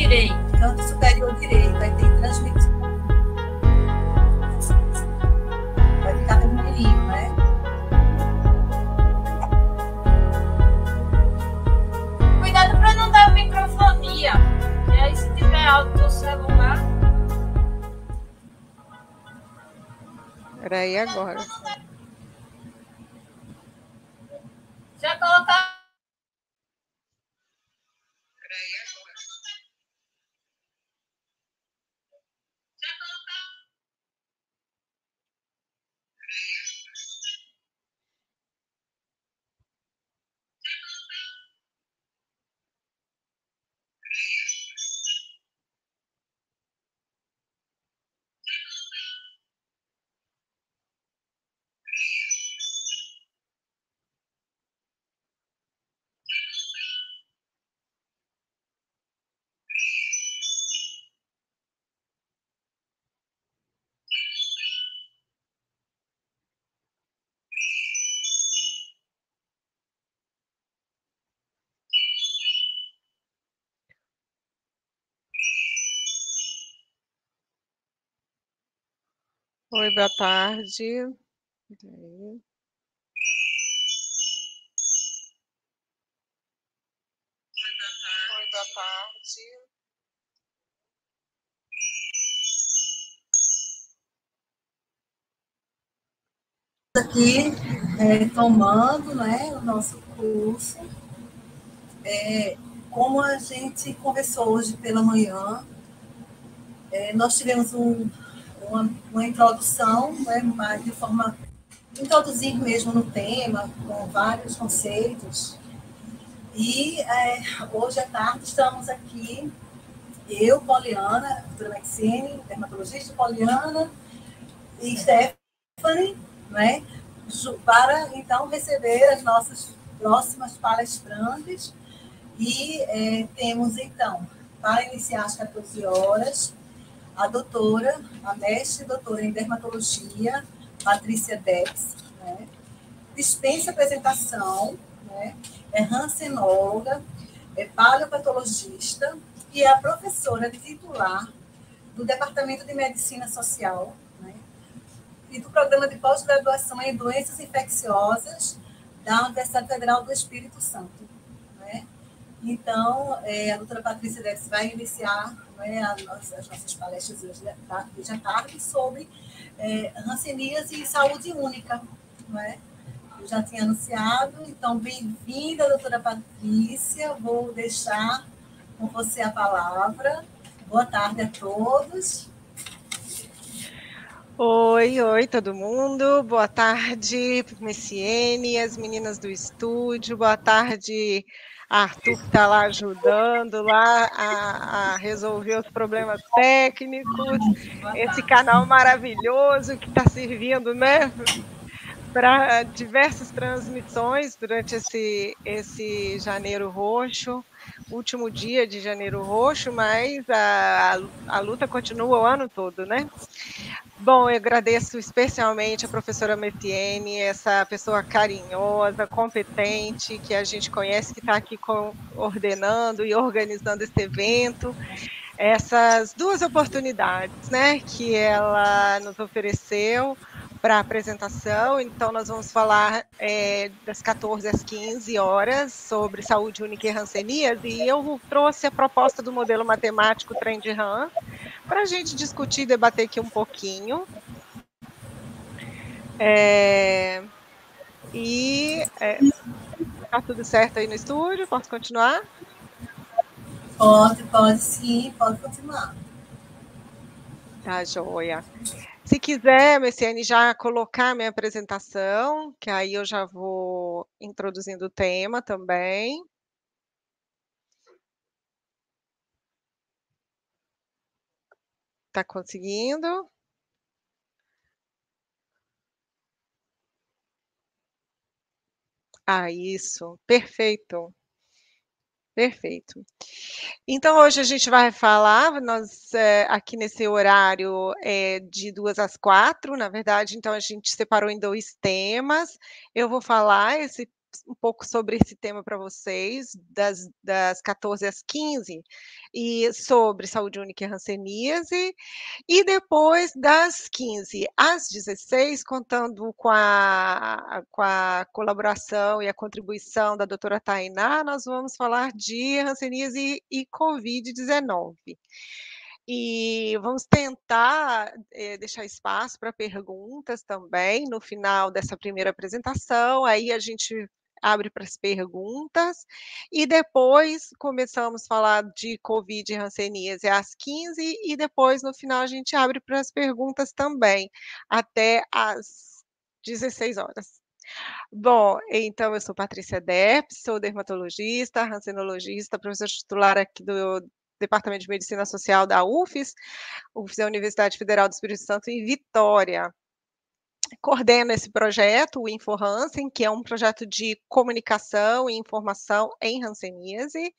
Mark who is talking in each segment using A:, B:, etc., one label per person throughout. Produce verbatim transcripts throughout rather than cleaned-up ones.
A: direito.
B: Canto superior direito. Aí tem transmissão. Vai ficar vermelhinho, né?
A: Cuidado para não dar microfonia. E aí, se tiver áudio do celular.
C: Peraí, agora.
A: Já colocar.
C: Peraí, agora. Já colocar. Oi, boa tarde. Oi, boa tarde.
B: Aqui, é, tomando, né, o nosso curso. É, como a gente conversou hoje pela manhã, é, nós tivemos um, uma, uma introdução, né, mais de forma introduzir mesmo no tema, com vários conceitos. E é, hoje à tarde estamos aqui, eu, Poliana, doutora Maxine, dermatologista, Poliana e Stephanie, né, para então receber as nossas próximas palestrantes. E é, temos então, para iniciar às quatorze horas, a doutora, a mestre doutora em dermatologia, Patrícia Dex, né, dispensa apresentação, né, é rancenóloga, é paleopatologista e é a professora titular do Departamento de Medicina Social, né, e do Programa de Pós-Graduação em Doenças Infecciosas da Universidade Federal do Espírito Santo. Né? Então, é, a doutora Patrícia Dex vai iniciar, né, a nossa, as nossas palestras hoje, hoje à tarde sobre é, hanseníase e saúde única. Né? Eu já tinha anunciado, então, bem-vinda, doutora Patrícia. Vou deixar com você a palavra. Boa tarde a todos.
C: Oi, oi, todo mundo. Boa tarde, Messiene, as meninas do estúdio. Boa tarde, Arthur, que está lá ajudando lá a, a resolver os problemas técnicos. Esse canal maravilhoso que está servindo, né, para diversas transmissões durante esse, esse Janeiro Roxo, último dia de Janeiro Roxo, mas a, a luta continua o ano todo, né? Bom, eu agradeço especialmente a professora Metiene, essa pessoa carinhosa, competente, que a gente conhece, que está aqui coordenando e organizando esse evento, essas duas oportunidades, né, que ela nos ofereceu para a apresentação. Então, nós vamos falar é, das quatorze às quinze horas sobre saúde única e hanseníase, e eu trouxe a proposta do modelo matemático Trend-Han, para a gente discutir e debater aqui um pouquinho. É, e é, tá tudo certo aí no estúdio? Posso continuar?
B: Pode, pode sim, pode continuar.
C: Tá, joia. Se quiser, Messiane, já colocar minha apresentação, que aí eu já vou introduzindo o tema também. Tá conseguindo? Ah, isso, perfeito. Perfeito. Então, hoje a gente vai falar, nós, é, aqui nesse horário, é, de duas às quatro, na verdade, então a gente separou em dois temas. Eu vou falar esse um pouco sobre esse tema para vocês, das das quatorze às quinze, e sobre saúde única e hanseníase, e depois das quinze às dezesseis, contando com a com a colaboração e a contribuição da doutora Tainá, nós vamos falar de hanseníase e covid dezenove. E vamos tentar, eh, deixar espaço para perguntas também no final dessa primeira apresentação, aí a gente abre para as perguntas, e depois começamos a falar de covid e hanseníase às quinze e depois no final a gente abre para as perguntas também, até às dezesseis horas. Bom, então eu sou Patrícia Depp, sou dermatologista, hansenologista, professora titular aqui do Departamento de Medicina Social da U F E S, U F E S é a Universidade Federal do Espírito Santo em Vitória. Coordeno esse projeto, o InfoHansen, que é um projeto de comunicação e informação em hanseníase.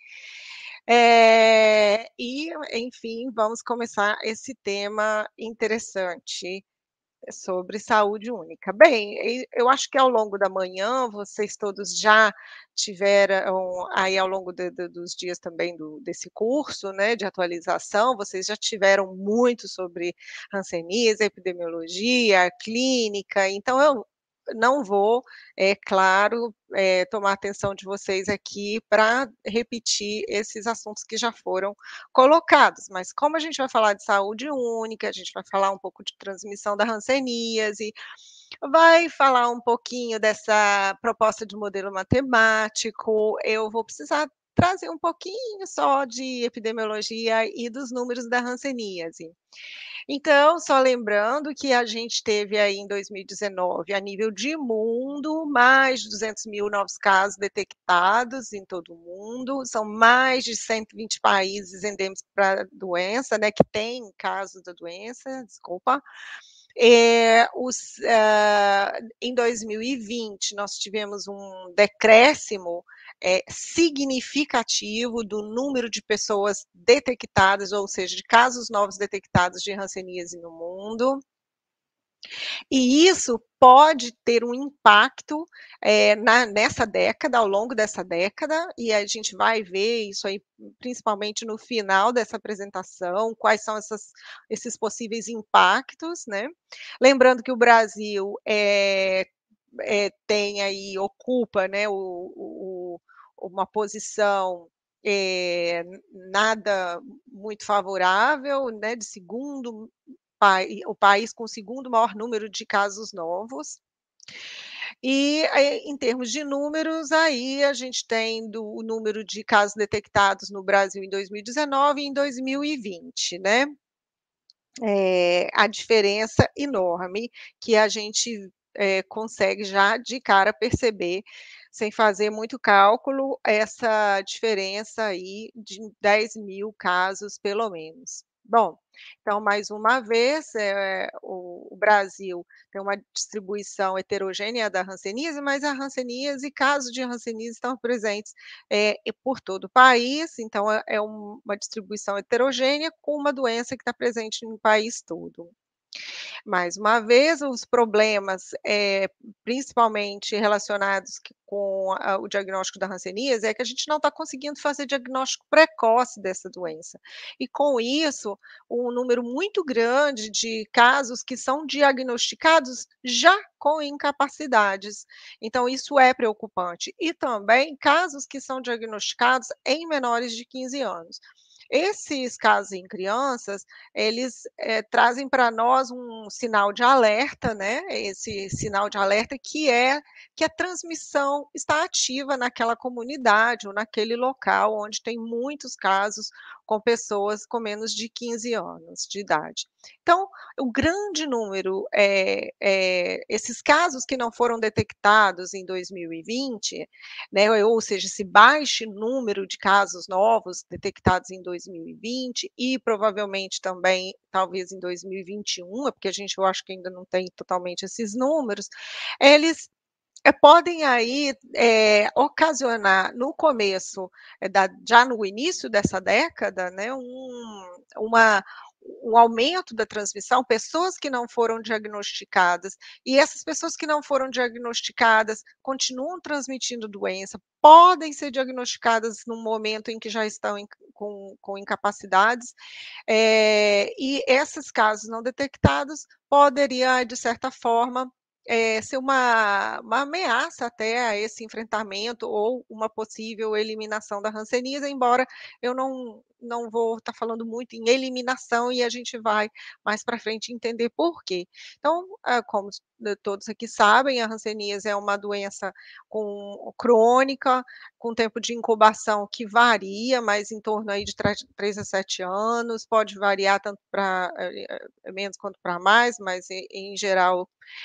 C: É, e, enfim, vamos começar esse tema interessante sobre saúde única. Bem, eu acho que ao longo da manhã vocês todos já tiveram, aí ao longo de, de, dos dias também do, desse curso, né, de atualização, vocês já tiveram muito sobre hanseníase, epidemiologia, clínica, então eu não vou, é claro, é, tomar a atenção de vocês aqui para repetir esses assuntos que já foram colocados, mas como a gente vai falar de saúde única, a gente vai falar um pouco de transmissão da hanseníase, vai falar um pouquinho dessa proposta de modelo matemático, eu vou precisar trazer um pouquinho só de epidemiologia e dos números da hanseníase. Então, só lembrando que a gente teve aí em dois mil e dezenove, a nível de mundo, mais de duzentos mil novos casos detectados em todo o mundo, são mais de cento e vinte países endêmicos para a doença, né, que tem casos da doença, desculpa. É, os, uh, em dois mil e vinte, nós tivemos um decréscimo é, significativo do número de pessoas detectadas, ou seja, de casos novos detectados de hanseníase no mundo. E isso pode ter um impacto é, na, nessa década, ao longo dessa década, e a gente vai ver isso aí, principalmente no final dessa apresentação, quais são essas, esses possíveis impactos, né? Lembrando que o Brasil é, é, tem aí, ocupa, né, o, o, uma posição é, nada muito favorável, né, de segundo o país com o segundo maior número de casos novos. E em termos de números, aí a gente tem do, o número de casos detectados no Brasil em dois mil e dezenove e em dois mil e vinte, né? É, a diferença enorme que a gente é, consegue já de cara perceber, sem fazer muito cálculo, essa diferença aí de dez mil casos, pelo menos. Bom, então, mais uma vez, é, o, o Brasil tem uma distribuição heterogênea da hanseníase, mas a hanseníase e casos de hanseníase estão presentes é, por todo o país, então é, é um, uma distribuição heterogênea com uma doença que está presente no país todo. Mais uma vez, os problemas, é, principalmente relacionados com a, o diagnóstico da hanseníase, é que a gente não está conseguindo fazer diagnóstico precoce dessa doença. E com isso, um número muito grande de casos que são diagnosticados já com incapacidades. Então, isso é preocupante. E também casos que são diagnosticados em menores de quinze anos. Esses casos em crianças, eles é, trazem para nós um sinal de alerta, né? Esse sinal de alerta que é que a transmissão está ativa naquela comunidade ou naquele local onde tem muitos casos com pessoas com menos de quinze anos de idade. Então, o grande número, é, é, esses casos que não foram detectados em dois mil e vinte, né, ou seja, esse baixo número de casos novos detectados em dois mil e vinte e provavelmente também, talvez em dois mil e vinte e um, porque a gente, eu acho que ainda não tem totalmente esses números, eles é, podem aí é, ocasionar no começo, é, da, já no início dessa década, né, um, uma, um aumento da transmissão, pessoas que não foram diagnosticadas, e essas pessoas que não foram diagnosticadas continuam transmitindo doença, podem ser diagnosticadas num momento em que já estão em com com incapacidades, eh, e esses casos não detectados poderia, de certa forma, eh, ser uma uma ameaça até a esse enfrentamento ou uma possível eliminação da hanseníase, embora eu não não vou estar falando muito em eliminação e a gente vai mais para frente entender por quê. Então, ah, como todos aqui sabem, a hanseníase é uma doença com crônica, com tempo de incubação que varia, mas em torno aí de três a sete anos, pode variar tanto para eh, menos quanto para mais, mas em em geral,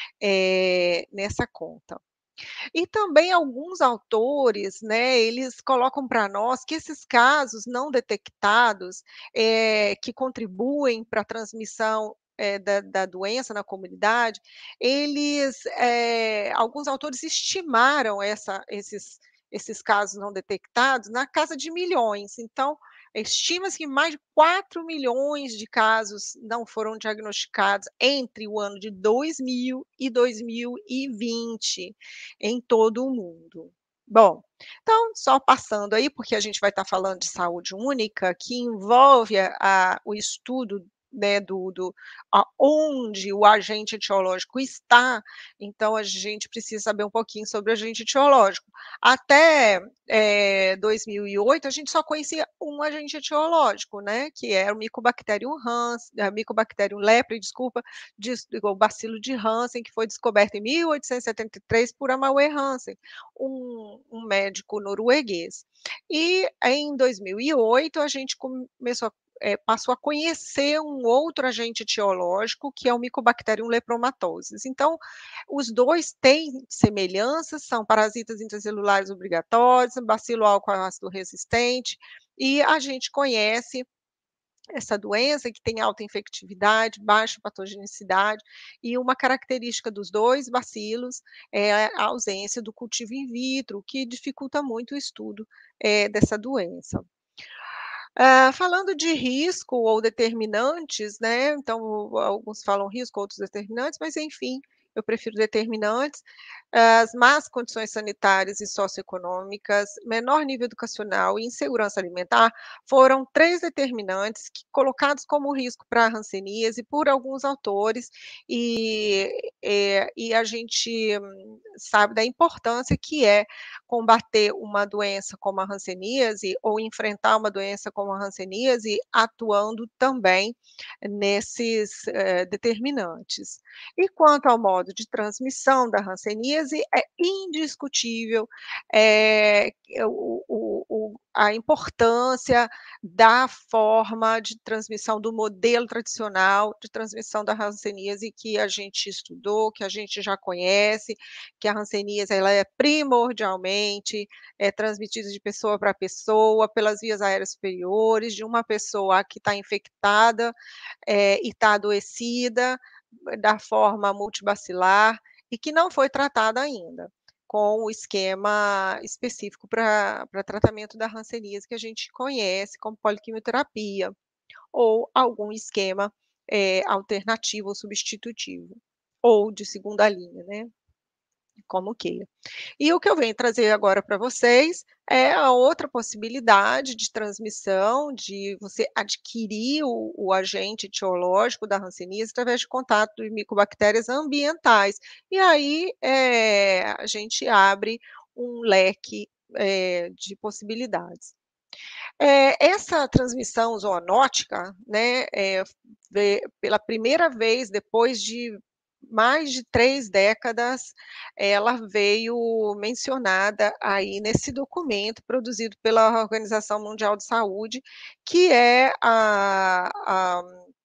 C: eh, nessa conta. E também alguns autores, né, eles colocam para nós que esses casos não detectados, eh, que contribuem para a transmissão, eh, da da doença na comunidade, eles, eh, alguns autores estimaram essa esses esses casos não detectados na casa de milhões. Então, estima-se que mais de quatro milhões de casos não foram diagnosticados entre o ano de dois mil e dois mil e vinte, em todo o mundo. Bom, então só passando aí, porque a gente vai estar falando de saúde única, que envolve a a o estudo, né, do do aonde o agente etiológico está, então a gente precisa saber um pouquinho sobre o agente etiológico. Até, eh, dois mil e oito, a gente só conhecia um agente etiológico, né, que era o Mycobacterium hans eh, Mycobacterium leprae, desculpa, dis o bacilo de Hansen, que foi descoberto em mil oitocentos e setenta e três por Amaue Hansen, um um médico norueguês. E em dois mil e oito a gente começou a eh, passou a conhecer um outro agente etiológico, que é o Mycobacterium lepromatosis. Então, os dois têm semelhanças, são parasitas intracelulares obrigatórios, bacilo álcool-ácido resistente, e a gente conhece essa doença que tem alta infectividade, baixa patogenicidade, e uma característica dos dois bacilos é a ausência do cultivo in vitro, que dificulta muito o estudo, eh, dessa doença. Ah, falando de risco ou determinantes, né, então alguns falam risco, outros determinantes, mas enfim, eu prefiro determinantes. As más condições sanitárias e socioeconômicas, menor nível educacional e insegurança alimentar foram três determinantes que colocados como risco para a hanseníase por alguns autores, e, eh, e a gente hum, sabe da importância que é combater uma doença como a hanseníase ou enfrentar uma doença como a hanseníase atuando também nesses, eh, determinantes. E quanto ao modo de transmissão da hanseníase, é indiscutível, eh, o o o a importância da forma de transmissão, do modelo tradicional de transmissão da hanseníase que a gente estudou, que a gente já conhece, que a hanseníase ela é primordialmente, é transmitida de pessoa para pessoa, pelas vias aéreas superiores, de uma pessoa que está infectada, eh, e está adoecida, da forma multibacilar, e que não foi tratada ainda, com o esquema específico para para tratamento da hanseníase que a gente conhece como poliquimioterapia, ou algum esquema, eh, alternativo ou substitutivo, ou de segunda linha, né, como queira. E o que eu venho trazer agora para vocês é a outra possibilidade de transmissão, de você adquirir o o agente etiológico da hanseníase através de contato de micobactérias ambientais. E aí, eh, a gente abre um leque, eh, de possibilidades. Eh, essa transmissão zoonótica, né, eh, ve pela primeira vez depois de mais de três décadas, ela veio mencionada aí nesse documento produzido pela Organização Mundial de Saúde, que é a a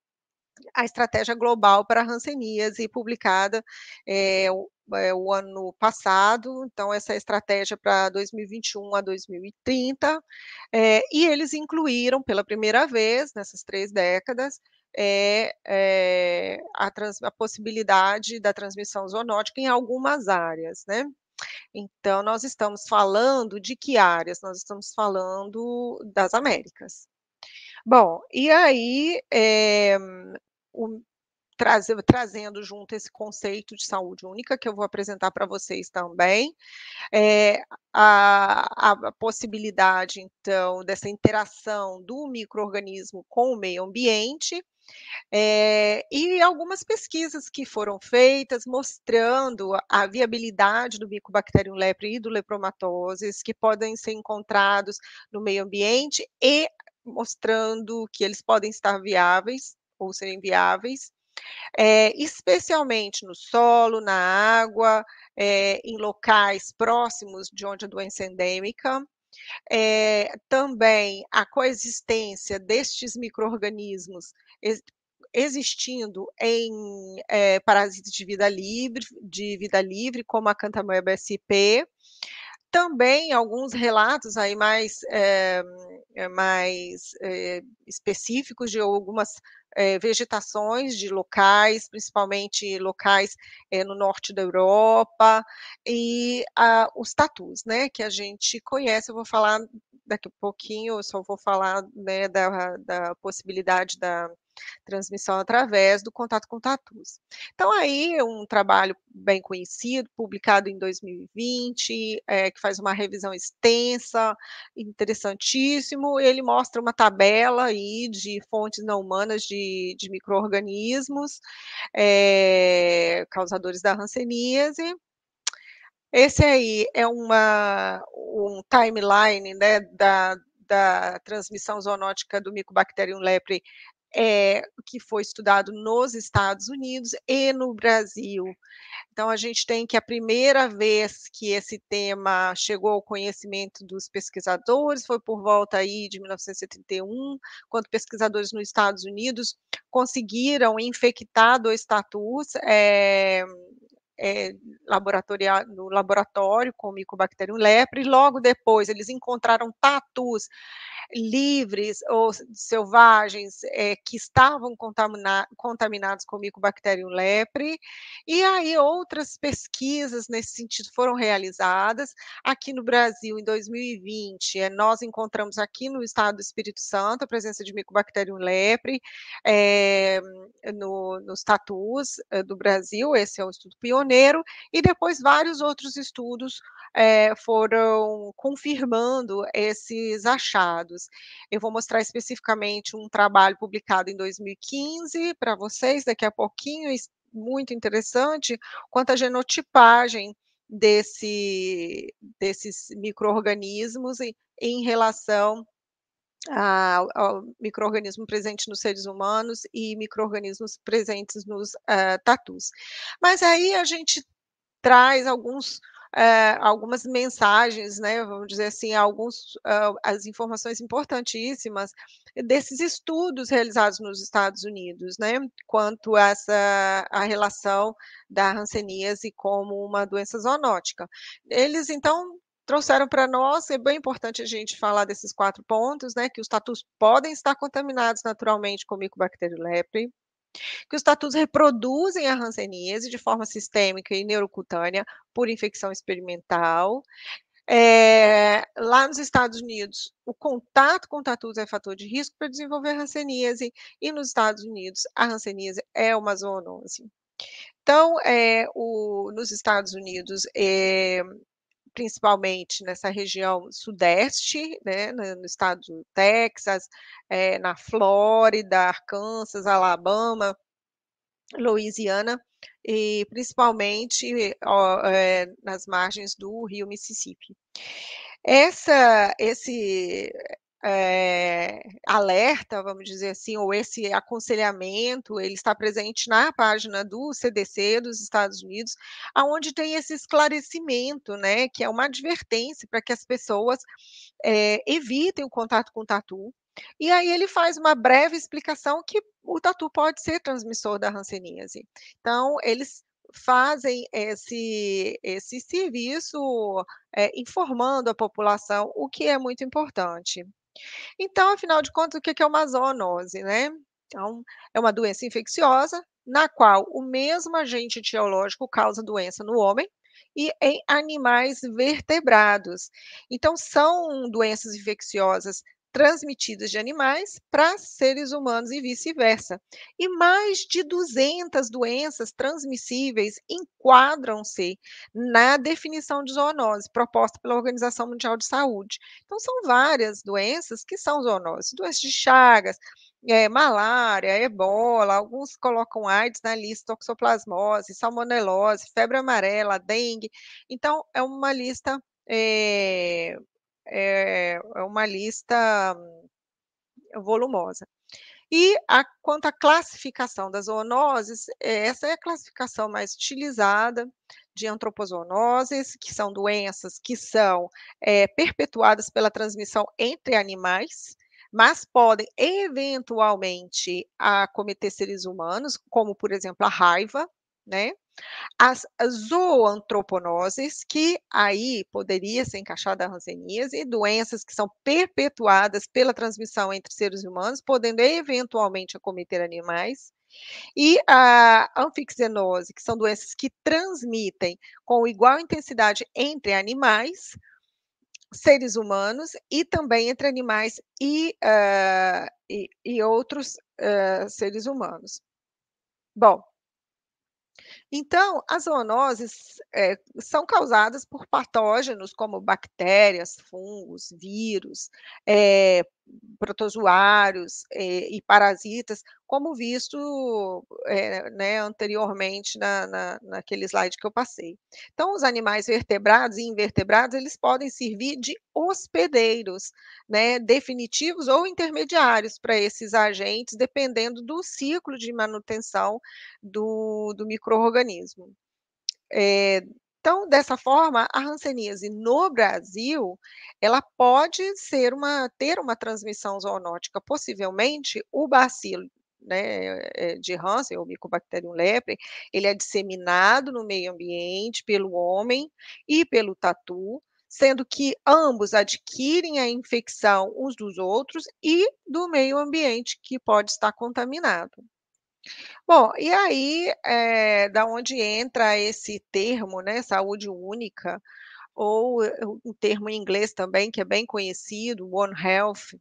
C: a estratégia global para a hanseníase, publicada, eh, o eh, o ano passado, então essa estratégia para dois mil e vinte e um a dois mil e trinta, eh, e eles incluíram pela primeira vez nessas três décadas, eh eh, a trans a possibilidade da transmissão zoonótica em algumas áreas, né. Então nós estamos falando de que áreas? Nós estamos falando das Américas. Bom, e aí, eh, o traze trazendo junto esse conceito de saúde única, que eu vou apresentar para vocês também, eh, a a possibilidade, então, dessa interação do micro-organismo com o meio ambiente, eh, e algumas pesquisas que foram feitas mostrando a a viabilidade do Mycobacterium leprae e do Lepromatoses, que podem ser encontrados no meio ambiente e mostrando que eles podem estar viáveis ou serem viáveis, eh, especialmente no solo, na água, eh, em locais próximos de onde a doença é endêmica. Eh, também a coexistência destes micro-organismos ex existindo em, eh, parasitas de vida livre de vida livre, como a Acanthamoeba sp. Também alguns relatos aí mais, eh, mais, eh, específicos de algumas, eh, vegetações de locais, principalmente locais, eh, no norte da Europa, e a os tatus, né, que a gente conhece. Eu vou falar daqui a pouquinho, eu só vou falar, né, da da possibilidade da transmissão através do contato com tatus. Então aí um trabalho bem conhecido, publicado em dois mil e vinte, eh, que faz uma revisão extensa, interessantíssimo. Ele mostra uma tabela aí de fontes não humanas de de micro-organismos, eh, causadores da hanseníase. Esse aí é uma um timeline, né, da da transmissão zoonótica do Mycobacterium leprae, eh, que foi estudado nos Estados Unidos e no Brasil. Então a gente tem que a primeira vez que esse tema chegou ao conhecimento dos pesquisadores foi por volta aí de mil novecentos e setenta e um, quando pesquisadores nos Estados Unidos conseguiram infectar dois tatus, eh eh, laboratorial no laboratório com o Mycobacterium leprae, e logo depois eles encontraram tatus livres ou selvagens, eh, que estavam contamina contaminados com o Mycobacterium leprae, e aí outras pesquisas nesse sentido foram realizadas. Aqui no Brasil, em dois mil e vinte, eh, nós encontramos aqui no estado do Espírito Santo a presença de Mycobacterium leprae, eh, no nos tatus, hã, do Brasil. Esse é o estudo pioneiro, e depois vários outros estudos, eh, foram confirmando esses achados. Eu vou mostrar especificamente um trabalho publicado em dois mil e quinze para vocês daqui a pouquinho, es muito interessante, quanto à genotipagem desse desses micro-organismos em em relação a ao micro-organismo presente nos seres humanos e micro-organismos presentes nos, hã, tatus. Mas aí a gente traz alguns, eh, algumas mensagens, né, vamos dizer assim, alguns, hã, as informações importantíssimas desses estudos realizados nos Estados Unidos, né, quanto a essa a relação da hanseníase como uma doença zoonótica. Eles então trouxeram para nós, é bem importante a gente falar desses quatro pontos, né, que os tatus podem estar contaminados naturalmente com Mycobacterium leprae, que os tatus reproduzem a hanseníase de forma sistêmica e neurocutânea por infecção experimental. Eh, lá nos Estados Unidos, o contato com tatus é fator de risco para desenvolver hanseníase, e nos Estados Unidos a hanseníase é uma zoonose. Então, eh, o nos Estados Unidos, eh, principalmente nessa região sudeste, né, no no estado do Texas, eh, na Flórida, Arkansas, Alabama, Louisiana, e principalmente, ó, eh, nas margens do rio Mississippi. Essa esse, eh, alerta, vamos dizer assim, ou esse aconselhamento, ele está presente na página do C D C dos Estados Unidos, aonde tem esse esclarecimento, né, que é uma advertência para que as pessoas, eh, evitem o contato com o tatu. E aí ele faz uma breve explicação que o tatu pode ser transmissor da hanseníase. Então eles fazem esse esse serviço, eh, informando a população, o que é muito importante. Então, afinal de contas, o que que é uma zoonose, né? Então, é uma doença infecciosa, na qual o mesmo agente etiológico causa doença no homem e em animais vertebrados. Então são doenças infecciosas transmitidas de animais para seres humanos e vice-versa. E mais de duzentas doenças transmissíveis enquadram-se na definição de zoonose proposta pela Organização Mundial de Saúde. Então, são várias doenças que são zoonoses, doenças de Chagas, é, malária, ebola, alguns colocam AIDS na lista, toxoplasmose, salmonelose, febre amarela, dengue. Então, é uma lista é, é, é uma lista volumosa. E a, quanto à classificação das zoonoses, essa é a classificação mais utilizada de antropozoonoses, que são doenças que são é, perpetuadas pela transmissão entre animais, mas podem eventualmente acometer seres humanos, como, por exemplo, a raiva, né? As zooantroponoses, que aí poderia ser encaixada a hanseníase, e doenças que são perpetuadas pela transmissão entre seres humanos, podendo eventualmente acometer animais, e a anfixenose, que são doenças que transmitem com igual intensidade entre animais, seres humanos, e também entre animais e, uh, e, e outros uh, seres humanos. Bom, então, as zoonoses é, são causadas por patógenos como bactérias, fungos, vírus, é, protozoários é, e parasitas, como visto é, né, anteriormente na, na, naquele slide que eu passei. Então, os animais vertebrados e invertebrados, eles podem servir de hospedeiros, né, definitivos ou intermediários para esses agentes, dependendo do ciclo de manutenção do, do micro-organismo. É, então, dessa forma, a hanseníase no Brasil, ela pode ser uma, ter uma transmissão zoonótica, possivelmente o bacilo, né, de Hansen, ou Mycobacterium leprae, ele é disseminado no meio ambiente pelo homem e pelo tatu, sendo que ambos adquirem a infecção uns dos outros e do meio ambiente que pode estar contaminado. Bom, e aí, eh, da onde entra esse termo, né, saúde única, ou um termo em inglês também, que é bem conhecido, One Health.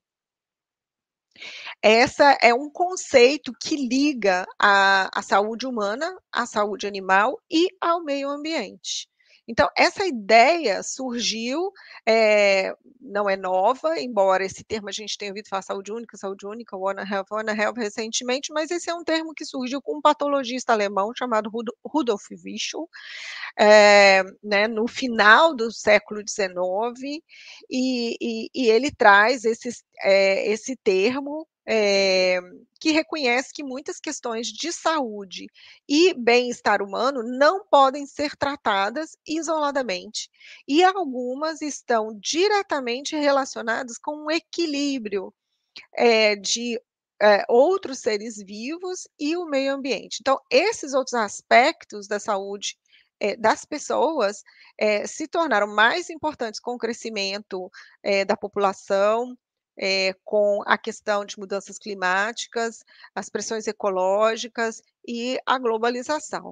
C: Essa é um conceito que liga a, a saúde humana, à saúde animal e ao meio ambiente. Então, essa ideia surgiu, é, não é nova, embora esse termo a gente tenha ouvido falar saúde única, saúde única, One Health, One Health recentemente, mas esse é um termo que surgiu com um patologista alemão chamado Rudolf Virchow, é, né, no final do século dezenove, e, e, e ele traz esse, é, esse termo é, que reconhece que muitas questões de saúde e bem-estar humano não podem ser tratadas isoladamente, e algumas estão diretamente relacionadas com um equilíbrio é, de é, outros seres vivos e o meio ambiente. Então, esses outros aspectos da saúde é, das pessoas é, se tornaram mais importantes com o crescimento é, da população, é, com a questão de mudanças climáticas, as pressões ecológicas e a globalização.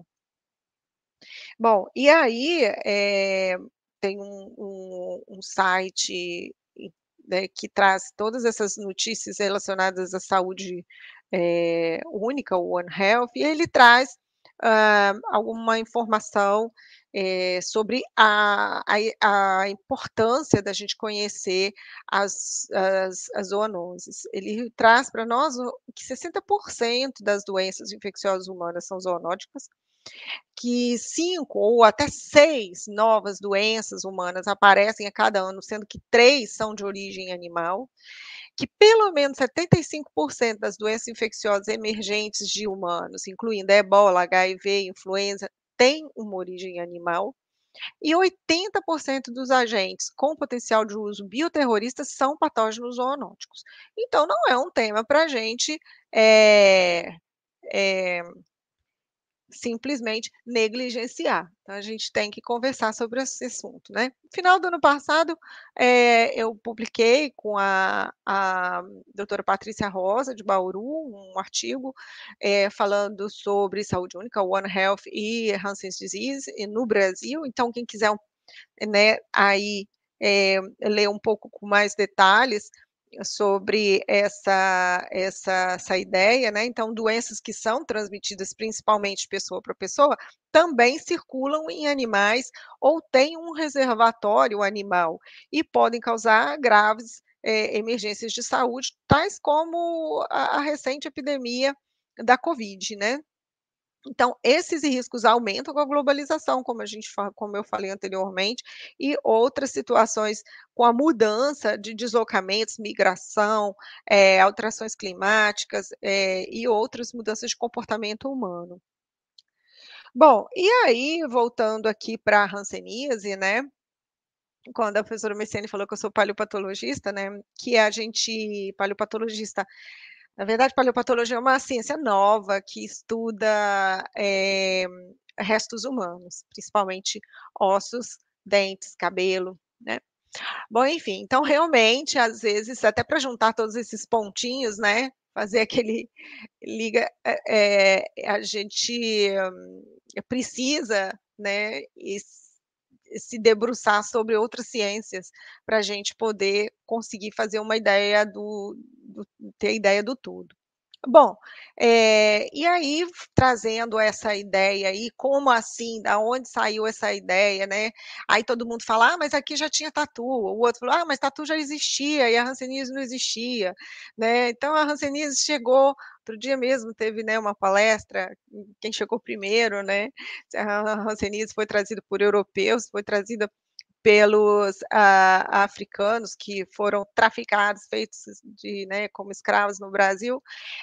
C: Bom, e aí é, tem um, um, um site, né, que traz todas essas notícias relacionadas à saúde é, única, o One Health, e ele traz uh, alguma informação é, sobre a, a, a, importância da gente conhecer as, as, as zoonoses. Ele traz para nós que sessenta por cento das doenças infecciosas humanas são zoonóticas, que cinco ou até seis novas doenças humanas aparecem a cada ano, sendo que três são de origem animal, que pelo menos setenta e cinco por cento das doenças infecciosas emergentes de humanos, incluindo ebola, H I V, influenza, têm uma origem animal, e oitenta por cento dos agentes com potencial de uso bioterrorista são patógenos zoonóticos. Então, não é um tema para a gente é, é, simplesmente negligenciar. Então, a gente tem que conversar sobre esse assunto, né? No final do ano passado, é, eu publiquei com a, a doutora Patrícia Rosa, de Bauru, um artigo é, falando sobre saúde única, One Health e Hansen's Disease no Brasil. Então, quem quiser, né, aí é, ler um pouco com mais detalhes, sobre essa essa essa ideia, né, então doenças que são transmitidas principalmente de pessoa para pessoa, também circulam em animais ou têm um reservatório animal, e podem causar graves, eh, emergências de saúde, tais como a a recente epidemia da covid, né. Então, esses riscos aumentam com a globalização, como a gente fa como eu falei anteriormente, e outras situações com a mudança de deslocamentos, migração, eh, alterações climáticas, eh, e outras mudanças de comportamento humano. Bom, e aí voltando aqui pra hanseníase, né, quando a professora Messiane falou que eu sou paleopatologista, né, que a gente paleopatologista na verdade, paleopatologia é uma ciência nova que estuda, eh, restos humanos, principalmente ossos, dentes, cabelo, né. Bom, enfim, então realmente, às vezes, até para juntar todos esses pontinhos, né, fazer aquele liga eh eh, a gente precisa, né, e se debruçar sobre outras ciências, pra gente poder conseguir fazer uma ideia do do ter ideia do todo. Bom, eh, e aí f trazendo essa ideia aí, como assim, da onde saiu essa ideia, né, aí todo mundo fala: "Ah, mas aqui já tinha tatu", o outro falou: "Ah, mas tatu já existia e a hanseníase não existia", né, então a hanseníase chegou outro dia mesmo teve, né, uma palestra, quem chegou primeiro, né, se a han hanseníase foi trazida por europeus, foi trazida pelos, ah, africanos que foram traficados, feitos de né, como escravos no Brasil,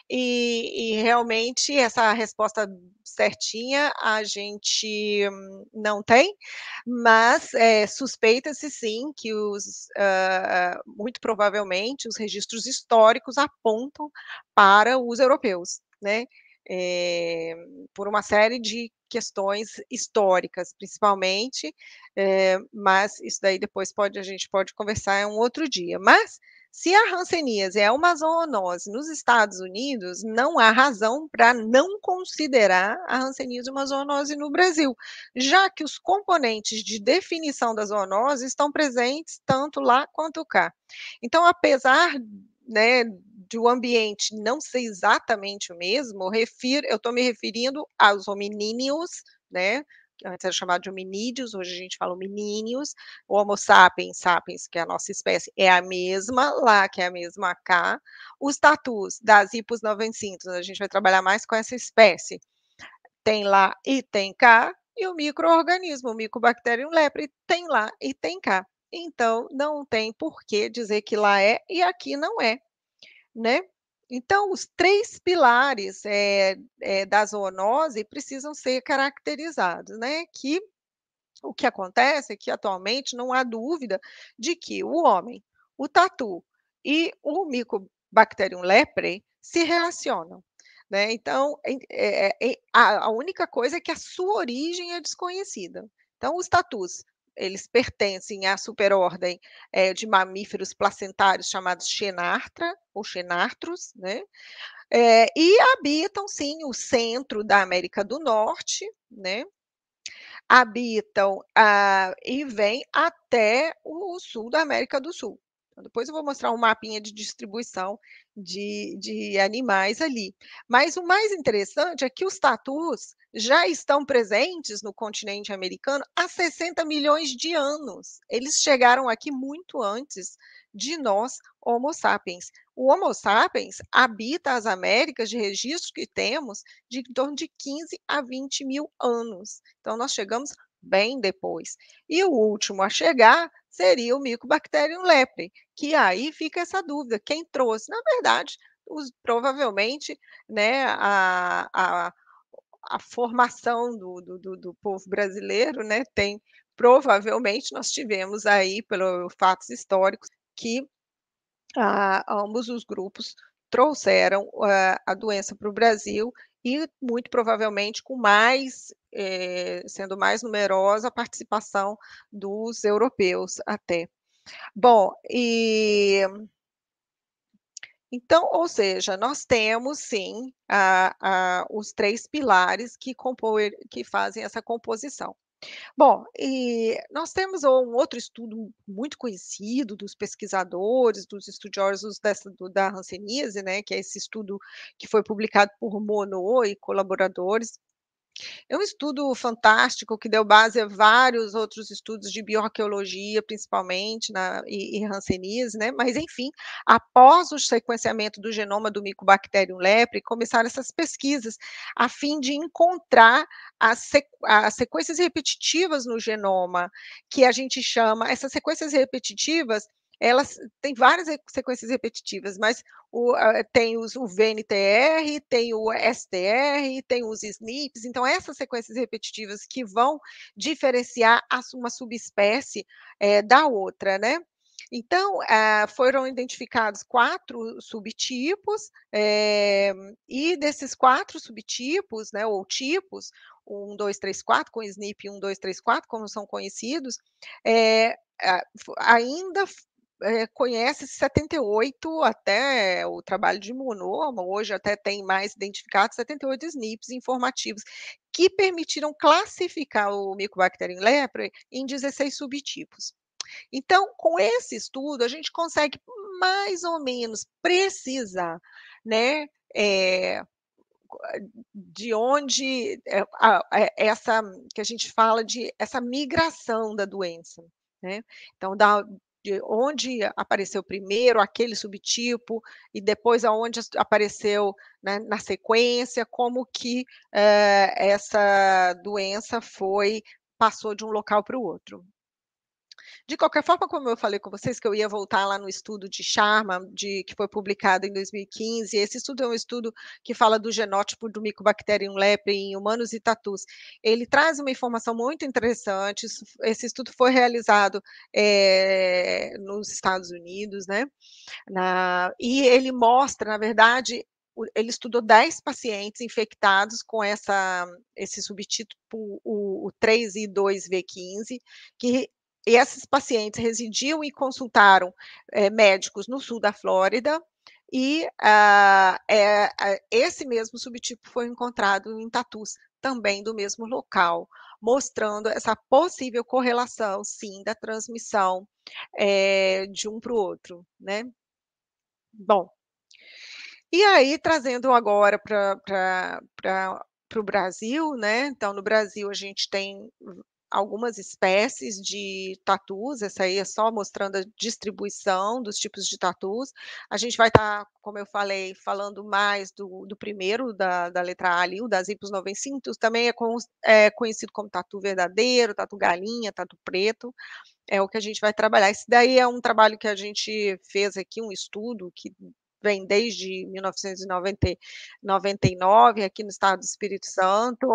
C: e e realmente essa resposta certinha a gente não tem, mas, eh, suspeita-se sim que os hã, muito provavelmente os registros históricos apontam para os europeus, né, eh, por uma série de questões históricas, principalmente, eh, mas isso daí depois pode a gente pode conversar em um outro dia. Mas, se a hanseníase é uma zoonose nos Estados Unidos, não há razão pra não considerar a hanseníase uma zoonose no Brasil, já que os componentes de definição da zoonose estão presentes tanto lá quanto cá. Então, apesar, né, de o ambiente não ser exatamente o mesmo, refiro eu estou me referindo aos hominíneos, né, que antes era chamado de hominídeos, hoje a gente fala hominíneos, o homo sapiens sapiens, que é a nossa espécie, é a mesma lá, que é a mesma cá, os tatus das hipos novencintos, a gente vai trabalhar mais com essa espécie, tem lá e tem cá, e o micro-organismo, o Mycobacterium leprae, tem lá e tem cá. Então, não tem por que dizer que lá é e aqui não é, né. Então os três pilares, eh eh, da zoonose precisam ser caracterizados, né, que o que acontece é que atualmente não há dúvida de que o homem, o tatu e o Mycobacterium leprae se relacionam, né, então, em eh eh, a a única coisa é que a sua origem é desconhecida. Então os tatus, eles pertencem à superordem, eh, de mamíferos placentários chamados Xenarthra ou Xenarthrus, né, eh, e habitam sim o centro da América do Norte, né, habitam, ah, e vêm até o sul da América do Sul. Depois eu vou mostrar um mapinha de distribuição de de animais ali. Mas o mais interessante é que os tatus já estão presentes no continente americano há sessenta milhões de anos. Eles chegaram aqui muito antes de nós, homo sapiens. O homo sapiens habita as Américas, de registro que temos, de em torno de quinze a vinte mil anos. Então nós chegamos bem depois. E o último a chegar seria o Mycobacterium leprae, que aí fica essa dúvida, quem trouxe? Na verdade, os provavelmente, né, a a a formação do do do do povo brasileiro, né, tem provavelmente nós tivemos aí, pelo fatos históricos, que, ah, ambos os grupos trouxeram, ah, a doença para o Brasil e muito provavelmente com mais, eh, sendo mais numerosa a participação dos europeus até. Bom, e então, ou seja, nós temos sim, a a os três pilares que compor que fazem essa composição. Bom, e nós temos um outro estudo muito conhecido dos pesquisadores, dos estudiosos dessa do da hanseníase, né, que é esse estudo que foi publicado por Monod e colaboradores. É um estudo fantástico que deu base a vários outros estudos de bioarqueologia, principalmente na e e hanseníase, né, mas enfim, após o sequenciamento do genoma do Mycobacterium leprae, começaram essas pesquisas, a fim de encontrar as seq as sequências repetitivas no genoma, que a gente chama essas sequências repetitivas, elas têm várias re sequências repetitivas, mas o a tem os o V N T R, tem o S T R, tem os S N Ps, então essas sequências repetitivas que vão diferenciar as uma subespécie, eh, da outra, né. Então, ah, foram identificados quatro subtipos, eh, e desses quatro subtipos, né, ou tipos, um, dois, três, quatro, com S N P um, dois, três, quatro, como são conhecidos, eh, a fo ainda f eh, conhece-se setenta e oito, até o trabalho de Monod, hoje até tem mais identificados, setenta e oito S N Ps informativos, que permitiram classificar o Mycobacterium leprae em dezesseis subtipos. Então, com esse estudo, a gente consegue mais ou menos precisar, né, eh, de onde, eh, a eh, essa que a gente fala de essa migração da doença, né. Então, da de onde apareceu primeiro aquele subtipo e depois aonde as apareceu, né, na sequência, como que, eh, essa doença foi passou de um local para o outro. De qualquer forma, como eu falei com vocês que eu ia voltar lá no estudo de Sharma, de que foi publicado em dois mil e quinze, esse estudo é um estudo que fala do genótipo do Mycobacterium leprae em humanos e tatus. Ele traz uma informação muito interessante, isso esse estudo foi realizado, eh, nos Estados Unidos, né, na e ele mostra, na verdade, o ele estudou dez pacientes infectados com essa esse subtipo, o o três I dois V quinze, que e esses pacientes residiam e consultaram, eh, médicos no sul da Flórida, e, ah, eh, a esse mesmo subtipo foi encontrado em tatus, também do mesmo local, mostrando essa possível correlação, sim, da transmissão, eh, de um para o outro, né. Bom, e aí trazendo agora pra pra pra para o Brasil, né, então no Brasil a gente tem algumas espécies de tatus, essa aí é só mostrando a distribuição dos tipos de tatus. A gente vai estar, como eu falei, falando mais do do primeiro da da letra A ali, o das Ipus novencinctus, também é cons é conhecido como tatu verdadeiro, tatu galinha, tatu preto, é o que a gente vai trabalhar. Esse daí é um trabalho que a gente fez aqui, um estudo que vem desde mil novecentos e noventa e noventa e nove aqui no estado do Espírito Santo,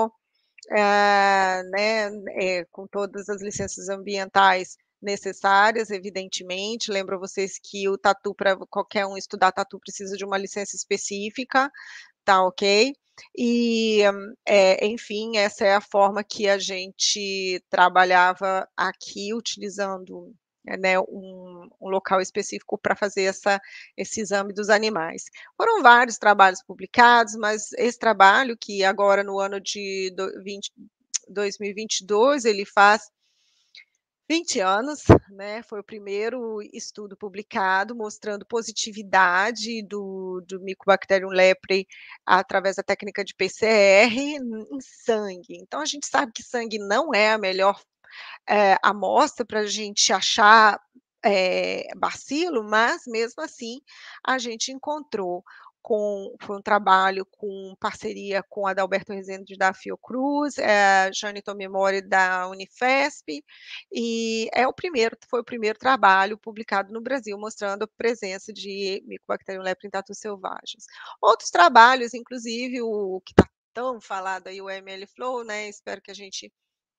C: ah, né, eh, com todas as licenças ambientais necessárias, evidentemente. Lembro a vocês que o tatu, para qualquer um estudar tatu, precisa de uma licença específica, tá ok? E, eh, enfim, essa é a forma que a gente trabalhava aqui, utilizando, né, um um local específico para fazer essa esse exame dos animais. Foram vários trabalhos publicados, mas esse trabalho, que agora no ano de do vinte dois mil e vinte e dois, ele faz vinte anos, né, foi o primeiro estudo publicado mostrando positividade do do Mycobacterium leprae através da técnica de P C R em sangue. Então a gente sabe que sangue não é a melhor, eh, amostra pra gente achar, eh, bacilo, mas mesmo assim a gente encontrou com foi um trabalho com parceria com Adalberto Rezende da Fiocruz, eh, Jane Tomimori da Unifesp, e é o primeiro foi o primeiro trabalho publicado no Brasil mostrando a presença de Mycobacterium leprae em tatus selvagens. Outros trabalhos, inclusive o que está tão falado aí, o mLflow, né, espero que a gente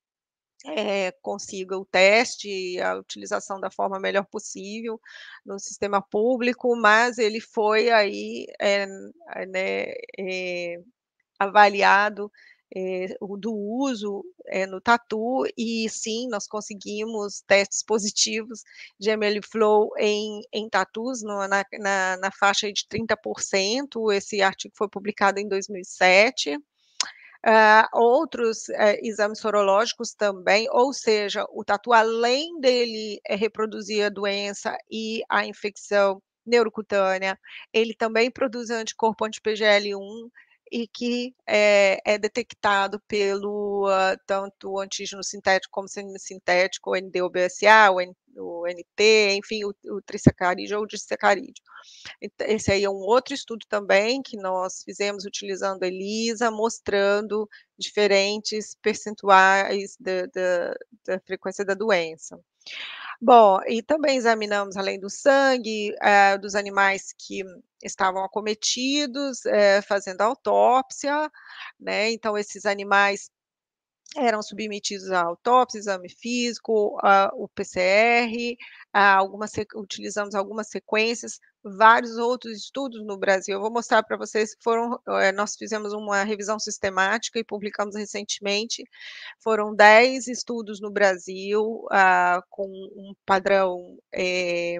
C: eh, consiga o teste e a utilização da forma melhor possível no sistema público, mas ele foi aí, eh, né, eh, avaliado, eh, o do uso, eh, no tatu e sim, nós conseguimos testes positivos de mLflow em em tatus no na na na faixa aí de trinta por cento, esse artigo foi publicado em dois mil e sete. Ah, outros, eh, exames sorológicos também, ou seja, o tatu além dele, eh, reproduzir a doença e a infecção neurocutânea, ele também produz anticorpo anti-P G L um e que é é detectado pelo, hã, tanto o antígeno sintético como semissintético, o N D O B S A, o N o N T, enfim, o o trissacarídeo ou o disacarídeo. Ent esse aí é um outro estudo também que nós fizemos utilizando ELISA, mostrando diferentes percentuais da da da frequência da doença. Bom, e também examinamos além do sangue, eh, dos animais que estavam acometidos, eh, fazendo autópsia, né, então esses animais eram submetidos à autópsia, exame físico, a o P C R, a algumas seq utilizamos algumas sequências, vários outros estudos no Brasil. Eu vou mostrar para vocês que foram eh, nós fizemos uma revisão sistemática e publicamos recentemente, foram dez estudos no Brasil, ah, com um padrão, eh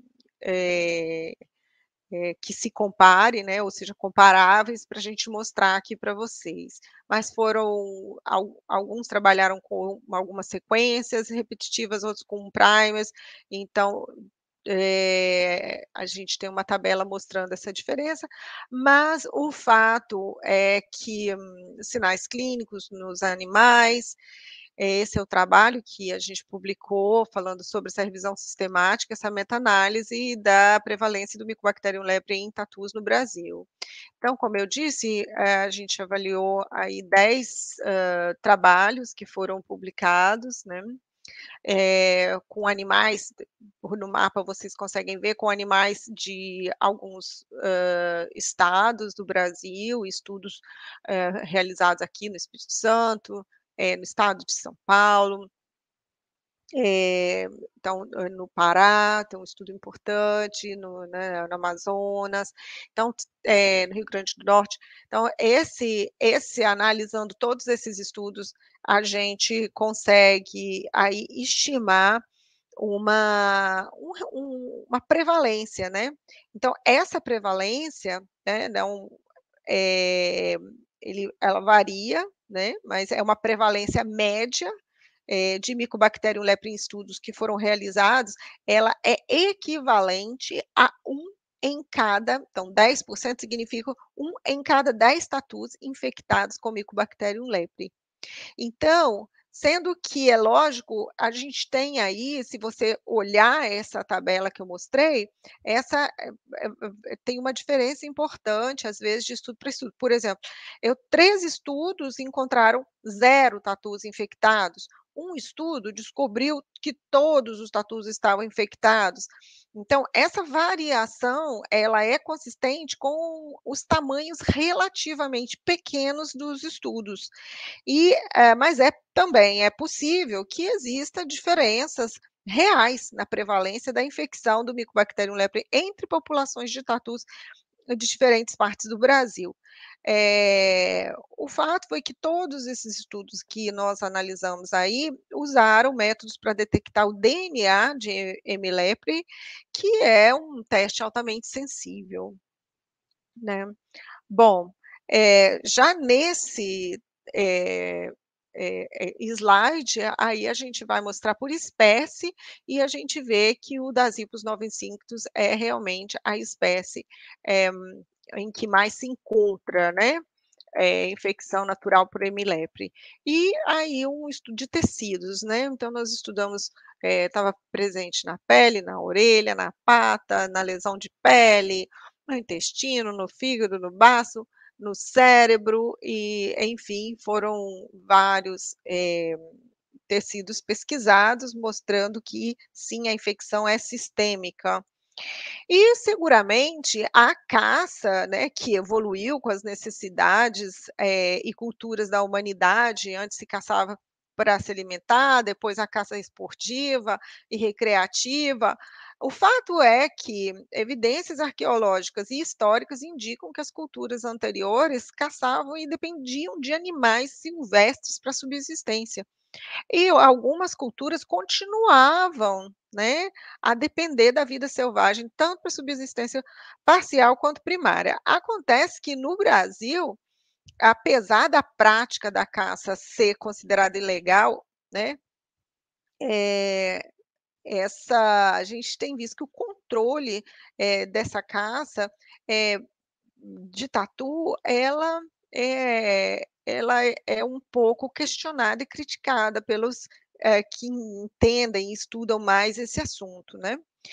C: eh eh, que se compare, né, ou seja, comparáveis para a gente mostrar aqui para vocês. Mas foram al alguns trabalharam com algumas sequências repetitivas, outros com primers, então, eh, a gente tem uma tabela mostrando essa diferença, mas o fato é que hum, sinais clínicos nos animais, esse é o trabalho que a gente publicou falando sobre essa revisão sistemática, essa meta-análise da prevalência do Mycobacterium leprae em tatus no Brasil. Então, como eu disse, eh, a gente avaliou aí dez, hã, trabalhos que foram publicados, né, eh, com animais, no mapa vocês conseguem ver, com animais de alguns, hã, estados do Brasil, estudos, eh, realizados aqui no Espírito Santo, eh, no estado de São Paulo. Eh, então, hã, no Pará tem um estudo importante, no né, no Amazonas, então, eh, no Rio Grande do Norte. Então esse esse analisando todos esses estudos, a gente consegue aí estimar uma um re um uma prevalência, né. Então essa prevalência, né, não eh, ele ela varia, né, mas é uma prevalência média, eh, de Mycobacterium leprae em estudos que foram realizados, ela é equivalente a um em cada então dez por cento significa um em cada dez tatus infectados com Mycobacterium leprae. Então, sendo que é lógico, a gente tem aí, se você olhar essa tabela que eu mostrei, essa eh eh eh, tem uma diferença importante, às vezes, de estudo para estudo. Por exemplo, eu três estudos encontraram zero tatus infectados, um estudo descobriu que todos os tatus estavam infectados. Então essa variação, ela é consistente com os tamanhos relativamente pequenos dos estudos. E, eh, mas é também é possível que exista diferenças reais na prevalência da infecção do Mycobacterium leprae entre populações de tatus de diferentes partes do Brasil. Eh, o fato foi que todos esses estudos que nós analisamos aí, usaram métodos para detectar o D N A de M. leprae, que é um teste altamente sensível, né. Bom, eh, já nesse, eh eh eh, slide, aí a gente vai mostrar por espécie, e a gente vê que o Dasypus novincinctus é realmente a espécie, eh, em que mais se encontra, né, eh, infecção natural por M. leprae. E aí um estudo de tecidos, né, então nós estudamos, eh, estava presente na pele, na orelha, na pata, na lesão de pele, no intestino, no fígado, no baço, no cérebro e, enfim, foram vários, eh, tecidos pesquisados, mostrando que sim, a infecção é sistêmica. E seguramente a caça, né, que evoluiu com as necessidades, eh, e culturas da humanidade, antes se caçava para se alimentar, depois a caça esportiva e recreativa. O fato é que evidências arqueológicas e históricas indicam que as culturas anteriores caçavam e dependiam de animais silvestres para subsistência. E algumas culturas continuavam, né, a depender da vida selvagem, tanto para subsistência parcial quanto primária. Acontece que no Brasil, apesar da prática da caça ser considerada ilegal, né, eh, essa a gente tem visto que o controle, eh, dessa caça, eh, de tatu, ela é ela é é um pouco questionada e criticada pelos, eh, que entendem e estudam mais esse assunto, né.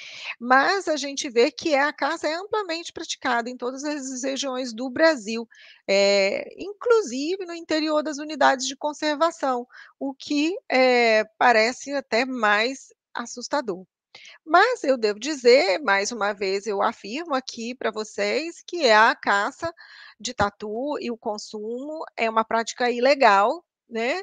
C: Mas a gente vê que a caça é amplamente praticada em todas as regiões do Brasil, eh, inclusive no interior das unidades de conservação, o que, eh, parece até mais assustador. Mas eu devo dizer, mais uma vez eu afirmo aqui para vocês, que a caça de tatu e o consumo é uma prática ilegal, né,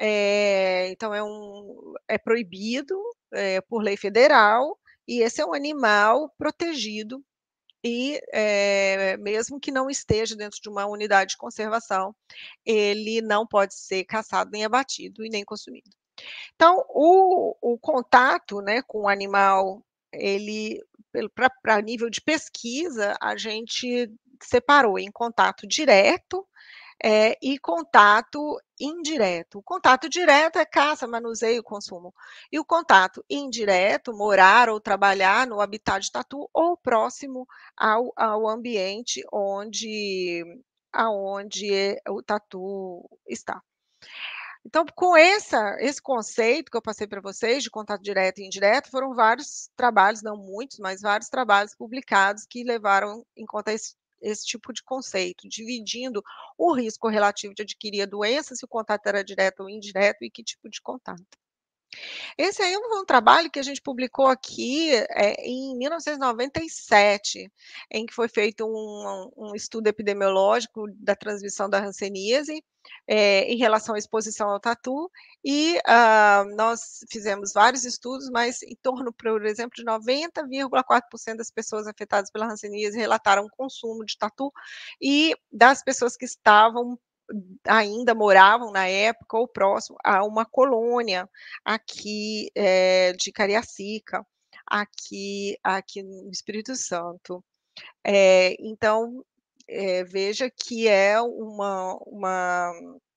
C: eh, então é um é proibido, eh, por lei federal, e esse é um animal protegido e, eh, mesmo que não esteja dentro de uma unidade de conservação, ele não pode ser caçado, nem abatido e nem consumido. Então, o o contato, né, com o animal, ele pelo pra pra nível de pesquisa, a gente separou em contato direto, eh, e contato indireto. O contato direto é caça, manuseio, consumo. E o contato indireto, morar ou trabalhar no habitat de tatu ou próximo ao ao ambiente onde aonde o tatu está. Então, com essa esse conceito que eu passei para vocês, de contato direto e indireto, foram vários trabalhos, não muitos, mas vários trabalhos publicados que levaram em conta esse esse tipo de conceito, dividindo o risco relativo de adquirir a doença, se o contato era direto ou indireto e que tipo de contato. Esse aí foi um trabalho que a gente publicou aqui, eh, em mil novecentos e noventa e sete, em que foi feito um um estudo epidemiológico da transmissão da hanseníase, eh, em relação à exposição ao tatu, e, hã, nós fizemos vários estudos, mas em torno, por exemplo, de noventa vírgula quatro por cento das pessoas afetadas pela hanseníase relataram consumo de tatu, e das pessoas que estavam ainda moravam na época ou próximo a uma colônia aqui, eh, de Cariacica, aqui aqui no Espírito Santo. Eh, então, eh, veja que é uma uma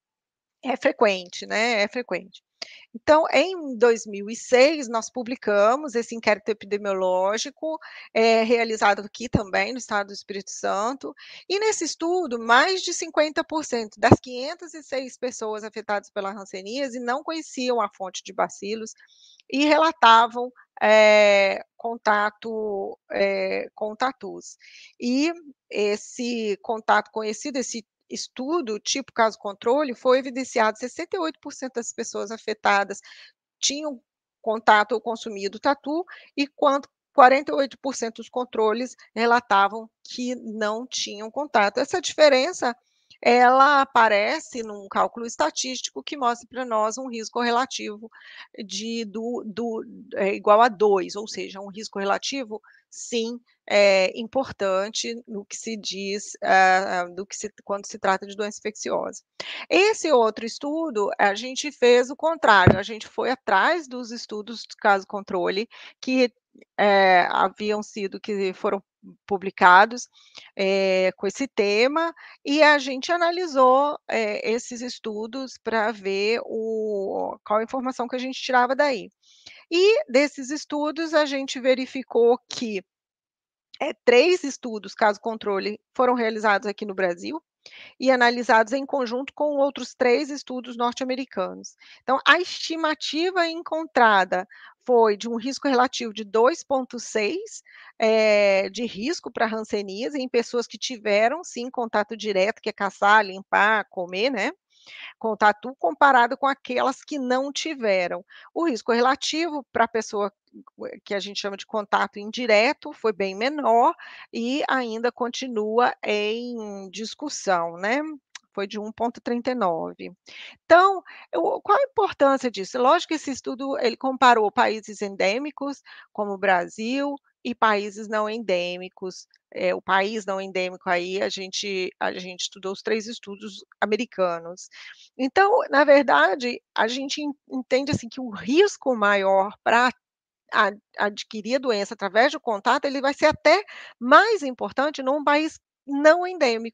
C: é frequente, né, é frequente. Então, em dois mil e seis, nós publicamos esse inquérito epidemiológico, eh, realizado aqui também no estado do Espírito Santo, e nesse estudo, mais de cinquenta por cento das quinhentas e seis pessoas afetadas pela hanseníase não conheciam a fonte de bacilos e relatavam, eh, contato, eh, com tatus. E esse contato conhecido, esse estudo, tipo caso controle, foi evidenciado sessenta e oito por cento das pessoas afetadas tinham contato ou consumido tatu, e quanto quarenta e oito por cento dos controles relatavam que não tinham contato. Essa diferença, ela aparece num cálculo estatístico que mostra para nós um risco relativo de do do é igual a dois, ou seja, um risco relativo, sim, é importante no que se diz, ah, do que se quando se trata de doença infecciosa. Esse outro estudo, a gente fez o contrário, a gente foi atrás dos estudos de caso controle, que, eh, haviam sido que foram publicados, eh, com esse tema, e a gente analisou, eh, esses estudos para ver o qual a informação que a gente tirava daí. E desses estudos a gente verificou que, eh, três estudos caso controle foram realizados aqui no Brasil, e analisados em conjunto com outros três estudos norte-americanos. Então, a estimativa encontrada foi de um risco relativo de dois ponto seis, eh, de risco para hanseníase em pessoas que tiveram, sim, contato direto, que é caçar, limpar, comer, né, com tatu, comparado com aquelas que não tiveram. O risco relativo para a pessoa que a gente chama de contato indireto foi bem menor e ainda continua em discussão, né, foi de um ponto trinta e nove. Então, o qual a importância disso? Lógico que esse estudo ele comparou países endêmicos, como o Brasil, e países não endêmicos. Eh, o país não endêmico aí a gente a gente estudou os três estudos americanos. Então, na verdade, a gente en entende, assim, que o risco maior para a adquirir a doença através do contato, ele vai ser até mais importante num país não endêmico,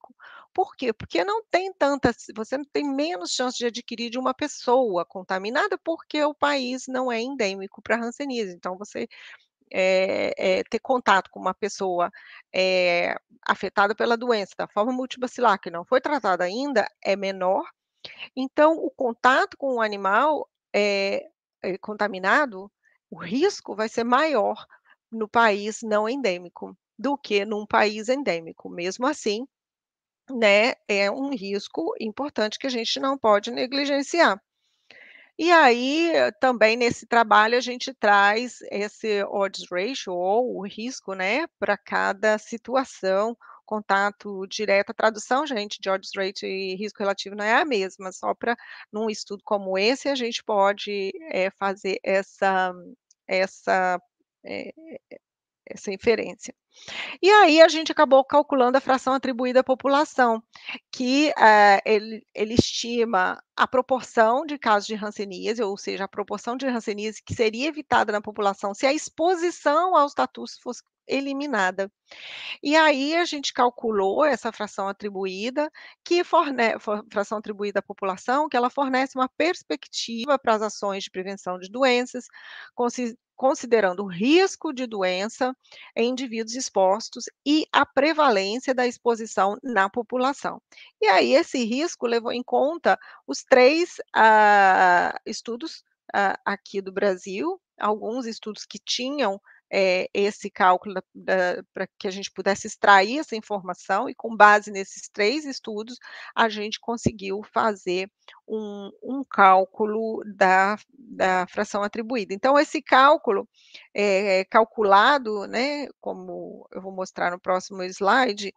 C: Por quê? Porque não tem tantas você não tem menos chance de adquirir de uma pessoa contaminada, porque o país não é endêmico para hanseníase. Então você, eh eh, ter contato com uma pessoa, eh, afetada pela doença da forma multibacilar, que não foi tratada ainda, é menor. Então o contato com o animal, eh eh, contaminado, o risco vai ser maior no país não endêmico, do que num país endêmico. Mesmo assim, né, é um risco importante que a gente não pode negligenciar. E aí, também nesse trabalho a gente traz esse odds ratio ou o risco, né, para cada situação, contato direto. A tradução, gente, de odds ratio e risco relativo não é a mesma, só para num estudo como esse a gente pode, eh, fazer essa essa, eh, essa inferência. E aí a gente acabou calculando a fração atribuída à população, que, eh, ele ele estima a proporção de casos de hanseníase, ou seja, a proporção de hanseníase que seria evitada na população se a exposição aos tatus fosse eliminada. E aí a gente calculou essa fração atribuída, que forne for fração atribuída à população, que ela fornece uma perspectiva para as ações de prevenção de doenças, consi considerando o risco de doença em indivíduos expostos e a prevalência da exposição na população. E aí esse risco levou em conta os três, ah, estudos, ah, aqui do Brasil, alguns estudos que tinham, eh, esse cálculo da da para que a gente pudesse extrair essa informação e com base nesses três estudos, a gente conseguiu fazer um um cálculo da da fração atribuída. Então esse cálculo, eh, calculado, né, como eu vou mostrar no próximo slide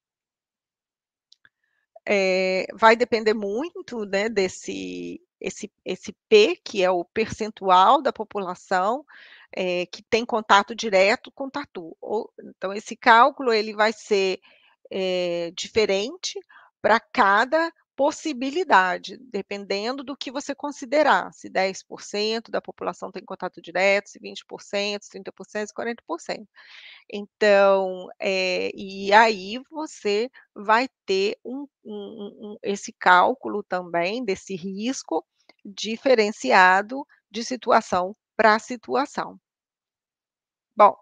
C: eh, vai depender muito, né, desse esse esse P, que é o percentual da população, eh, que tem contato direto com tatu. Ou então esse cálculo ele vai ser, eh, diferente para cada possibilidade, dependendo do que você considerar, se dez por cento da população tem contato direto, se vinte por cento, se trinta por cento, se quarenta por cento. Então, eh, e aí você vai ter um um um esse cálculo também desse risco diferenciado de situação para situação. Bom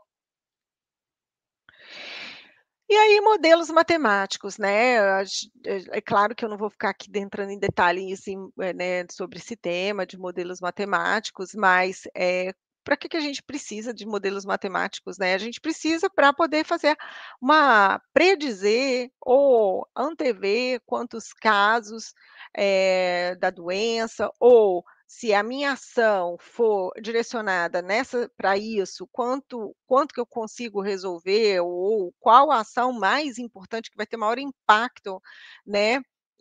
C: e aí modelos matemáticos, né, a gen é é claro que eu não vou ficar aqui entrando em detalhes em eh, né, sobre esse tema de modelos matemáticos, mas, eh, pra que que a gente precisa de modelos matemáticos, né? A gente precisa pra poder fazer uma predizer ou antever quantos casos, eh, da doença ou se a minha ação for direcionada nessa pra isso, quanto quanto que eu consigo resolver ou qual a ação mais importante que vai ter maior impacto, né,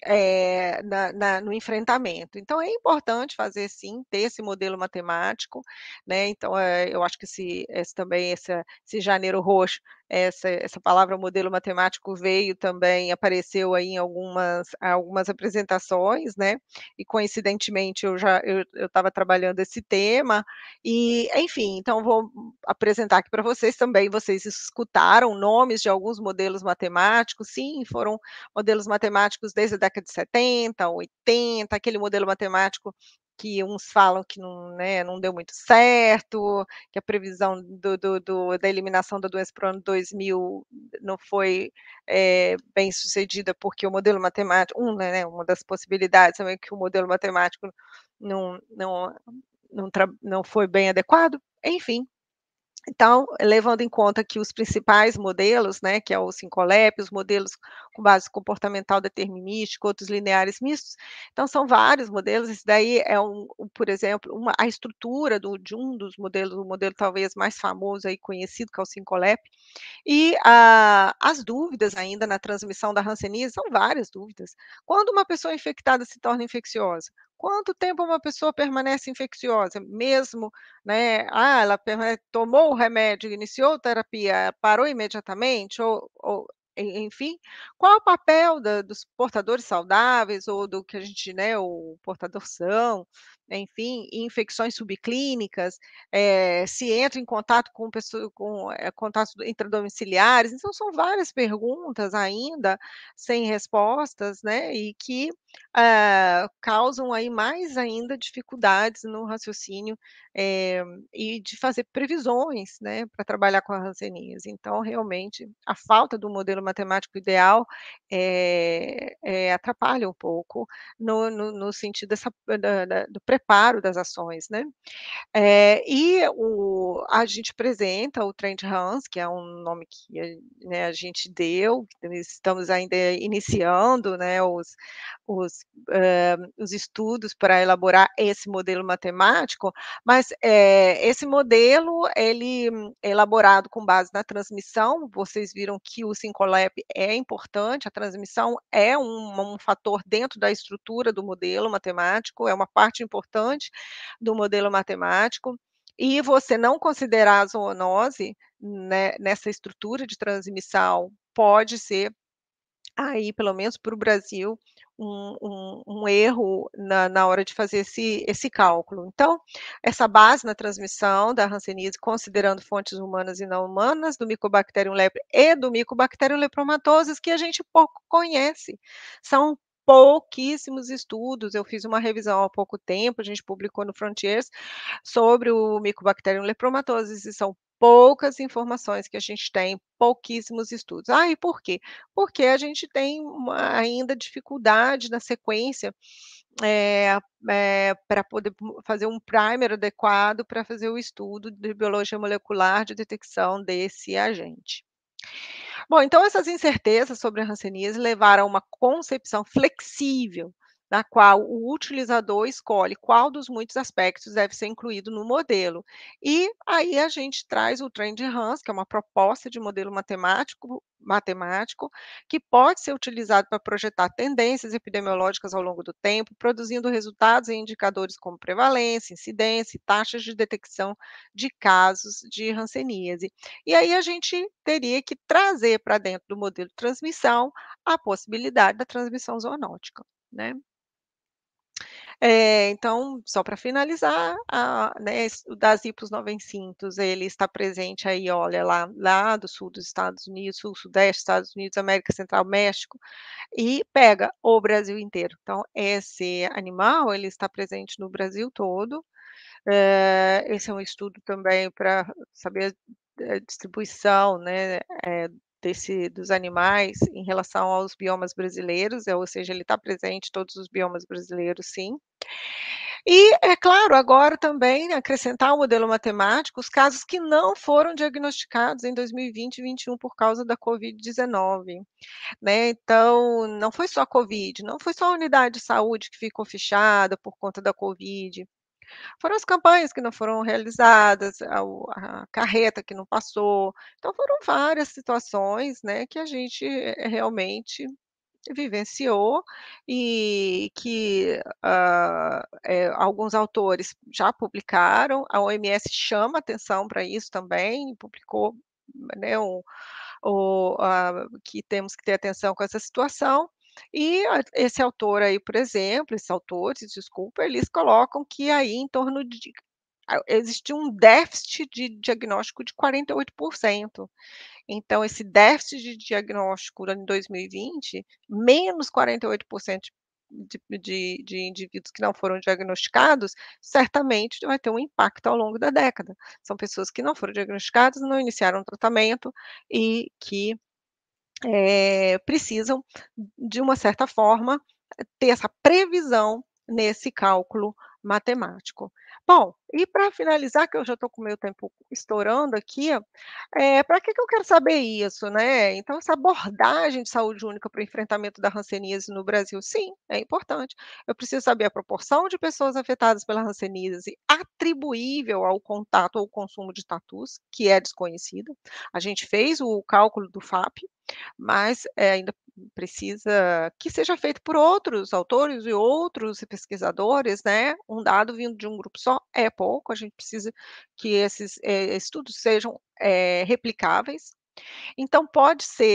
C: eh, na na no enfrentamento. Então é importante fazer sim, ter esse modelo matemático, né, então, eh, eu acho que esse esse também essa esse janeiro roxo, essa essa palavra modelo matemático veio também apareceu aí em algumas algumas apresentações, né, e coincidentemente eu já eu eu estava trabalhando esse tema, e enfim, então vou apresentar aqui pra vocês também, vocês escutaram nomes de alguns modelos matemáticos, sim, foram modelos matemáticos desde a década de setenta, oitenta, aquele modelo matemático que uns falam que não, né, não deu muito certo, que a previsão do do do da eliminação da doença para o ano dois mil não foi, eh, bem-sucedida, porque o modelo matemático um, né, uma das possibilidades também que o modelo matemático não não não tra não foi bem adequado, enfim. Então, levando em conta que os principais modelos, né, que é o Sincolape, os modelos com base comportamental determinística, outros lineares mistos, então são vários modelos, esse daí é um um por exemplo, uma a estrutura do de um dos modelos, o modelo talvez mais famoso aí conhecido, que é o Sincolape, e a as dúvidas ainda na transmissão da hanseníase são várias dúvidas. Quando uma pessoa infectada se torna infecciosa? Quanto tempo uma pessoa permanece infecciosa? Mesmo, né, ah, ela permane tomou o remédio, iniciou terapia, parou imediatamente ou ou en enfim, qual é o papel da dos portadores saudáveis ou do que a gente, né, o portador são, enfim, infecções subclínicas, eh, se entra em contato com pessoa com, eh, contatos intradomiciliares, então são várias perguntas ainda sem respostas, né, e que, ah, causam aí mais ainda dificuldades no raciocínio, eh, e de fazer previsões, né, para trabalhar com a hanseníase. Então, realmente, a falta do modelo matemático ideal, eh eh, atrapalha um pouco no no no sentido dessa da da do preparo das ações, né. Eh, e o a gente apresenta o Trend Hans, que é um nome que a né, a gente deu, estamos ainda iniciando, né, os os, hã, os estudos para elaborar esse modelo matemático, mas, eh, esse modelo ele é elaborado com base na transmissão, vocês viram que o Sincolap é importante, a transmissão é um um fator dentro da estrutura do modelo matemático, é uma parte importante do modelo matemático, e você não considerar a zoonose, né, nessa estrutura de transmissão, pode ser, aí pelo menos para o Brasil, um um um erro na na hora de fazer esse esse cálculo. Então, essa base na transmissão da hanseníase, considerando fontes humanas e não humanas, do Mycobacterium leprae e do Mycobacterium lepromatosis, que a gente pouco conhece. São pouquíssimos estudos, eu fiz uma revisão há pouco tempo, a gente publicou no Frontiers, sobre o Mycobacterium lepromatosis e são poucas informações que a gente tem, pouquíssimos estudos. Ah, e por quê? Porque a gente tem uma ainda dificuldade na sequência, eh eh, pra poder fazer um primer adequado para fazer o estudo de biologia molecular de detecção desse agente. Bom, então essas incertezas sobre a hanseníase levaram a uma concepção flexível, na qual o utilizador escolhe qual dos muitos aspectos deve ser incluído no modelo. E aí a gente traz o Trend Hans, que é uma proposta de modelo matemático matemático, que pode ser utilizado para projetar tendências epidemiológicas ao longo do tempo, produzindo resultados e indicadores como prevalência, incidência e taxas de detecção de casos de hanseníase. E aí a gente teria que trazer para dentro do modelo de transmissão a possibilidade da transmissão zoonótica, né. Eh, então, só para finalizar, a né, o das hiposnovencintos, ele está presente aí, olha, lá lá do sul dos Estados Unidos, sul, sudeste, Estados Unidos, América Central, México, e pega o Brasil inteiro. Então, esse animal, ele está presente no Brasil todo. Eh, esse é um estudo também para saber a distribuição, né, eh, desse dos animais em relação aos biomas brasileiros, eh, ou seja, ele está presente em todos os biomas brasileiros, sim. E, é claro, agora também acrescentar o modelo matemático, os casos que não foram diagnosticados em dois mil e vinte e vinte e um por causa da covid dezenove, né. Então, não foi só a covid, não foi só a unidade de saúde que ficou fechada por conta da covid, foram as campanhas que não foram realizadas, a o a carreta que não passou, então foram várias situações, né, que a gente, eh, realmente vivenciou e que, hã, eh, alguns autores já publicaram, a O M S chama atenção para isso também, publicou, né, o o a que temos que ter atenção com essa situação, e a esse autor aí, por exemplo, esses autores, desculpa, eles colocam que aí em torno de a existe um déficit de diagnóstico de quarenta e oito por cento. Então esse déficit de diagnóstico em dois mil e vinte, menos quarenta e oito por cento de de de indivíduos que não foram diagnosticados, certamente vai ter um impacto ao longo da década. São pessoas que não foram diagnosticadas, não iniciaram tratamento e que, eh, precisam, de uma certa forma, ter essa previsão nesse cálculo matemático. Bom, e para finalizar, que eu já estou com o meu tempo estourando aqui, eh, pra que que eu quero saber isso, né. Então essa abordagem de saúde única para o enfrentamento da hanseníase no Brasil, sim, é importante. Eu preciso saber a proporção de pessoas afetadas pela hanseníase atribuível ao contato ou consumo de tatus, que é desconhecida. A gente fez o cálculo do FAP, mas, eh, ainda precisa que seja feito por outros autores e outros pesquisadores, né, um dado vindo de um grupo só é pouco, a gente precisa que esses, eh, estudos sejam, eh, replicáveis. Então pode ser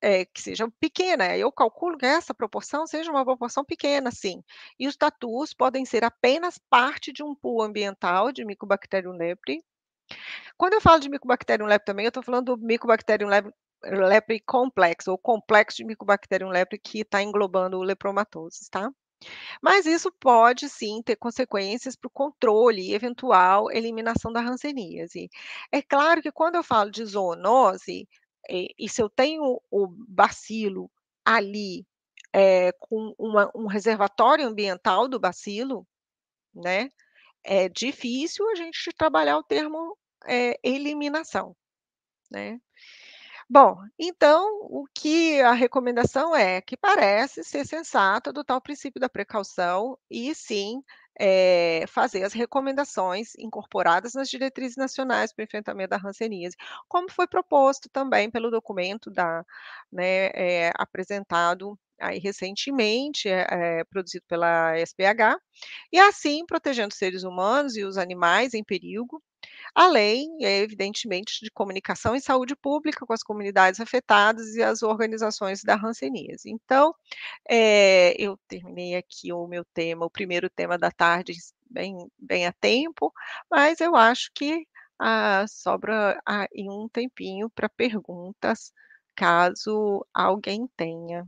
C: é, que seja pequena, eu calculo que essa proporção seja uma proporção pequena, sim. E os tatus podem ser apenas parte de um pool ambiental de Mycobacterium leprae. Quando eu falo de Mycobacterium leprae também, eu estou falando do Mycobacterium leprae leprae complexo, ou complexo de Mycobacterium leprae, que está englobando o Lepromatosis, tá? Mas isso pode sim ter consequências para o controle e eventual eliminação da hanseníase. É claro que quando eu falo de zoonose, e, e se eu tenho o bacilo ali é, com uma, um reservatório ambiental do bacilo, né, é difícil a gente trabalhar o termo é, eliminação, né? Bom, então o que a recomendação é que parece ser sensato adotar o princípio da precaução e sim, eh, fazer as recomendações incorporadas nas diretrizes nacionais para o enfrentamento da hanseníase, como foi proposto também pelo documento da né, eh, apresentado aí recentemente, eh eh, produzido pela S B H, e assim protegendo os seres humanos e os animais em perigo, além, eh, evidentemente, de comunicação e saúde pública com as comunidades afetadas e as organizações da hanseníase. Então, eh, eu terminei aqui o meu tema, o primeiro tema da tarde, bem bem a tempo, mas eu acho que, ah, sobra aí um tempinho para perguntas, caso alguém tenha.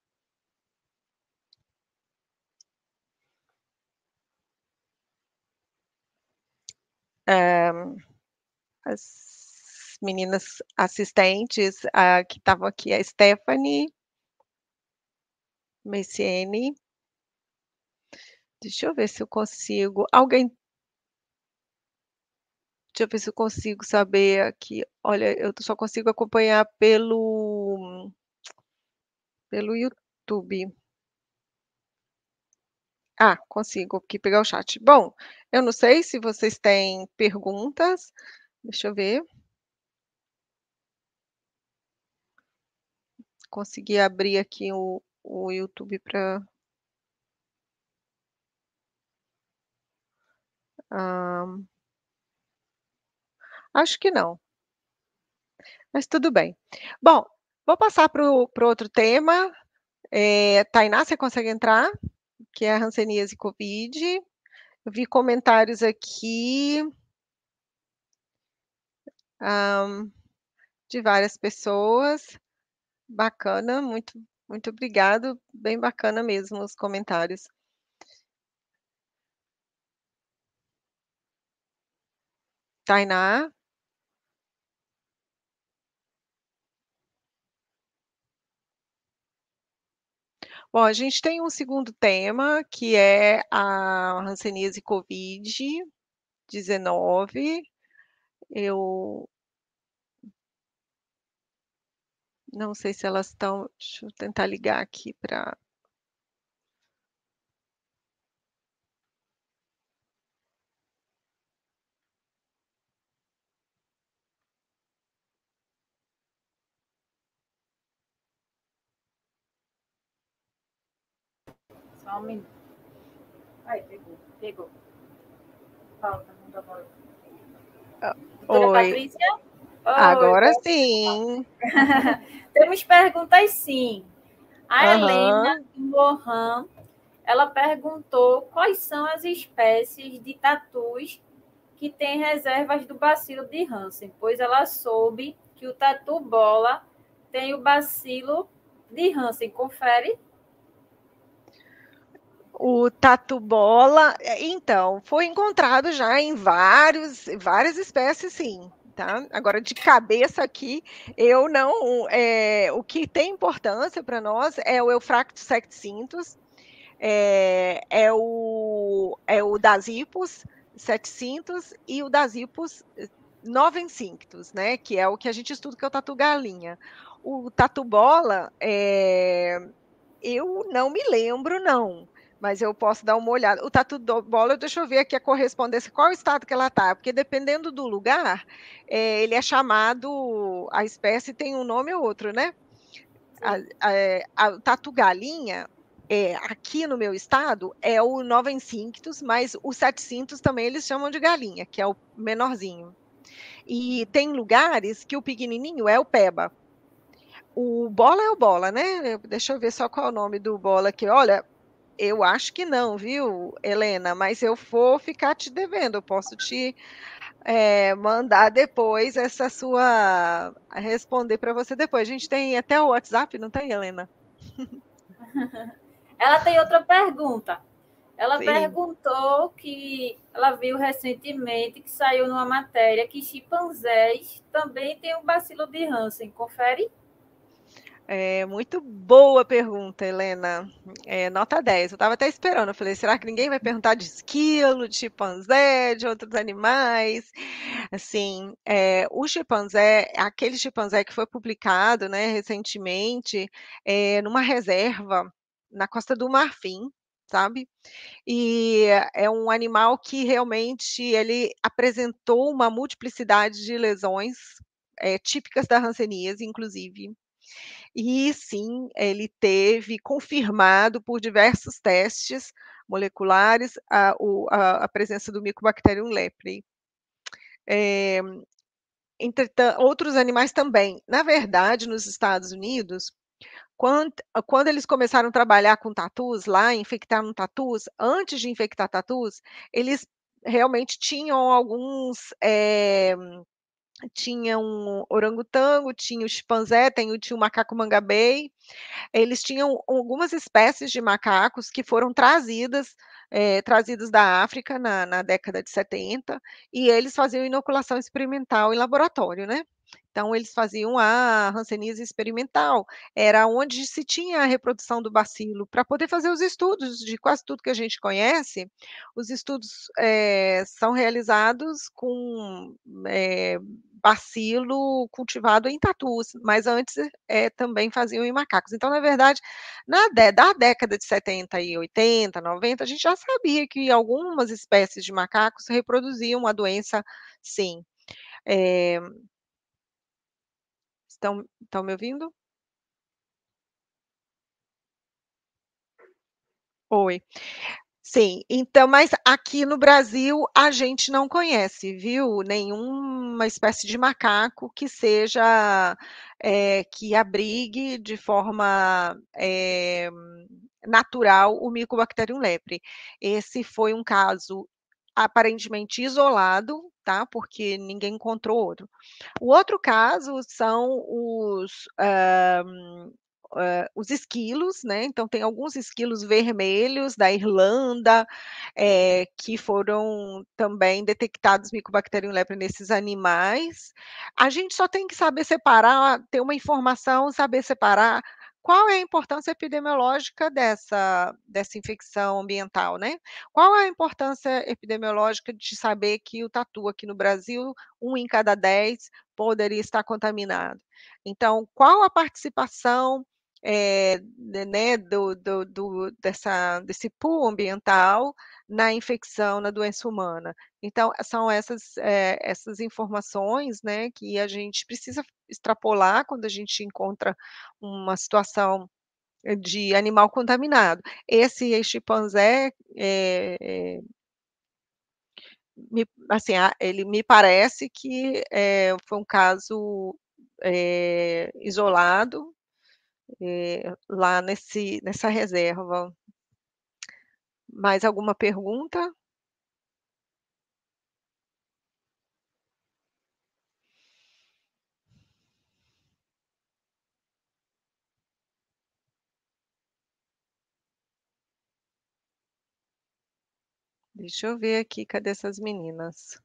C: Hã, as meninas assistentes, ah, que estavam aqui, a Stephanie Messiene. Deixa eu ver se eu consigo alguém deixa eu ver se eu consigo saber aqui. Olha, eu só consigo acompanhar pelo pelo YouTube. Ah, consigo aqui pegar o chat. Bom, eu não sei se vocês têm perguntas. Deixa eu ver. Consegui abrir aqui o o YouTube para hã, acho que não, mas tudo bem. Bom, vou passar para o para o outro tema. Eh, Tainá, você consegue entrar? Que é a hanseníase Covid. Eu vi comentários aqui, hã, de várias pessoas. Bacana, muito muito obrigado, bem bacana mesmo os comentários. Tainá? Bom, a gente tem um segundo tema, que é a hanseníase Covid dezenove. Eu não sei se elas estão, deixa eu tentar ligar aqui para
A: Só um minuto. Aí, pegou, pegou. Falta, não dá bola. Doutora
C: oi,
A: Patrícia? Oi,
C: agora
A: boa-
C: sim.
A: Temos perguntas sim. A Helena
C: Aham.
A: Lohan, ela perguntou quais são as espécies de tatus que têm reservas do bacilo de Hansen, pois ela soube que o tatu bola tem o bacilo de Hansen. Confere?
C: O tatu-bola, eh, então, foi encontrado já em vários várias espécies sim, tá. Agora de cabeça aqui, eu não, eh, o que tem importância para nós é o Euphractus seccintus, eh, é o é o Dasypus seccintus e o Dasypus novencinctus, né, que é o que a gente estuda, que é o tatu-galinha. O tatu-bola, eh, eu não me lembro não, mas eu posso dar uma olhada. O tatu-bola, deixa eu ver aqui a correspondência, qual estado que ela está, porque dependendo do lugar, eh, ele é chamado, a espécie tem um nome ou outro, né. A a eh, a o tatu-galinha, eh, aqui no meu estado, é o novencinctus, mas o setcintus também eles chamam de galinha, que é o menorzinho. E tem lugares que o pequenininho é o peba. o bola é o bola, né? Deixa eu ver só qual é o nome do bola aqui. Olha, eu acho que não, viu, Helena? Mas eu vou ficar te devendo. Eu posso te é, mandar depois essa sua. Responder para você depois. A gente tem até o WhatsApp, não tem, Helena?
A: Ela tem outra pergunta. Ela
C: Sim.
A: perguntou que ela viu recentemente que saiu numa matéria que chimpanzés também têm o bacilo de Hansen. Confere?
C: É, muito boa pergunta, Helena. É, nota dez. Eu estava até esperando. Eu falei, será que ninguém vai perguntar de esquilo, de chimpanzé, de outros animais? Assim, é, o chimpanzé, aquele chimpanzé que foi publicado, né, recentemente, é, numa reserva na Costa do Marfim, sabe? E é um animal que realmente ele apresentou uma multiplicidade de lesões, é, típicas da hanseníase, inclusive. E sim, ele teve confirmado por diversos testes moleculares a, o, a, a presença do Mycobacterium leprae. É, entretanto, outros animais também. Na verdade, nos Estados Unidos, quando, quando eles começaram a trabalhar com tatus lá, infectaram tatus, antes de infectar tatus, eles realmente tinham alguns. É, tinha um orangotango, tinha o chimpanzé, tem, tinha o macaco mangabei. Eles tinham algumas espécies de macacos que foram trazidas, eh, trazidos da África na, na década de setenta, e eles faziam inoculação experimental em laboratório, né? Então, eles faziam a hanseníase experimental, era onde se tinha a reprodução do bacilo, para poder fazer os estudos de quase tudo que a gente conhece. Os estudos eh, são realizados com eh, bacilo cultivado em tatus, mas antes eh, também faziam em macacos. Então, na verdade, na dé da década de setenta e oitenta, noventa, a gente já sabia que algumas espécies de macacos reproduziam a doença, sim. Eh, estão, estão me ouvindo? Oi. Sim, então, mas aqui no Brasil a gente não conhece, viu, nenhuma espécie de macaco que seja, eh, que abrigue de forma, eh, natural o Mycobacterium leprae. Esse foi um caso aparentemente isolado, tá, porque ninguém encontrou outro. O outro caso são os, hã, hã, os esquilos, né, então tem alguns esquilos vermelhos da Irlanda, eh, que foram também detectados Mycobacterium leprae nesses animais. A gente só tem que saber separar, ter uma informação, saber separar qual é a importância epidemiológica dessa dessa infecção ambiental, né. Qual é a importância epidemiológica de saber que o tatu aqui no Brasil, um em cada dez poderia estar contaminado. Então, qual a participação, eh, né, do do do dessa desse pool ambiental na infecção, na doença humana? Então, são essas, eh, essas informações, né, que a gente precisa extrapolar quando a gente encontra uma situação de animal contaminado. Esse chimpanzé, eh eh me assim, a ele me parece que, eh, foi um caso, eh, isolado, eh, lá nesse nessa reserva. Mais alguma pergunta? Deixa eu ver aqui, cadê essas meninas?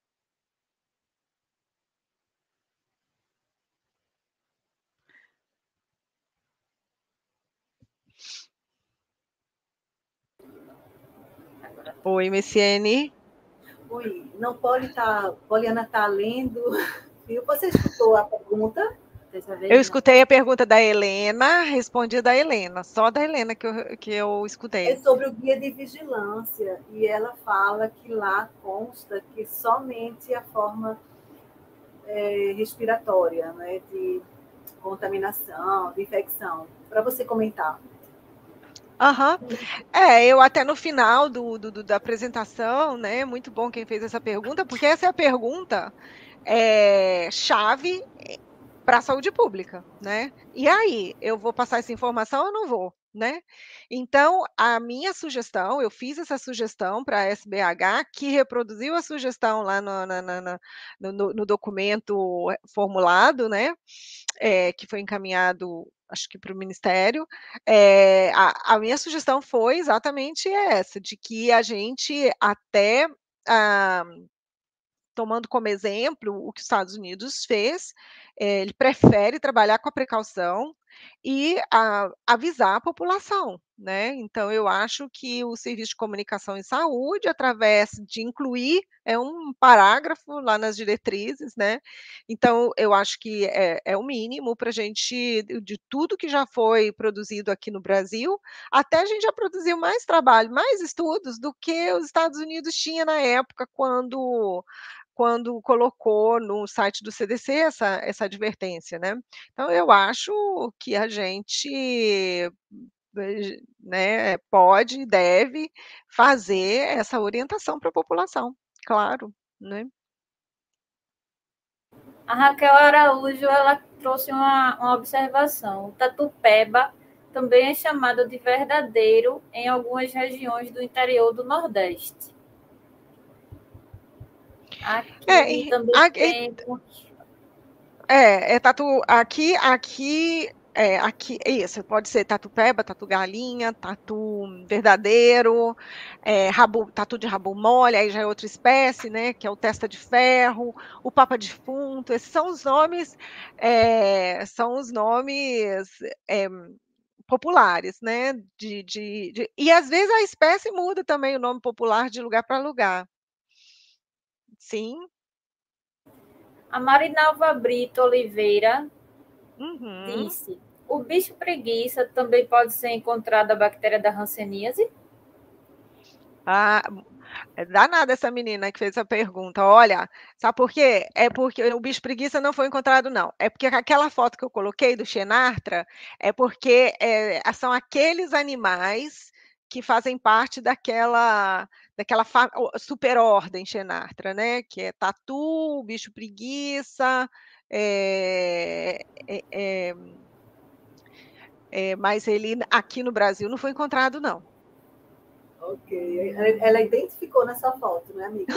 C: Oi, Messiane.
B: Oi, não pode estar. Poliana está lendo. Viu? Você escutou a pergunta?
A: Dessa vez
C: Eu
A: não.
C: escutei a pergunta da Helena, respondi da Helena, só da Helena que eu que eu
B: É
C: escutei.
B: sobre o guia de vigilância. E ela fala que lá consta que somente a forma é, respiratória, né, de contaminação, de infecção. Para você comentar.
C: Aham. É, eu até no final do do do da apresentação, né, muito bom quem fez essa pergunta, porque essa é a pergunta, eh, chave para a saúde pública, né? E aí, eu vou passar essa informação ou não vou, né? Então, a minha sugestão, eu fiz essa sugestão para a S B H, que reproduziu a sugestão lá no, na, na, na, no, no documento formulado, né? É, que foi encaminhado, acho que para o Ministério. É, a, a minha sugestão foi exatamente essa, de que a gente até... Ah, tomando como exemplo o que os Estados Unidos fez, eh, ele prefere trabalhar com a precaução e a, avisar a população, né? Então, eu acho que o Serviço de Comunicação em Saúde, através de incluir, é um parágrafo lá nas diretrizes, né? Então, eu acho que é, é o mínimo para a gente, de tudo que já foi produzido aqui no Brasil, até a gente já produziu mais trabalho, mais estudos do que os Estados Unidos tinha na época, quando quando colocou no site do C D C essa essa advertência, né. Então eu acho que a gente, né, pode e deve fazer essa orientação para a população, claro, né.
A: A Raquel Araújo, ela trouxe uma, uma observação. O tatu-peba também é chamado de verdadeiro em algumas regiões do interior do Nordeste. Aqui
C: É,
A: também
C: aqui,
A: tem...
C: É, é tatu aqui aqui é, aqui isso, pode ser tatu-peba, tatu-galinha, tatu verdadeiro, é, rabo tatu de rabo mole, aí já é outra espécie, né, que é o testa de ferro, o papa-defunto, esses são os nomes, eh, são os nomes, eh, populares, né, de de de e às vezes a espécie muda também o nome popular de lugar para lugar. Sim.
A: A Marinalva Brito Oliveira
C: Uhum.
A: disse: o bicho preguiça também pode ser encontrado a bactéria da hanseníase?
C: Ah, é danada essa menina que fez essa pergunta. Olha, sabe por quê? É porque o bicho preguiça não foi encontrado, não. É porque aquela foto que eu coloquei do Xenartra é porque é, são aqueles animais que fazem parte daquela daquela superordem Xenartra, né? Que é tatu, bicho preguiça, é, é, é, é, mas ele aqui no Brasil não foi encontrado, não.
B: Ok. Ela identificou nessa foto, né, amiga?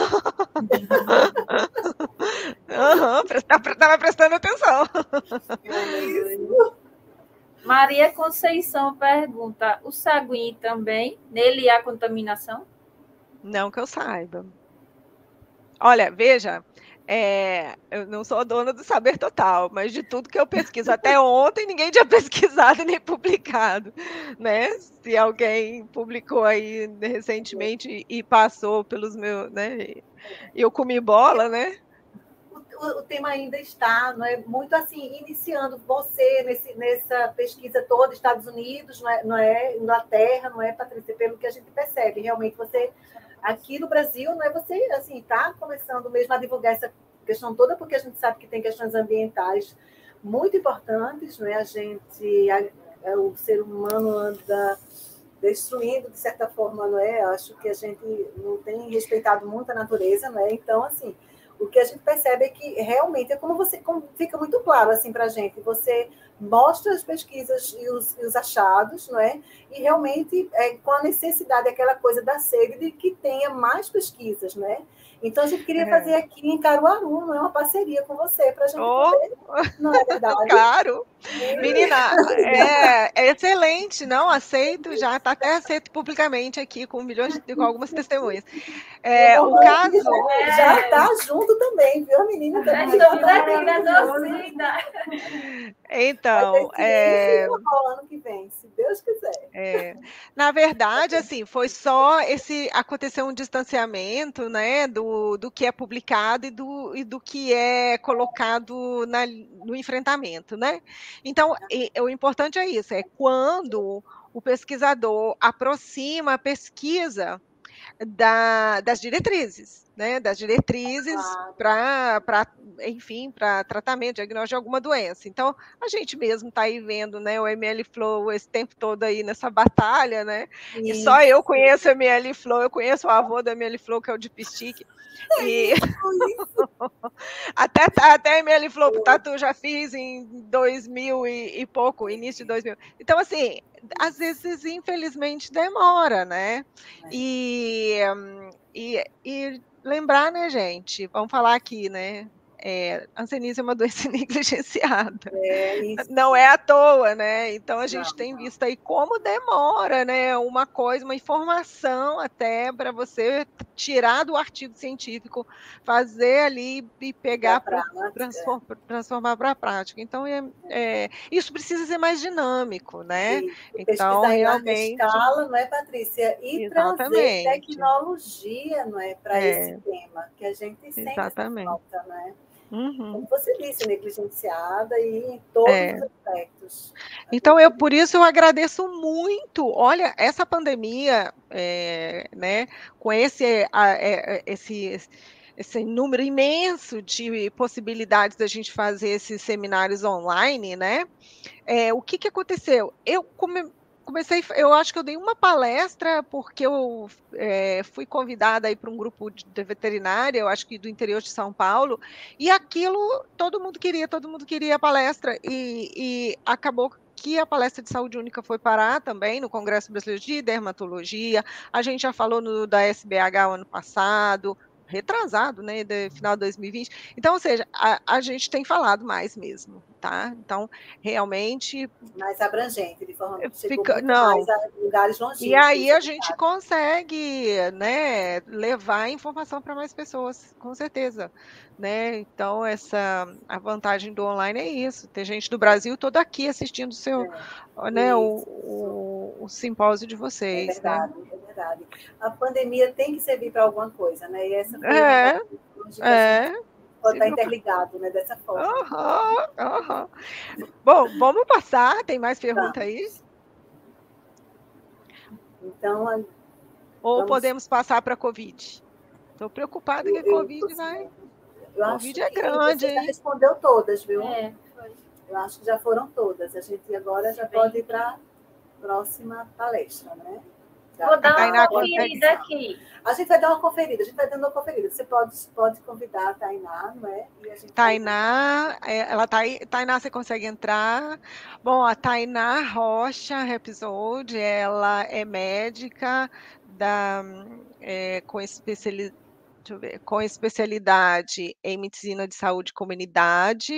C: Aham, estava prestando atenção.
B: Isso.
A: Maria Conceição pergunta: o sagui também? Nele há contaminação?
C: Não que eu saiba. Olha, veja, é, eu não sou a dona do saber total, mas de tudo que eu pesquiso, até ontem ninguém tinha pesquisado nem publicado, né? Se alguém publicou aí recentemente e passou pelos meus, né? E eu comi bola, né?
B: O, o tema ainda está, não é, muito assim, iniciando você nesse, nessa pesquisa toda, Estados Unidos, não é, não é Inglaterra, não é, Patrícia, pelo que a gente percebe, realmente você, aqui no Brasil, não é, você, assim, está começando mesmo a divulgar essa questão toda, porque a gente sabe que tem questões ambientais muito importantes, não é, a gente, a, a, o ser humano anda destruindo, de certa forma, não é, acho que a gente não tem respeitado muito a natureza, não é, então, assim, o que a gente percebe é que realmente é como você, como fica muito claro assim para a gente, você mostra as pesquisas e os, e os achados, não é? E realmente é, com a necessidade, aquela coisa da sede de que tenha mais pesquisas, não é? Então a gente queria é. fazer aqui em Caruaru, não é, uma parceria com você para a gente oh. poder, não é verdade?
C: Claro, menina, é, é excelente, não aceito, já está até aceito publicamente aqui com milhões de, com algumas testemunhas. É, o caso
B: já está junto também, viu, menina?
A: Já estamos aqui na torcida.
C: Então, é...
B: ano que vem, se Deus quiser.
C: É, na verdade, assim, foi só esse aconteceu um distanciamento, né, do, do que é publicado e do, e do que é colocado na, no enfrentamento, né? Então, e, o importante é isso, é quando o pesquisador aproxima a pesquisa da, das diretrizes, né? Das diretrizes para, enfim, para tratamento, diagnóstico de alguma doença. Então, a gente mesmo está aí vendo, né, o M L Flow esse tempo todo aí nessa batalha, né? Isso. E só eu conheço o M L Flow, eu conheço o avô do M L Flow, que é o de Pistique. E até, até M L Flow Tatu já fiz em dois mil e, e pouco, início de dois mil. Então, assim, às vezes, infelizmente, demora, né? E, e, e lembrar, né, gente? Vamos falar aqui, né? É, hanseníase é uma doença negligenciada. É não é à toa, né? Então a gente não, tem não. visto aí como demora, né? Uma coisa, uma informação até para você tirar do artigo científico, fazer ali e pegar para transform, transformar para a prática. Então é, é, isso precisa ser mais dinâmico, né?
B: E
C: então realmente.
B: Em escala, não é, Patrícia? E exatamente. Trazer tecnologia, não é, para é. esse tema que a gente sente falta, né? Uhum. Como você disse, negligenciada e em todos é. os aspectos.
C: Então, eu, por isso eu agradeço muito. Olha, essa pandemia, é, né, com esse, a, é, esse, esse número imenso de possibilidades da gente fazer esses seminários online, né? É, o que, que aconteceu? Eu come, comecei, eu acho que eu dei uma palestra porque eu é, fui convidada aí para um grupo de, de veterinária, eu acho que do interior de São Paulo, e aquilo todo mundo queria, todo mundo queria a palestra, e, e acabou que a palestra de saúde única foi parar também no Congresso Brasileiro de Dermatologia. A gente já falou no, da S B H o ano passado, retrasado, né, de final de dois mil e vinte. Então, ou seja, a, a gente tem falado mais mesmo, tá? Então, realmente...
B: Mais abrangente, de forma que
C: fica, não.
B: mais a lugares longínquos.
C: E aí a gente consegue, né, levar a informação para mais pessoas, com certeza, né? Então, essa, a vantagem do online é isso, ter gente do Brasil todo aqui assistindo o seu, é, né, o, o, o simpósio de vocês,
B: é verdade,
C: né?
B: É verdade. A pandemia tem que servir para alguma coisa, né? E essa foi
C: é,
B: a é. Pode estar interligado, né? Dessa forma.
C: Uhum, uhum. Bom, vamos passar. Tem mais pergunta vamos. aí?
B: Então,
C: ou vamos... podemos passar para a Covid? Estou preocupada eu, que a Covid eu, vai.
B: Eu
C: Covid
B: acho
C: é grande,
B: você
C: hein?
B: Já respondeu todas, viu?
A: É, foi.
B: Eu acho que já foram todas. A gente agora já Bem. pode ir para a próxima palestra, né?
A: Vou dar uma conferida aqui.
B: A gente vai dar uma conferida, a gente vai dando uma conferida. Você pode, pode convidar a Tainá, não é? E a gente
C: Tainá, vai... ela tá aí. Tainá, você consegue entrar? Bom, a Tainá Rocha Episode, ela é médica da, é, com, especiali... Deixa eu ver, com especialidade em medicina de saúde e comunidade.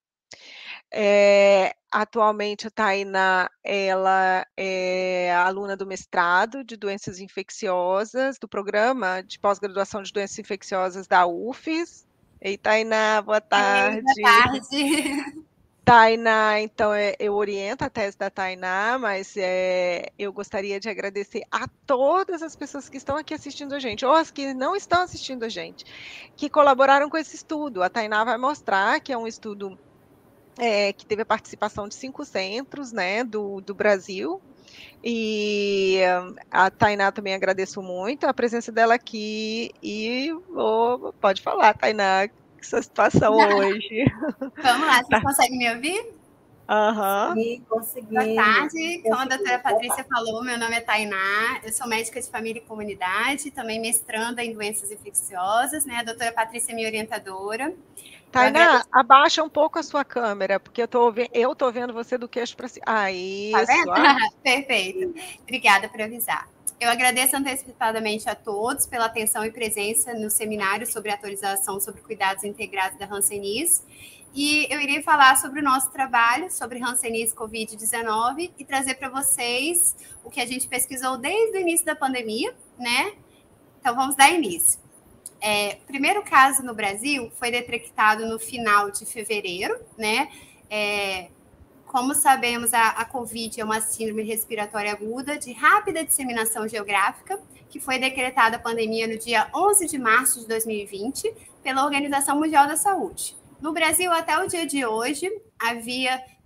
C: É, atualmente, a Tainá, ela é aluna do mestrado de doenças infecciosas, do programa de pós-graduação de doenças infecciosas da U F E S. Ei, Tainá, boa tarde.
D: Ei, boa tarde.
C: Tainá, então, é, eu oriento a tese da Tainá, mas é, eu gostaria de agradecer a todas as pessoas que estão aqui assistindo a gente, ou as que não estão assistindo a gente, que colaboraram com esse estudo. A Tainá vai mostrar que é um estudo É, que teve a participação de cinco centros, né, do, do Brasil, e a Tainá também agradeço muito a presença dela aqui, e oh, pode falar, Tainá, que sua situação hoje.
D: Vamos lá, vocês conseguem me ouvir?
C: Aham.
B: Uhum. Consegui.
D: Boa tarde, como a doutora Patrícia falou, meu nome é Tainá, eu sou médica de família e comunidade, também mestranda em doenças infecciosas, né? A doutora Patrícia é minha orientadora.
C: Tainá, agradeço... abaixa um pouco a sua câmera, porque eu tô, eu tô vendo você do queixo para cima. Ah, isso.
D: Tá vendo? Perfeito. Obrigada por avisar. Eu agradeço antecipadamente a todos pela atenção e presença no seminário sobre atualização sobre cuidados integrados da hanseníase. E eu irei falar sobre o nosso trabalho, sobre hanseníase covid dezenove e trazer para vocês o que a gente pesquisou desde o início da pandemia, né? Então, vamos dar início. É, o primeiro caso no Brasil foi detectado no final de fevereiro, né? É, como sabemos, a, a Covid é uma síndrome respiratória aguda de rápida disseminação geográfica, que foi decretada a pandemia no dia onze de março de dois mil e vinte pela Organização Mundial da Saúde. No Brasil, até o dia de hoje, havia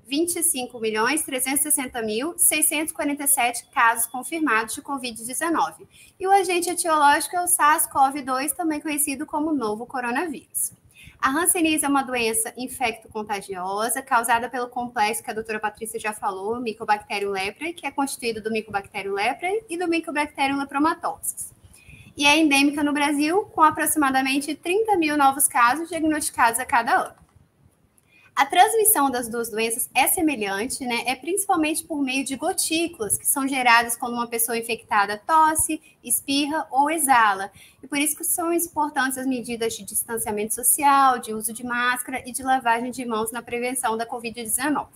D: vinte e cinco milhões, trezentos e sessenta mil, seiscentos e quarenta e sete casos confirmados de covid dezenove. E o agente etiológico é o SARS-C o V dois, também conhecido como novo coronavírus. A hanseníase é uma doença infecto-contagiosa causada pelo complexo que a doutora Patrícia já falou, Mycobacterium leprae, que é constituído do Mycobacterium leprae e do Mycobacterium lepromatosis. E é endêmica no Brasil, com aproximadamente trinta mil novos casos diagnosticados a cada ano. A transmissão das duas doenças é semelhante, né? É principalmente por meio de gotículas, que são geradas quando uma pessoa infectada tosse, espirra ou exala. E por isso que são importantes as medidas de distanciamento social, de uso de máscara e de lavagem de mãos na prevenção da covid dezenove.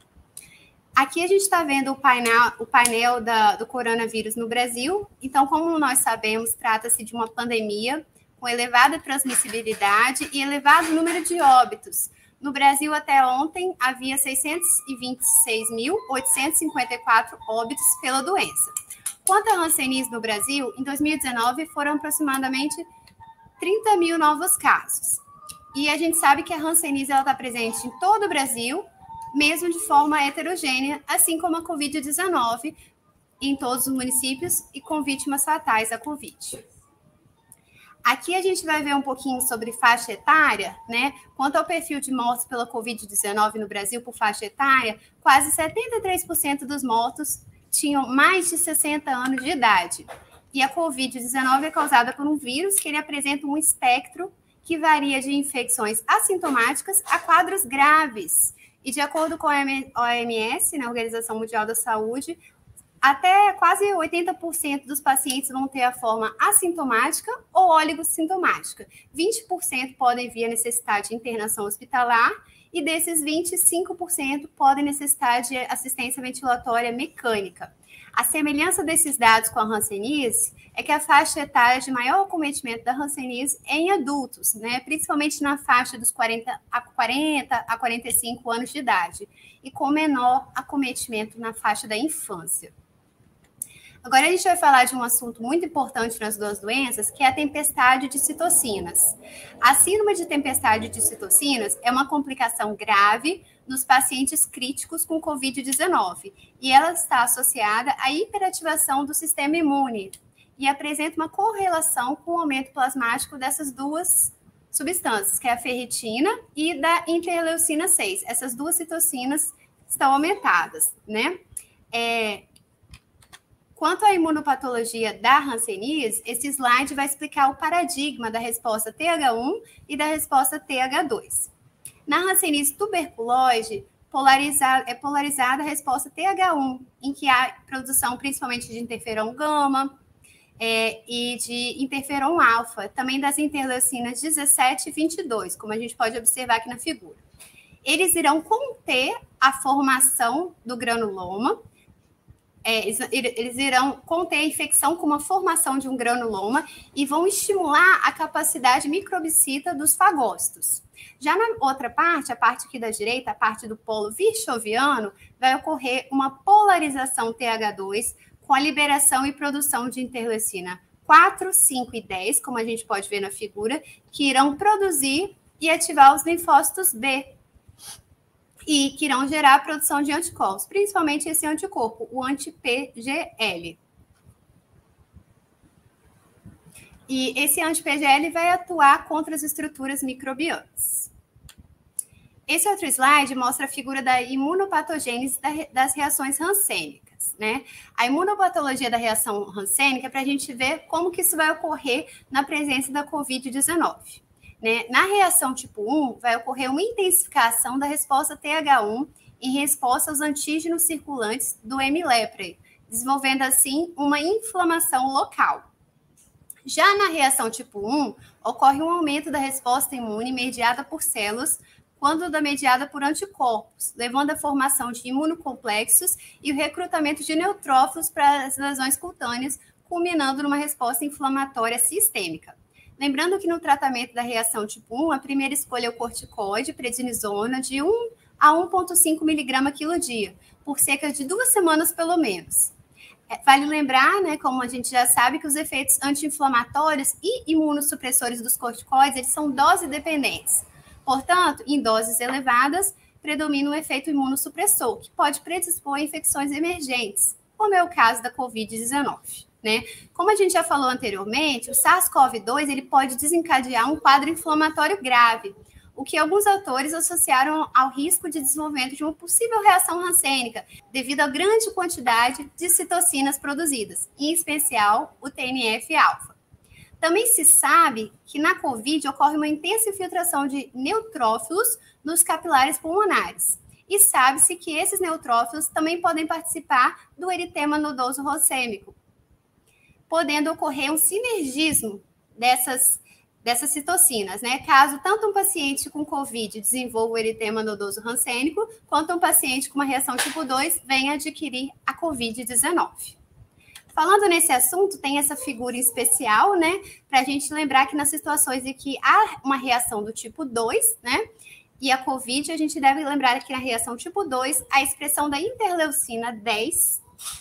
D: Aqui a gente está vendo o painel, o painel da, do coronavírus no Brasil. Então, como nós sabemos, trata-se de uma pandemia com elevada transmissibilidade e elevado número de óbitos. No Brasil, até ontem, havia seiscentos e vinte e seis mil, oitocentos e cinquenta e quatro óbitos pela doença. Quanto à hanseníase no Brasil, em dois mil e dezenove foram aproximadamente trinta mil novos casos. E a gente sabe que a hanseníase está presente em todo o Brasil, mesmo de forma heterogênea, assim como a covid dezenove em todos os municípios e com vítimas fatais da Covid. Aqui a gente vai ver um pouquinho sobre faixa etária, né? Quanto ao perfil de mortos pela covid dezenove no Brasil por faixa etária, quase setenta e três por cento dos mortos tinham mais de sessenta anos de idade. E a covid dezenove é causada por um vírus que ele apresenta um espectro que varia de infecções assintomáticas a quadros graves. E de acordo com a O M S, né, Organização Mundial da Saúde, até quase oitenta por cento dos pacientes vão ter a forma assintomática ou oligossintomática. vinte por cento podem vir a necessitar de internação hospitalar e desses vinte e cinco por cento podem necessitar de assistência ventilatória mecânica. A semelhança desses dados com a hanseníase é que a faixa etária de maior acometimento da hanseníase é em adultos, né? Principalmente na faixa dos quarenta a quarenta e cinco anos de idade, e com menor acometimento na faixa da infância. Agora a gente vai falar de um assunto muito importante nas duas doenças, que é a tempestade de citocinas. A síndrome de tempestade de citocinas é uma complicação grave nos pacientes críticos com covid dezenove, e ela está associada à hiperativação do sistema imune e apresenta uma correlação com o aumento plasmático dessas duas substâncias, que é a ferritina e da interleucina seis. Essas duas citocinas estão aumentadas, né? É... Quanto à imunopatologia da hanseníase, esse slide vai explicar o paradigma da resposta T H um e da resposta T H dois. Na hanseníase tuberculose, polarizada, é polarizada a resposta T H um, em que há produção principalmente de interferon gama é, e de interferon alfa, também das interleucinas dezessete e vinte e dois, como a gente pode observar aqui na figura. Eles irão conter a formação do granuloma. É, eles irão conter a infecção com uma formação de um granuloma e vão estimular a capacidade microbicida dos fagócitos. Já na outra parte, a parte aqui da direita, a parte do polo virchoviano, vai ocorrer uma polarização T H dois com a liberação e produção de interleucina quatro, cinco e dez, como a gente pode ver na figura, que irão produzir e ativar os linfócitos B, e que irão gerar a produção de anticorpos, principalmente esse anticorpo, o anti-P G L. E esse anti-P G L vai atuar contra as estruturas microbianas. Esse outro slide mostra a figura da imunopatogênese das reações hansênicas, né? A imunopatologia da reação hansênica é para a gente ver como que isso vai ocorrer na presença da covid dezenove. Né? Na reação tipo um, vai ocorrer uma intensificação da resposta T H um em resposta aos antígenos circulantes do M. leprae, desenvolvendo assim uma inflamação local. Já na reação tipo um, ocorre um aumento da resposta imune mediada por células, quando da mediada por anticorpos, levando à formação de imunocomplexos e o recrutamento de neutrófilos para as lesões cutâneas, culminando numa resposta inflamatória sistêmica. Lembrando que no tratamento da reação tipo um, a primeira escolha é o corticoide, prednisona, de um a um vírgula cinco miligramas quilo dia, por cerca de duas semanas pelo menos. Vale lembrar, né, como a gente já sabe, que os efeitos anti-inflamatórios e imunossupressores dos corticoides, eles são dose dependentes. Portanto, em doses elevadas, predomina o efeito imunossupressor, que pode predispor a infecções emergentes, como é o caso da covid dezenove. Né? Como a gente já falou anteriormente, o SARS-CoV dois ele pode desencadear um quadro inflamatório grave, o que alguns autores associaram ao risco de desenvolvimento de uma possível reação rancênica, devido à grande quantidade de citocinas produzidas, em especial o T N F-alfa. Também se sabe que na COVID ocorre uma intensa infiltração de neutrófilos nos capilares pulmonares. E sabe-se que esses neutrófilos também podem participar do eritema nodoso racêmico, podendo ocorrer um sinergismo dessas, dessas citocinas, né? Caso tanto um paciente com COVID desenvolva o eritema nodoso rancênico, quanto um paciente com uma reação tipo dois venha adquirir a covid dezenove. Falando nesse assunto, tem essa figura em especial, né? Para a gente lembrar que nas situações em que há uma reação do tipo dois, né? E a COVID, a gente deve lembrar que na reação tipo dois, a expressão da interleucina dez,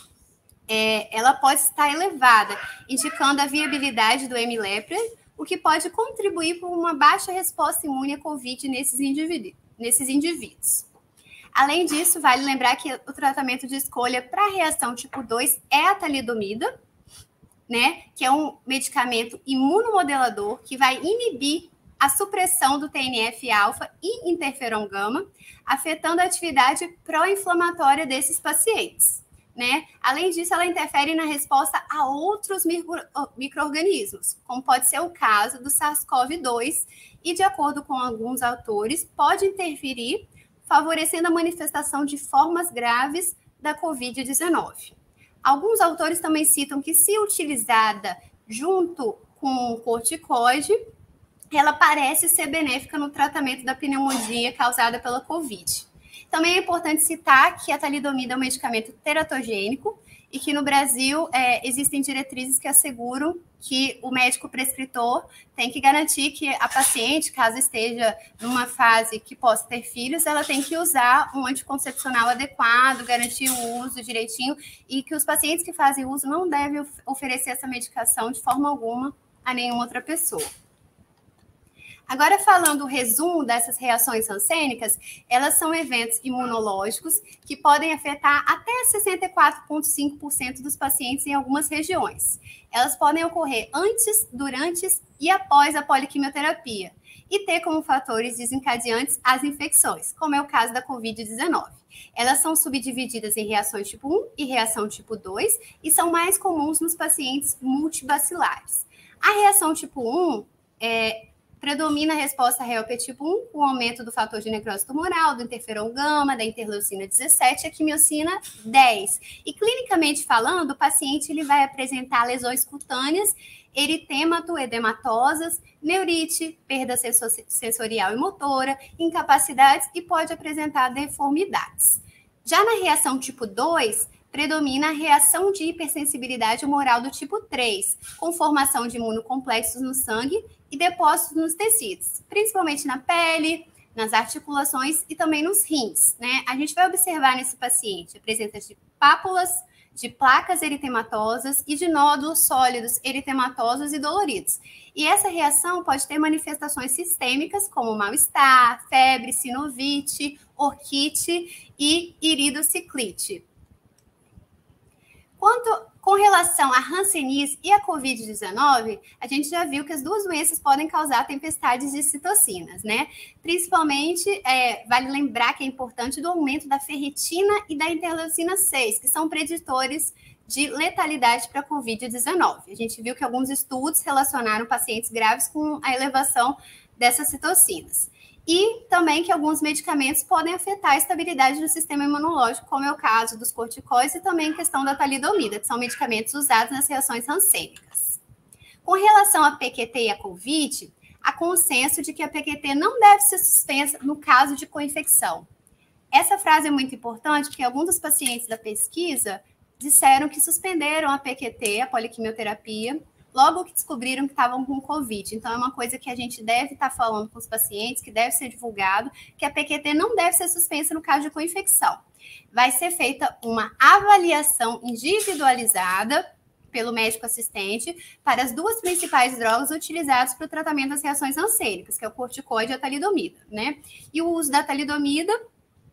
D: é, ela pode estar elevada, indicando a viabilidade do hemilepra, o que pode contribuir para uma baixa resposta imune à COVID nesses indivíduos. Nesses indivíduos. Além disso, vale lembrar que o tratamento de escolha para a reação tipo dois é a talidomida, né, que é um medicamento imunomodulador que vai inibir a supressão do T N F-alfa e interferon gama, afetando a atividade pró-inflamatória desses pacientes. Né? Além disso, ela interfere na resposta a outros micro, micro-organismos, como pode ser o caso do SARS-CoV dois, e, de acordo com alguns autores, pode interferir, favorecendo a manifestação de formas graves da covid dezenove. Alguns autores também citam que, se utilizada junto com o corticoide, ela parece ser benéfica no tratamento da pneumonia causada pela COVID. Também é importante citar que a talidomida é um medicamento teratogênico e que no Brasil é, existem diretrizes que asseguram que o médico prescritor tem que garantir que a paciente, caso esteja numa fase que possa ter filhos, ela tem que usar um anticoncepcional adequado, garantir o uso direitinho, e que os pacientes que fazem uso não devem oferecer essa medicação de forma alguma a nenhuma outra pessoa. Agora, falando o resumo dessas reações rancênicas, elas são eventos imunológicos que podem afetar até sessenta e quatro vírgula cinco por cento dos pacientes em algumas regiões. Elas podem ocorrer antes, durante e após a poliquimioterapia e ter como fatores desencadeantes as infecções, como é o caso da covid dezenove. Elas são subdivididas em reações tipo um e reação tipo dois e são mais comuns nos pacientes multibacilares. A reação tipo um é... predomina a resposta à R E L P tipo um, com o aumento do fator de necrose tumoral, do interferon gama, da interleucina dezessete e a quimiocina dez. E clinicamente falando, o paciente ele vai apresentar lesões cutâneas, eritêmato, edematosas, neurite, perda sensorial e motora, incapacidades e pode apresentar deformidades. Já na reação tipo dois, predomina a reação de hipersensibilidade humoral do tipo três, com formação de imunocomplexos no sangue e depósitos nos tecidos, principalmente na pele, nas articulações e também nos rins. Né? A gente vai observar nesse paciente a presença de pápulas, de placas eritematosas e de nódulos sólidos eritematosos e doloridos. E essa reação pode ter manifestações sistêmicas, como mal-estar, febre, sinovite, orquite e iridociclite. Quanto com relação à hanseníase e à covid dezenove, a gente já viu que as duas doenças podem causar tempestades de citocinas, né? Principalmente, é, vale lembrar que é importante do aumento da ferritina e da interleucina seis, que são preditores de letalidade para a covid dezenove. A gente viu que alguns estudos relacionaram pacientes graves com a elevação dessas citocinas. E também que alguns medicamentos podem afetar a estabilidade do sistema imunológico, como é o caso dos corticoides e também a questão da talidomida, que são medicamentos usados nas reações rancênicas. Com relação à P Q T e à COVID, há consenso de que a P Q T não deve ser suspensa no caso de coinfecção. Essa frase é muito importante porque alguns dos pacientes da pesquisa disseram que suspenderam a P Q T, a poliquimioterapia, logo que descobriram que estavam com COVID. Então, é uma coisa que a gente deve estar falando com os pacientes, que deve ser divulgado, que a P Q T não deve ser suspensa no caso de coinfecção. Vai ser feita uma avaliação individualizada pelo médico assistente para as duas principais drogas utilizadas para o tratamento das reações rancênicas, que é o corticoide e a talidomida, né? E o uso da talidomida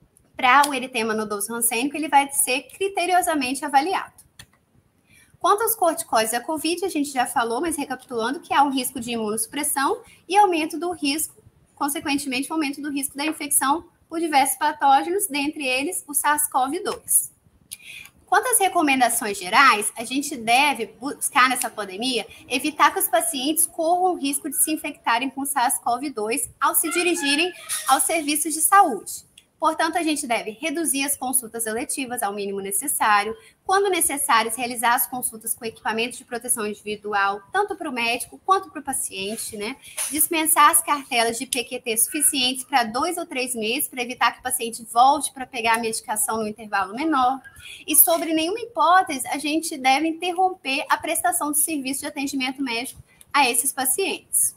D: para o eritema nodoso rancênico, ele vai ser criteriosamente avaliado. Quanto aos corticoides da Covid, a gente já falou, mas recapitulando, que há um risco de imunossupressão e aumento do risco, consequentemente, o aumento do risco da infecção por diversos patógenos, dentre eles o SARS-CoV dois. Quanto às recomendações gerais, a gente deve buscar nessa pandemia evitar que os pacientes corram o risco de se infectarem com SARS-CoV dois ao se dirigirem aos serviços de saúde. Portanto, a gente deve reduzir as consultas eletivas ao mínimo necessário, quando necessário, realizar as consultas com equipamentos de proteção individual, tanto para o médico quanto para o paciente, né? Dispensar as cartelas de P Q T suficientes para dois ou três meses, para evitar que o paciente volte para pegar a medicação no intervalo menor. E, sobre nenhuma hipótese, a gente deve interromper a prestação de serviço de atendimento médico a esses pacientes.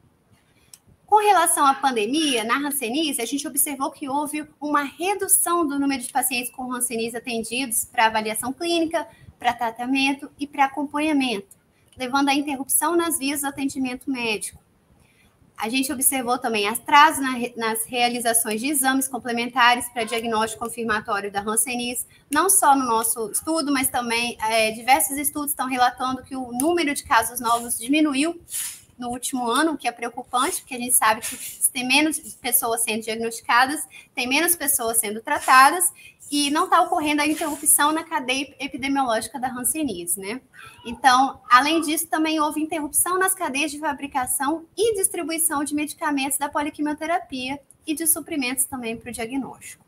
D: Com relação à pandemia, na hanseníase, a gente observou que houve uma redução do número de pacientes com hanseníase atendidos para avaliação clínica, para tratamento e para acompanhamento, levando à interrupção nas vias do atendimento médico. A gente observou também atraso na, nas realizações de exames complementares para diagnóstico confirmatório da hanseníase, não só no nosso estudo, mas também é, diversos estudos estão relatando que o número de casos novos diminuiu no último ano, o que é preocupante, porque a gente sabe que tem menos pessoas sendo diagnosticadas, tem menos pessoas sendo tratadas, e não está ocorrendo a interrupção na cadeia epidemiológica da hanseníase, né? Então, além disso, também houve interrupção nas cadeias de fabricação e distribuição de medicamentos da poliquimioterapia e de suprimentos também para o diagnóstico.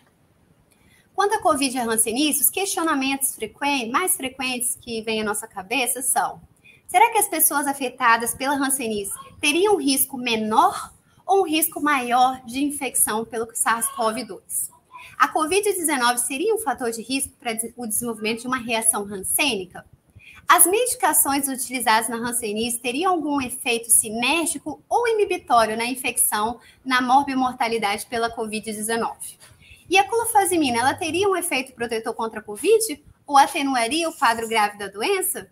D: Quanto à Covid e a hanseníase, os questionamentos frequentes, mais frequentes que vêm à nossa cabeça são: será que as pessoas afetadas pela hanseníase teriam um risco menor ou um risco maior de infecção pelo SARS-CoV dois? A covid dezenove seria um fator de risco para o desenvolvimento de uma reação rancênica? As medicações utilizadas na hanseníase teriam algum efeito sinérgico ou inibitório na infecção, na morbimortalidade pela covid dezenove? E a clofazimina, ela teria um efeito protetor contra a Covid ou atenuaria o quadro grave da doença?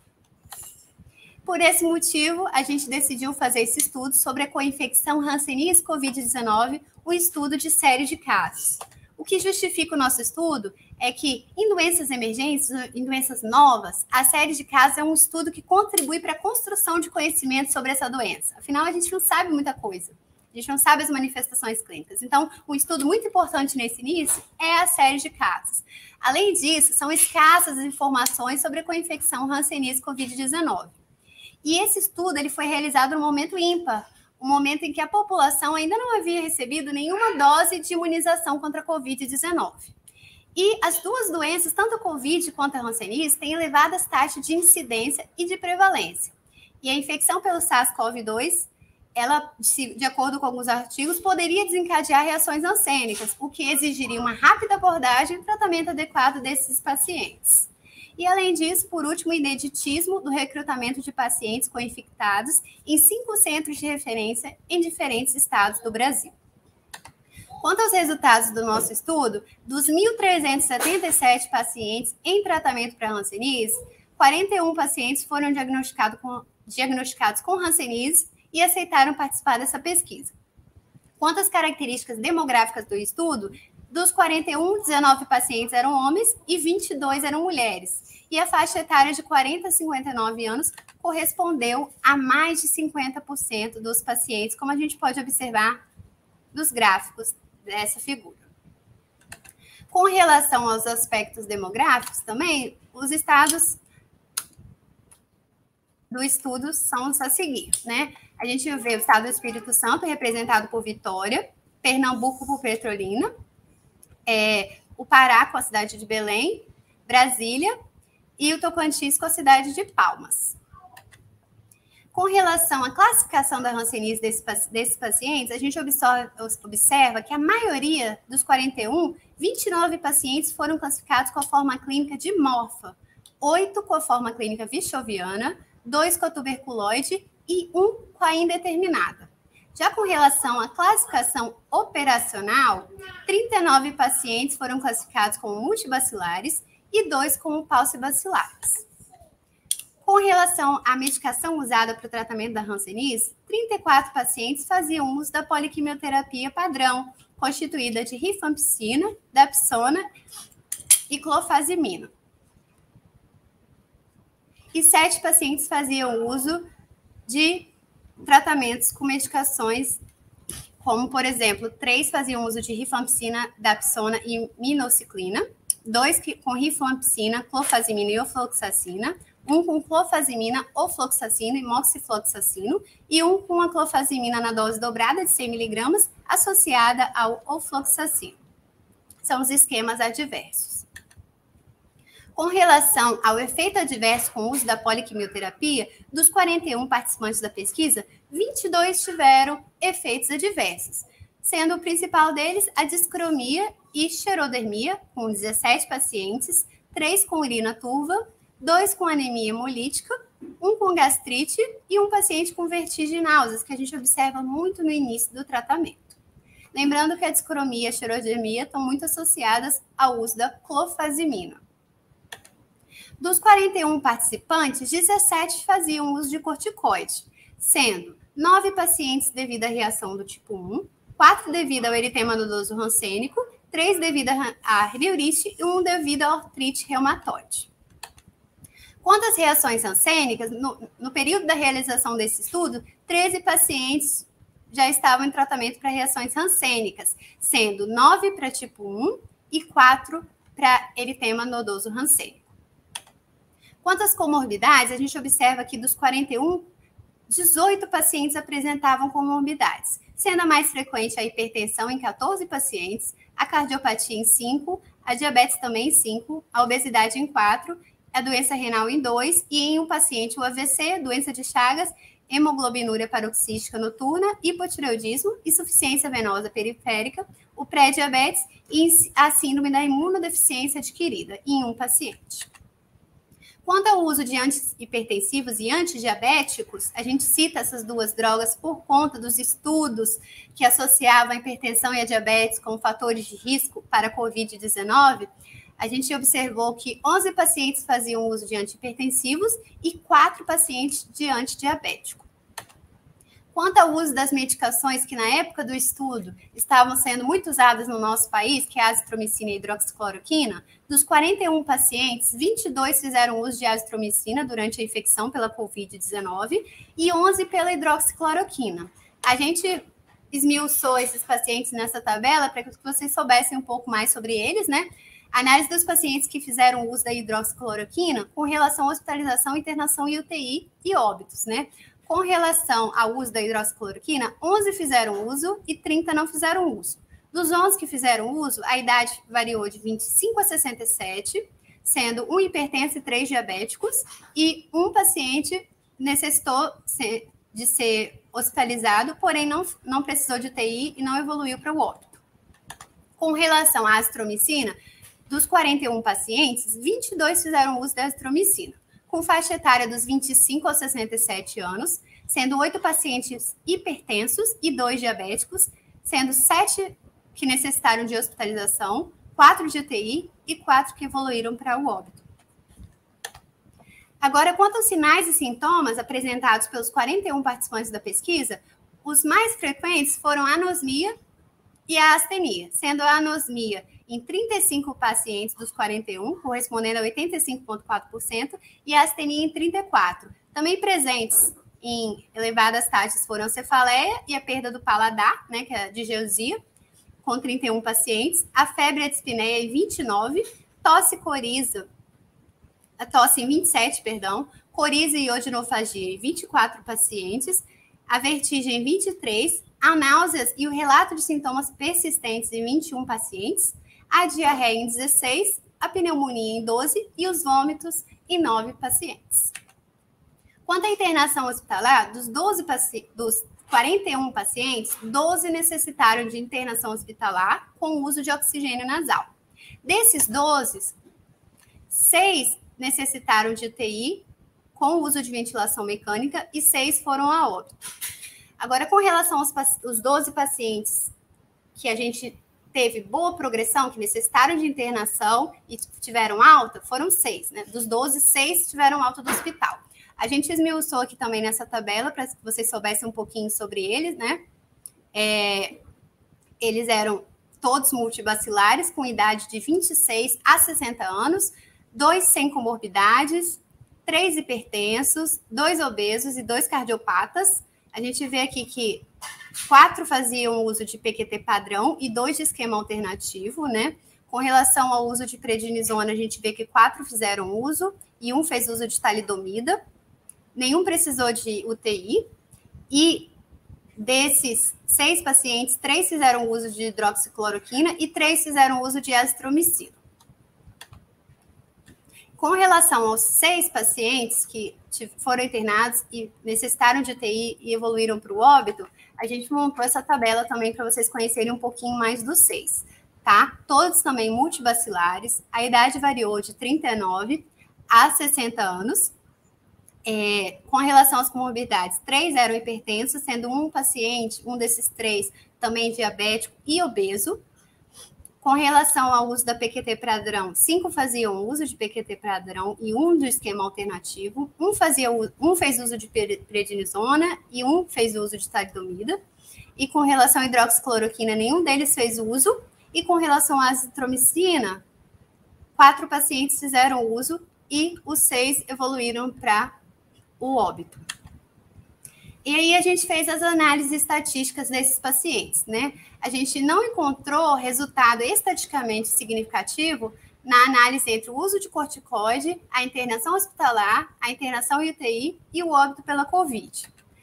D: Por esse motivo, a gente decidiu fazer esse estudo sobre a coinfecção hanseníase covid dezenove, um estudo de série de casos. O que justifica o nosso estudo é que, em doenças emergentes, em doenças novas, a série de casos é um estudo que contribui para a construção de conhecimento sobre essa doença. Afinal, a gente não sabe muita coisa. A gente não sabe as manifestações clínicas. Então, um estudo muito importante nesse início é a série de casos. Além disso, são escassas as informações sobre a coinfecção hanseníase covid dezenove. E esse estudo ele foi realizado no momento ímpar, um momento em que a população ainda não havia recebido nenhuma dose de imunização contra a covid dezenove. E as duas doenças, tanto a Covid quanto a hanseníase, têm elevadas taxas de incidência e de prevalência. E a infecção pelo SARS-CoV dois, ela, de acordo com alguns artigos, poderia desencadear reações hansênicas, o que exigiria uma rápida abordagem e tratamento adequado desses pacientes. E, além disso, por último, o ineditismo do recrutamento de pacientes co-infectados em cinco centros de referência em diferentes estados do Brasil. Quanto aos resultados do nosso estudo, dos mil trezentos e setenta e sete pacientes em tratamento para hanseníase, quarenta e um pacientes foram diagnosticados com, diagnosticados com hanseníase e aceitaram participar dessa pesquisa. Quanto às características demográficas do estudo, dos quarenta e um, dezenove pacientes eram homens e vinte e dois eram mulheres. E a faixa etária de quarenta a cinquenta e nove anos correspondeu a mais de cinquenta por cento dos pacientes, como a gente pode observar dos gráficos dessa figura. Com relação aos aspectos demográficos também, os estados do estudo são os a seguir, né? A gente vê o estado do Espírito Santo, representado por Vitória, Pernambuco por Petrolina, é, o Pará com a cidade de Belém, Brasília e o Tocantins com a cidade de Palmas. Com relação à classificação da hanseníase desses, desses pacientes, a gente observa, observa que a maioria dos quarenta e um, vinte e nove pacientes foram classificados com a forma clínica de morfa, oito com a forma clínica vichoviana, dois com a tuberculoide e um com a indeterminada. Já com relação à classificação operacional, trinta e nove pacientes foram classificados como multibacilares e dois como paucibacilares. Com relação à medicação usada para o tratamento da hanseníase, trinta e quatro pacientes faziam uso da poliquimioterapia padrão, constituída de rifampicina, dapsona e clofazimina. E sete pacientes faziam uso de tratamentos com medicações, como, por exemplo, três faziam uso de rifampicina, dapsona e minociclina, dois com rifampicina, clofazimina e ofloxacina, um com clofazimina, ofloxacina e moxifloxacino, e um com a clofazimina na dose dobrada de cem miligramas, associada ao ofloxacino. São os esquemas adversos. Com relação ao efeito adverso com o uso da poliquimioterapia, dos quarenta e um participantes da pesquisa, vinte e dois tiveram efeitos adversos, sendo o principal deles a discromia e xerodermia, com dezessete pacientes, três com urina turva, dois com anemia hemolítica, um com gastrite e um paciente com vertigem e náuseas, que a gente observa muito no início do tratamento. Lembrando que a discromia e a xerodermia estão muito associadas ao uso da clofazimina. Dos quarenta e um participantes, dezessete faziam uso de corticoide, sendo nove pacientes devido à reação do tipo um, quatro devido ao eritema nodoso rancênico, três devido à riurite e um devido à artrite reumatoide. Quanto às reações rancênicas, no, no período da realização desse estudo, treze pacientes já estavam em tratamento para reações rancênicas, sendo nove para tipo um e quatro para eritema nodoso rancênico. Quanto às comorbidades, a gente observa que dos quarenta e um, dezoito pacientes apresentavam comorbidades, sendo a mais frequente a hipertensão em quatorze pacientes, a cardiopatia em cinco, a diabetes também em cinco, a obesidade em quatro, a doença renal em dois e em um paciente o A V C, doença de Chagas, hemoglobinúria paroxística noturna, hipotireoidismo, insuficiência venosa periférica, o pré-diabetes e a síndrome da imunodeficiência adquirida em um paciente. Quanto ao uso de antihipertensivos e antidiabéticos, a gente cita essas duas drogas por conta dos estudos que associavam a hipertensão e a diabetes como fatores de risco para a covid dezenove. A gente observou que onze pacientes faziam uso de antihipertensivos e quatro pacientes de antidiabético. Quanto ao uso das medicações que, na época do estudo, estavam sendo muito usadas no nosso país, que é a azitromicina e a hidroxicloroquina, dos quarenta e um pacientes, vinte e dois fizeram uso de azitromicina durante a infecção pela covid dezenove e onze pela hidroxicloroquina. A gente esmiuçou esses pacientes nessa tabela para que vocês soubessem um pouco mais sobre eles, né? Análise dos pacientes que fizeram uso da hidroxicloroquina com relação à hospitalização, internação e U T I e óbitos, né? Com relação ao uso da hidroxicloroquina, onze fizeram uso e trinta não fizeram uso. Dos onze que fizeram uso, a idade variou de vinte e cinco a sessenta e sete, sendo um hipertenso e três diabéticos, e um paciente necessitou de ser hospitalizado, porém não, não precisou de U T I e não evoluiu para o óbito. Com relação à azitromicina, dos quarenta e um pacientes, vinte e dois fizeram uso da azitromicina, com faixa etária dos vinte e cinco aos sessenta e sete anos, sendo oito pacientes hipertensos e dois diabéticos, sendo sete que necessitaram de hospitalização, quatro de U T I e quatro que evoluíram para o óbito. Agora, quanto aos sinais e sintomas apresentados pelos quarenta e um participantes da pesquisa, os mais frequentes foram a anosmia e a astenia, sendo a anosmia em trinta e cinco pacientes dos quarenta e um, correspondendo a oitenta e cinco vírgula quatro por cento, e a astenia em trinta e quatro. Também presentes em elevadas taxas foram a cefaleia e a perda do paladar, né, que é a digeusia, com trinta e um pacientes, a febre e a dispneia em vinte e nove, tosse coriza, a tosse em vinte e sete, perdão, coriza e iodinofagia em vinte e quatro pacientes, a vertigem em vinte e três, a náuseas e o relato de sintomas persistentes em vinte e um pacientes, a diarreia em dezesseis, a pneumonia em doze e os vômitos em nove pacientes. Quanto à internação hospitalar, dos, doze paci- dos quarenta e um pacientes, doze necessitaram de internação hospitalar com uso de oxigênio nasal. Desses doze, seis necessitaram de U T I com uso de ventilação mecânica e seis foram a óbito. Agora, com relação aos os doze pacientes que a gente teve boa progressão, que necessitaram de internação e tiveram alta, foram seis, né? Dos doze, seis tiveram alta do hospital. A gente esmiuçou aqui também nessa tabela para que vocês soubessem um pouquinho sobre eles, né? É, eles eram todos multibacilares, com idade de vinte e seis a sessenta anos, dois sem comorbidades, três hipertensos, dois obesos e dois cardiopatas. A gente vê aqui que quatro faziam uso de P Q T padrão e dois de esquema alternativo, né? Com relação ao uso de prednisona, a gente vê que quatro fizeram uso e um fez uso de talidomida. Nenhum precisou de U T I. E desses seis pacientes, três fizeram uso de hidroxicloroquina e três fizeram uso de azitromicina. Com relação aos seis pacientes que foram internados e necessitaram de U T I e evoluíram para o óbito, a gente montou essa tabela também para vocês conhecerem um pouquinho mais dos seis, tá? Todos também multibacilares, a idade variou de trinta e nove a sessenta anos. É, com relação às comorbidades, três eram hipertensos, sendo um paciente, um desses três, também diabético e obeso. Com relação ao uso da P Q T padrão, cinco faziam uso de P Q T padrão e um do esquema alternativo. Um, fazia, um fez uso de prednisona e um fez uso de talidomida. E com relação à hidroxicloroquina, nenhum deles fez uso. E com relação à azitromicina, quatro pacientes fizeram uso e os seis evoluíram para o óbito. E aí a gente fez as análises estatísticas desses pacientes, né? A gente não encontrou resultado estatisticamente significativo na análise entre o uso de corticoide, a internação hospitalar, a internação em U T I e o óbito pela Covid.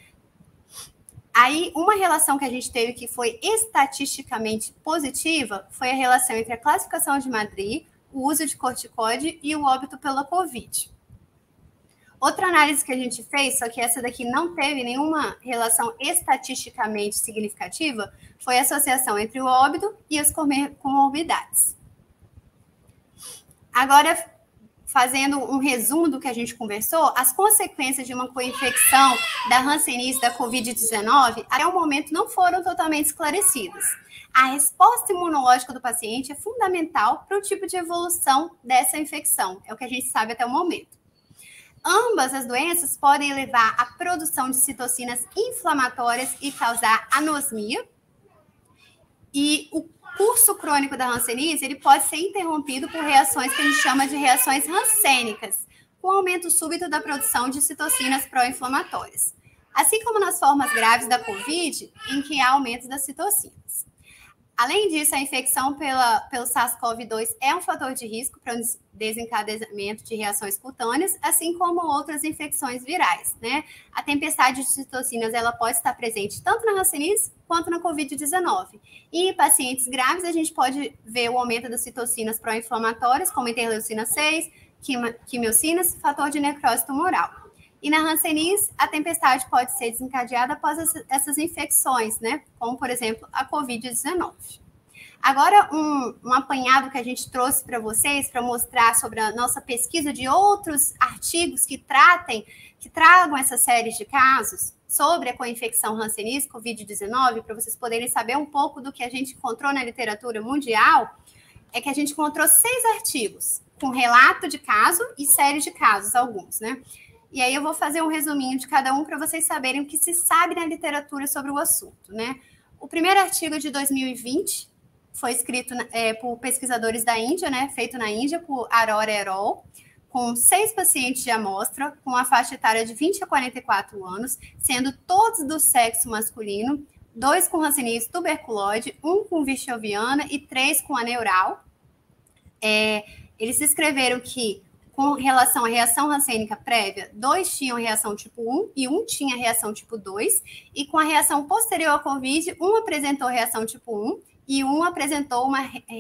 D: Aí, uma relação que a gente teve que foi estatisticamente positiva foi a relação entre a classificação de Madrid, o uso de corticoide e o óbito pela Covid. Outra análise que a gente fez, só que essa daqui não teve nenhuma relação estatisticamente significativa, foi a associação entre o óbito e as comorbidades. Agora, fazendo um resumo do que a gente conversou, as consequências de uma co-infecção da Hanseníase da covid dezenove, até o momento, não foram totalmente esclarecidas. A resposta imunológica do paciente é fundamental para o tipo de evolução dessa infecção, é o que a gente sabe até o momento. Ambas as doenças podem levar à produção de citocinas inflamatórias e causar anosmia. E o curso crônico da Hanseníase, ele pode ser interrompido por reações que a gente chama de reações hansênicas, com aumento súbito da produção de citocinas pró-inflamatórias. Assim como nas formas graves da Covid, em que há aumento das citocinas. Além disso, a infecção pela, pelo SARS-CoV dois é um fator de risco para o desencadeamento de reações cutâneas, assim como outras infecções virais, né? A tempestade de citocinas, ela pode estar presente tanto na Hanseníase quanto na covid dezenove. E em pacientes graves, a gente pode ver o aumento das citocinas pró-inflamatórias, como interleucina seis, quimiocinas, fator de necrose tumoral. E na Hanseníase, a tempestade pode ser desencadeada após essas infecções, né? Como, por exemplo, a covid dezenove. Agora, um, um apanhado que a gente trouxe para vocês, para mostrar sobre a nossa pesquisa de outros artigos que tratem, que tragam essa série de casos sobre a co-infecção Hanseníase covid dezenove, para vocês poderem saber um pouco do que a gente encontrou na literatura mundial, é que a gente encontrou seis artigos, com relato de caso e série de casos, alguns, né? E aí eu vou fazer um resuminho de cada um para vocês saberem o que se sabe na literatura sobre o assunto, né? O primeiro artigo de dois mil e vinte foi escrito é, por pesquisadores da Índia, né? Feito na Índia por Arora et al., com seis pacientes de amostra, com a faixa etária de vinte a quarenta e quatro anos, sendo todos do sexo masculino, dois com Hanseníase tuberculose, um com Vichoviana e três com aneural. É, eles escreveram que, com relação à reação hansênica prévia, dois tinham reação tipo um e um tinha reação tipo dois, e com a reação posterior à Covid, um apresentou reação tipo um e um apresentou uma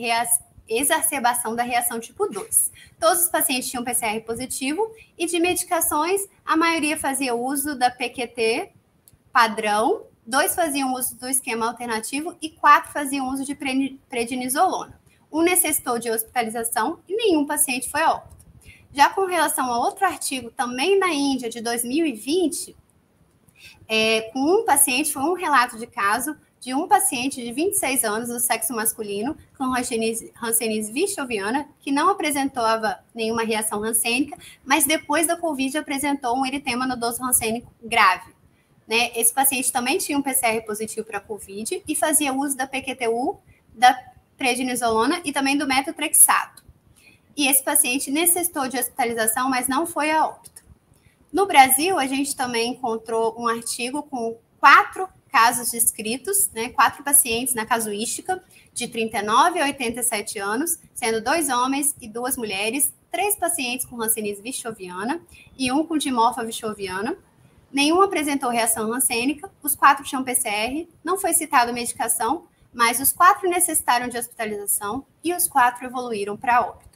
D: exacerbação da reação tipo dois. Todos os pacientes tinham P C R positivo e de medicações, a maioria fazia uso da P Q T padrão, dois faziam uso do esquema alternativo e quatro faziam uso de prednisolona. Um necessitou de hospitalização e nenhum paciente foi a óbito. Já com relação a outro artigo, também na Índia, de dois mil e vinte, é, com um paciente, foi um relato de caso de um paciente de vinte e seis anos do sexo masculino com Hanseníase, Hanseníase vichoviana, que não apresentava nenhuma reação rancênica, mas depois da Covid apresentou um eritema nodoso rancênico grave. Né? Esse paciente também tinha um P C R positivo para Covid e fazia uso da P Q T U, da prednisolona e também do metotrexato. E esse paciente necessitou de hospitalização, mas não foi a óbito. No Brasil, a gente também encontrou um artigo com quatro casos descritos, né, quatro pacientes na casuística, de trinta e nove a oitenta e sete anos, sendo dois homens e duas mulheres, três pacientes com Hanseníase vichoviana e um com dimorfa vichoviana. Nenhum apresentou reação rancênica, os quatro tinham P C R, não foi citada medicação, mas os quatro necessitaram de hospitalização e os quatro evoluíram para óbito.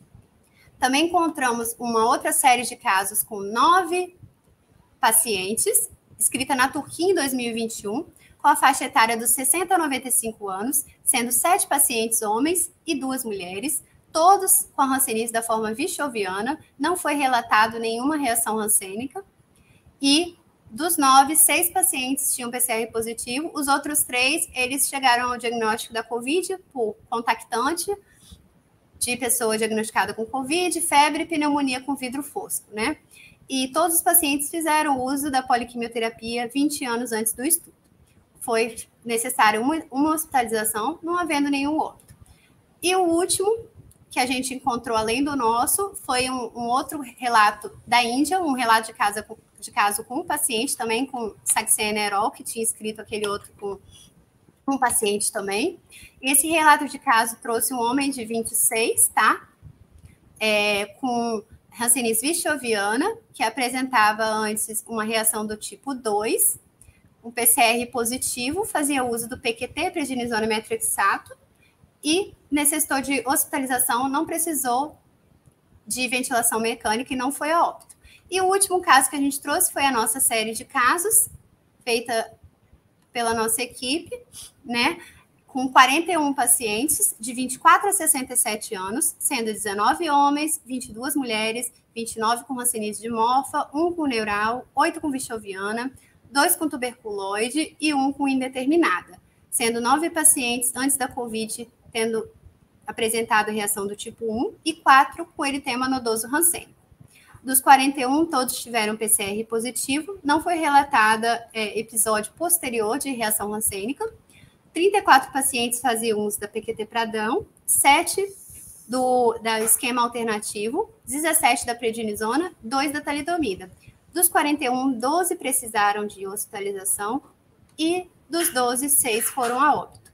D: Também encontramos uma outra série de casos com nove pacientes, escrita na Turquia em dois mil e vinte e um, com a faixa etária dos sessenta a noventa e cinco anos, sendo sete pacientes homens e duas mulheres, todos com a Hanseníase da forma vichoviana, não foi relatado nenhuma reação rancênica, e dos nove, seis pacientes tinham P C R positivo, os outros três, eles chegaram ao diagnóstico da Covid por contactante de pessoa diagnosticada com Covid, febre e pneumonia com vidro fosco, né? E todos os pacientes fizeram uso da poliquimioterapia vinte anos antes do estudo. Foi necessário uma, uma hospitalização, não havendo nenhum óbito. E o último que a gente encontrou, além do nosso, foi um, um outro relato da Índia, um relato de, casa, de caso com um paciente também com Saxena Erol, que tinha escrito aquele outro com um paciente também. Esse relato de caso trouxe um homem de vinte e seis, tá? É, com Hanseníase vichoviana, que apresentava antes uma reação do tipo dois, um P C R positivo, fazia uso do P Q T, prednisona e metotrexato, e necessitou de hospitalização, não precisou de ventilação mecânica e não foi a óbito. E o último caso que a gente trouxe foi a nossa série de casos, feita pela nossa equipe, né, com quarenta e um pacientes de vinte e quatro a sessenta e sete anos, sendo dezenove homens, vinte e duas mulheres, vinte e nove com Hanseníase dimorfa, um com neural, oito com vichoviana, dois com tuberculose e um com indeterminada, sendo nove pacientes antes da Covid tendo apresentado reação do tipo um e quatro com eritema nodoso rancênico. Dos quarenta e um, todos tiveram P C R positivo, não foi relatada é, episódio posterior de reação rancênica. trinta e quatro pacientes faziam uso da P Q T Pradão, sete do da esquema alternativo, dezessete da prednisona, dois da talidomida. Dos quarenta e um, doze precisaram de hospitalização e dos doze, seis foram a óbito.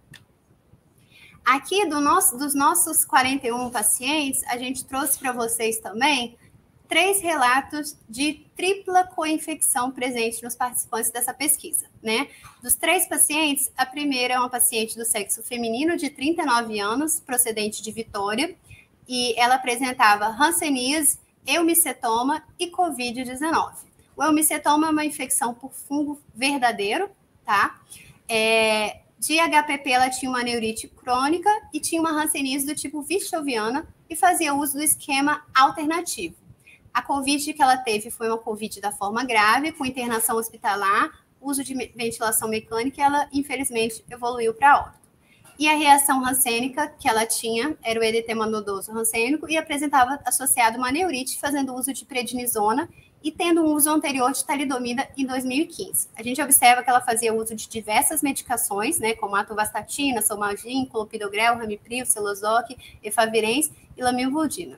D: Aqui do nosso, dos nossos quarenta e um pacientes, a gente trouxe para vocês também três relatos de tripla coinfecção presente nos participantes dessa pesquisa, né? Dos três pacientes, a primeira é uma paciente do sexo feminino de trinta e nove anos, procedente de Vitória, e ela apresentava Hanseníase, eumicetoma e covid dezenove. O eumicetoma é uma infecção por fungo verdadeiro, tá? É, de H P P, ela tinha uma neurite crônica e tinha uma Hanseníase do tipo vichoviana e fazia uso do esquema alternativo. A Covid que ela teve foi uma Covid da forma grave, com internação hospitalar, uso de ventilação mecânica, e ela, infelizmente, evoluiu para óbito. E a reação rancênica que ela tinha era o eritema nodoso rancênico e apresentava associado uma neurite, fazendo uso de prednisona e tendo um uso anterior de talidomida em dois mil e quinze. A gente observa que ela fazia uso de diversas medicações, né, como atorvastatina, somagin, clopidogrel, ramipril, celozoc, efavirenz e lamivudina.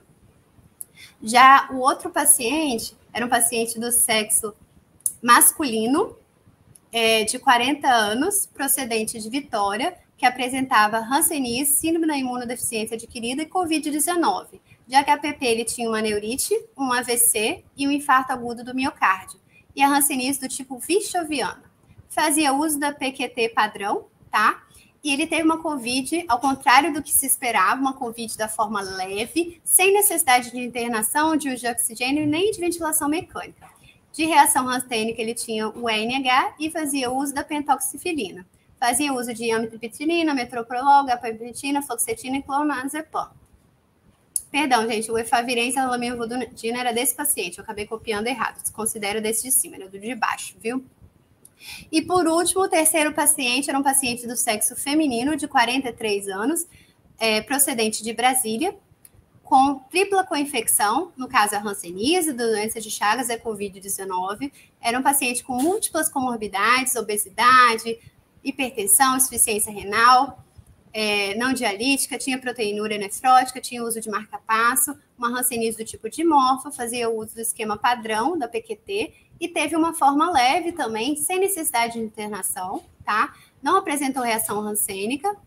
D: Já o outro paciente era um paciente do sexo masculino, é, de quarenta anos, procedente de Vitória, que apresentava Hanseníase, síndrome da imunodeficiência adquirida e covid dezenove. De H P P, ele tinha uma neurite, um A V C e um infarto agudo do miocárdio. E a Hanseníase do tipo vichoviana. Fazia uso da P Q T padrão, tá? E ele teve uma Covid, ao contrário do que se esperava, uma Covid da forma leve, sem necessidade de internação, de uso de oxigênio nem de ventilação mecânica. De reação rancênica, ele tinha o E N H e fazia uso da pentoxifilina. Fazia uso de amitriptilina, metoprolol, gabapentina, fluoxetina e clonazepam. Perdão, gente, o efavirenz e a lamivudina era desse paciente, eu acabei copiando errado, considero desse de cima, era do de baixo, viu? E, por último, o terceiro paciente era um paciente do sexo feminino, de quarenta e três anos, é, procedente de Brasília, com tripla co-infecção, no caso a hanseníase, doença de Chagas e covid dezenove. Era um paciente com múltiplas comorbidades, obesidade, hipertensão, insuficiência renal, é, não dialítica, tinha proteinúria nefrótica, tinha uso de marca-passo, uma hanseníase do tipo dimorfa, fazia uso do esquema padrão da P Q T e teve uma forma leve também, sem necessidade de internação, tá? Não apresentou reação hansênica,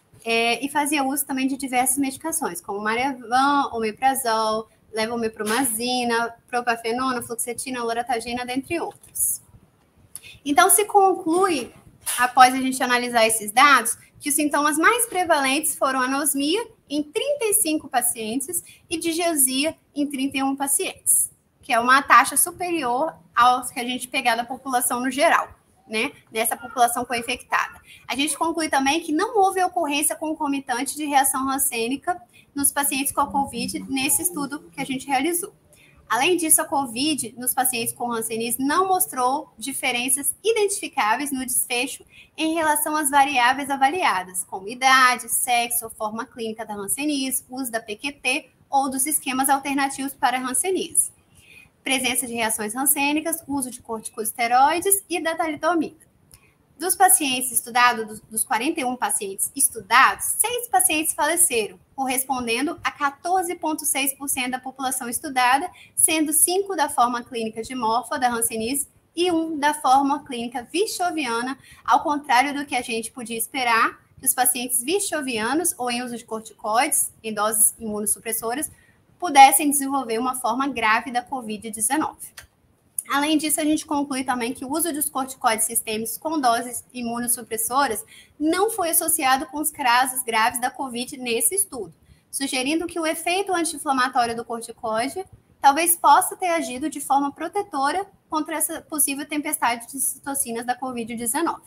D: é, e fazia uso também de diversas medicações, como Marevan, omeprazol, levomepromazina, propafenona, fluoxetina, loratadina, dentre outros. Então, se conclui, após a gente analisar esses dados, que os sintomas mais prevalentes foram anosmia em trinta e cinco pacientes e digeusia em trinta e um pacientes, que é uma taxa superior aos que a gente pegar da população no geral, né? Nessa população co-infectada. A gente conclui também que não houve ocorrência concomitante de reação hansênica nos pacientes com a COVID nesse estudo que a gente realizou. Além disso, a COVID nos pacientes com hanseníase não mostrou diferenças identificáveis no desfecho em relação às variáveis avaliadas, como idade, sexo ou forma clínica da hanseníase, uso da P Q T ou dos esquemas alternativos para a hanseníase. Presença de reações hansênicas, uso de corticosteroides e da talidomida. Dos pacientes estudados, dos quarenta e um pacientes estudados, seis pacientes faleceram, correspondendo a quatorze vírgula seis por cento da população estudada, sendo cinco da forma clínica dimorfa da hanseníase e um da forma clínica vichoviana, ao contrário do que a gente podia esperar, que os pacientes vichovianos ou em uso de corticoides, em doses imunossupressoras, pudessem desenvolver uma forma grave da covid dezenove. Além disso, a gente conclui também que o uso dos corticoides sistêmicos com doses imunossupressoras não foi associado com os casos graves da COVID nesse estudo, sugerindo que o efeito anti-inflamatório do corticoide talvez possa ter agido de forma protetora contra essa possível tempestade de citocinas da covid dezenove.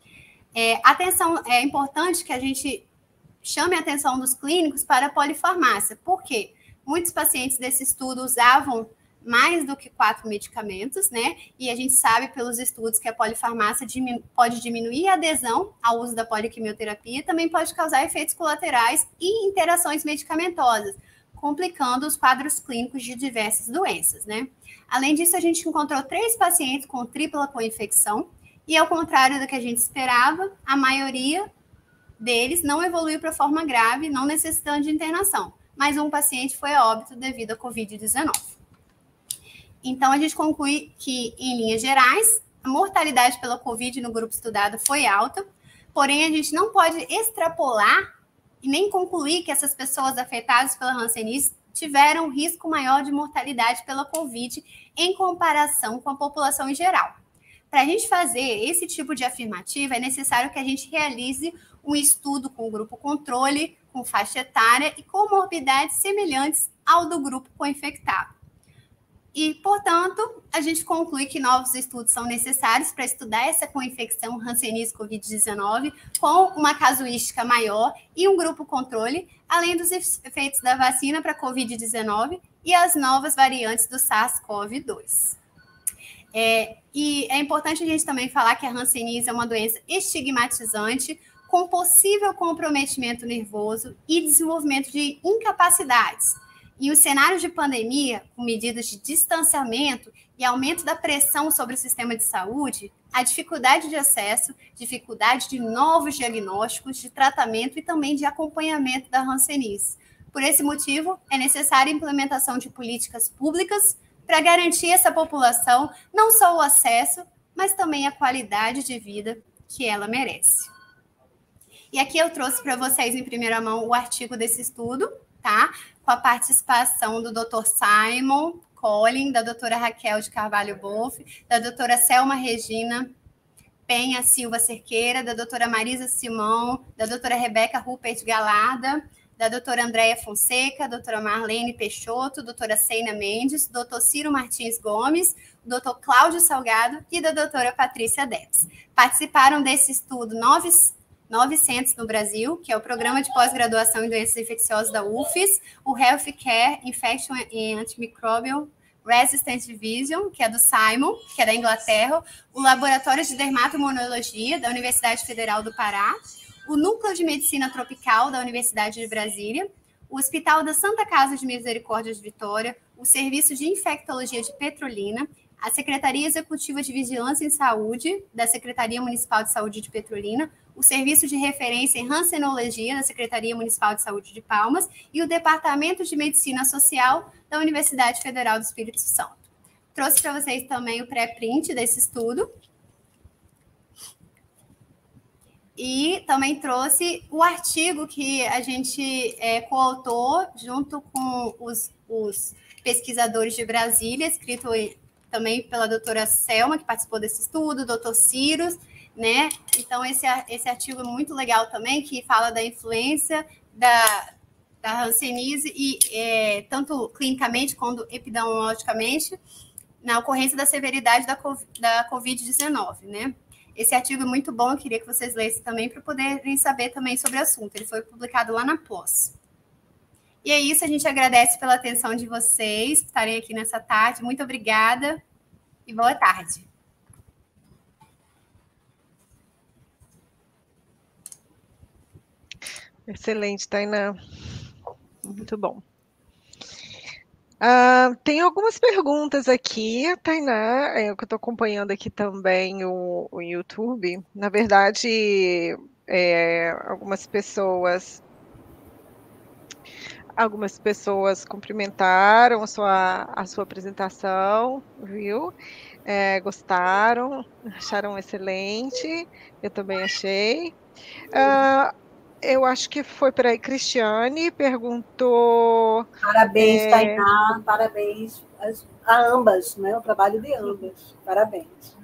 D: É, atenção, é importante que a gente chame a atenção dos clínicos para a polifarmácia. Por quê? Muitos pacientes desse estudo usavam mais do que quatro medicamentos, né? E a gente sabe pelos estudos que a polifarmácia diminu- pode diminuir a adesão ao uso da poliquimioterapia, também pode causar efeitos colaterais e interações medicamentosas, complicando os quadros clínicos de diversas doenças, né? Além disso, a gente encontrou três pacientes com tripla co-infecção e, ao contrário do que a gente esperava, a maioria deles não evoluiu para forma grave, não necessitando de internação, mas um paciente foi a óbito devido à covid dezenove. Então, a gente conclui que, em linhas gerais, a mortalidade pela COVID no grupo estudado foi alta, porém, a gente não pode extrapolar e nem concluir que essas pessoas afetadas pela hanseníase tiveram um risco maior de mortalidade pela COVID em comparação com a população em geral. Para a gente fazer esse tipo de afirmativa, é necessário que a gente realize um estudo com o grupo controle, com faixa etária e comorbidades semelhantes ao do grupo co-infectado. E, portanto, a gente conclui que novos estudos são necessários para estudar essa co-infecção hanseníase covid dezenove com uma casuística maior e um grupo controle, além dos efeitos da vacina para covid dezenove e as novas variantes do SARS-CoV dois. É, e é importante a gente também falar que a hanseníase é uma doença estigmatizante com possível comprometimento nervoso e desenvolvimento de incapacidades. E os cenários de pandemia, com medidas de distanciamento e aumento da pressão sobre o sistema de saúde, a dificuldade de acesso, dificuldade de novos diagnósticos, de tratamento e também de acompanhamento da hanseníase. Por esse motivo, é necessária a implementação de políticas públicas para garantir essa população não só o acesso, mas também a qualidade de vida que ela merece. E aqui eu trouxe para vocês em primeira mão o artigo desse estudo, tá? Com a participação do doutor Simon Collin, da doutora Raquel de Carvalho Boff, da doutora Selma Regina Penha Silva Cerqueira, da doutora Marisa Simão, da doutora Rebeca Rupert Galada, da doutora Andréia Fonseca, doutora Marlene Peixoto, doutora Seina Mendes, doutor Ciro Martins Gomes, doutor Cláudio Salgado e da doutora Patrícia Debs. Participaram desse estudo nove nove centros no Brasil, que é o Programa de Pós-Graduação em Doenças Infecciosas da U F E S, o Healthcare Infection and Antimicrobial Resistant Vision, que é do Simon, que é da Inglaterra, o Laboratório de Dermatoimunologia, da Universidade Federal do Pará, o Núcleo de Medicina Tropical, da Universidade de Brasília, o Hospital da Santa Casa de Misericórdia de Vitória, o Serviço de Infectologia de Petrolina, a Secretaria Executiva de Vigilância em Saúde, da Secretaria Municipal de Saúde de Petrolina, o Serviço de Referência em Hansenologia, da Secretaria Municipal de Saúde de Palmas, e o Departamento de Medicina Social da Universidade Federal do Espírito Santo. Trouxe para vocês também o pré-print desse estudo. E também trouxe o artigo que a gente é, coautou junto com os, os pesquisadores de Brasília, escrito também pela doutora Selma, que participou desse estudo, doutor Cyrus, né? Então, esse, esse artigo é muito legal também, que fala da influência da, da hanseníase, e, é, tanto clinicamente quanto epidemiologicamente, na ocorrência da severidade da, da covid dezenove, né? Esse artigo é muito bom, eu queria que vocês lessem também para poderem saber também sobre o assunto. Ele foi publicado lá na P L O S. E é isso, a gente agradece pela atenção de vocês, por estarem aqui nessa tarde. Muito obrigada e boa tarde.
C: Excelente, Tainá. Muito bom. Uh, tem algumas perguntas aqui, Tainá, é, eu que estou acompanhando aqui também o, o YouTube. Na verdade, é, algumas pessoas algumas pessoas cumprimentaram a sua, a sua apresentação, viu? É, gostaram, acharam excelente, eu também achei. Uh, Eu acho que foi por aí. Cristiane perguntou...
B: Parabéns,
C: é...
B: Tainá, parabéns a ambas, né? O trabalho de ambas. Parabéns.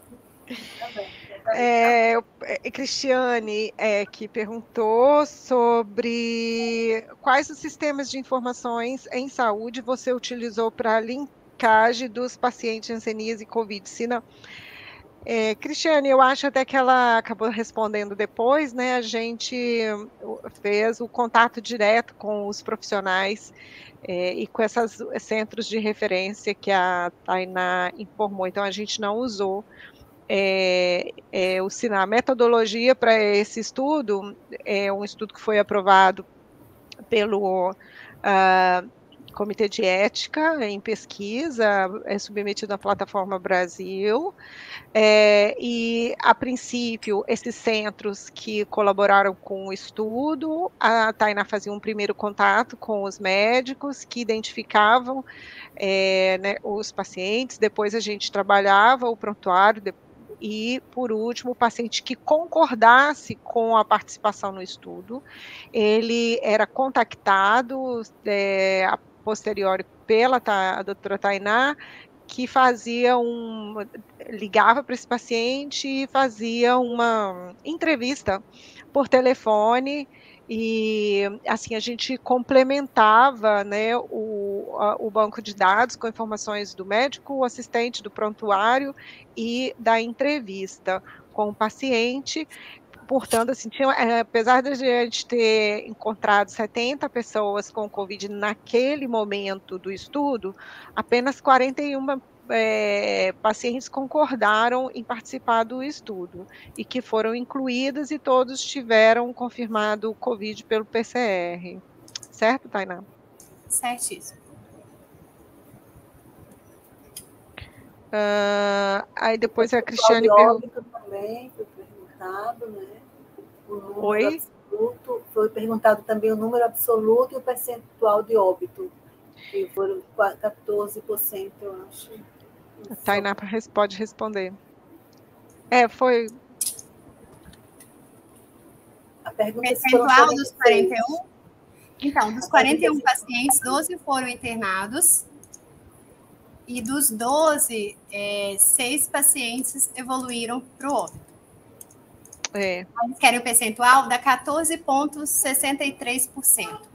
C: É, Cristiane é, que perguntou sobre quais os sistemas de informações em saúde você utilizou para a linkagem dos pacientes hanseníase e Covid. Se não... É, Cristiane, eu acho até que ela acabou respondendo depois, né? A gente fez o contato direto com os profissionais é, e com esses centros de referência que a Tainá informou. Então, a gente não usou é, é, o SINA. A metodologia para esse estudo é um estudo que foi aprovado pelo... Uh, Comitê de Ética em Pesquisa, é submetido à Plataforma Brasil, é, e, a princípio, esses centros que colaboraram com o estudo, a Tainá fazia um primeiro contato com os médicos que identificavam é, né, os pacientes, depois a gente trabalhava o prontuário, e, por último, o paciente que concordasse com a participação no estudo, ele era contactado é, a posteriori pela a doutora Tainá, que fazia um, ligava para esse paciente e fazia uma entrevista por telefone, e assim a gente complementava, né, o, a, o banco de dados com informações do médico, o assistente do prontuário e da entrevista com o paciente. Portanto, assim, tinha, apesar de a gente ter encontrado setenta pessoas com Covid naquele momento do estudo, apenas quarenta e uma é, pacientes concordaram em participar do estudo e que foram incluídas, e todos tiveram confirmado o Covid pelo P C R. Certo, Tainá?
D: Certíssimo.
C: Uh, aí depois a Cristiane
B: perguntou. Também foi perguntado, né? O número
C: Oi?
B: absoluto, foi perguntado também o número absoluto e o percentual de óbito, que foram quatorze por cento, eu acho.
C: A Tainá pode responder. É, foi...
B: A pergunta
D: percentual dos quarenta e um? Então, dos quarenta e um pacientes, doze foram internados, e dos doze, é, seis pacientes evoluíram para o óbito.
C: É.
D: Eles querem o percentual? Dá quatorze vírgula sessenta e três por cento.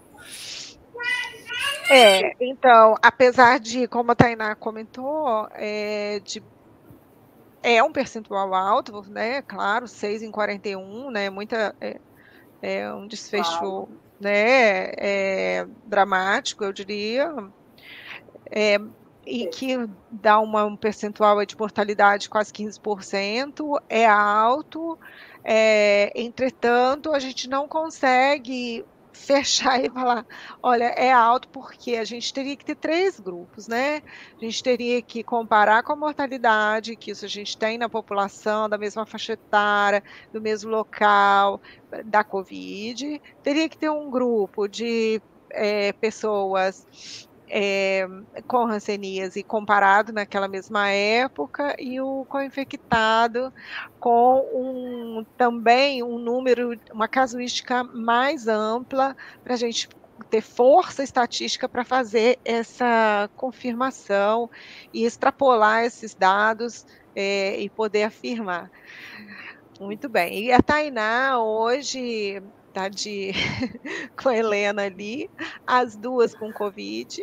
C: É, então, apesar de, como a Tainá comentou, é, de, é um percentual alto, né? Claro, seis em quarenta e um, né? Muita, é, é um desfecho, wow, né? É, dramático, eu diria. É, e que dá uma, um percentual de mortalidade quase quinze por cento, é alto, é, entretanto, a gente não consegue fechar e falar, olha, é alto porque a gente teria que ter três grupos, né? A gente teria que comparar com a mortalidade, que isso a gente tem na população, da mesma faixa etária, do mesmo local, da Covid, teria que ter um grupo de é, pessoas É, com hanseníase comparado naquela mesma época, e o co-infectado com um, também um número, uma casuística mais ampla, para a gente ter força estatística para fazer essa confirmação e extrapolar esses dados é, e poder afirmar. Muito bem. E a Tainá hoje está de com a Helena ali, as duas com Covid.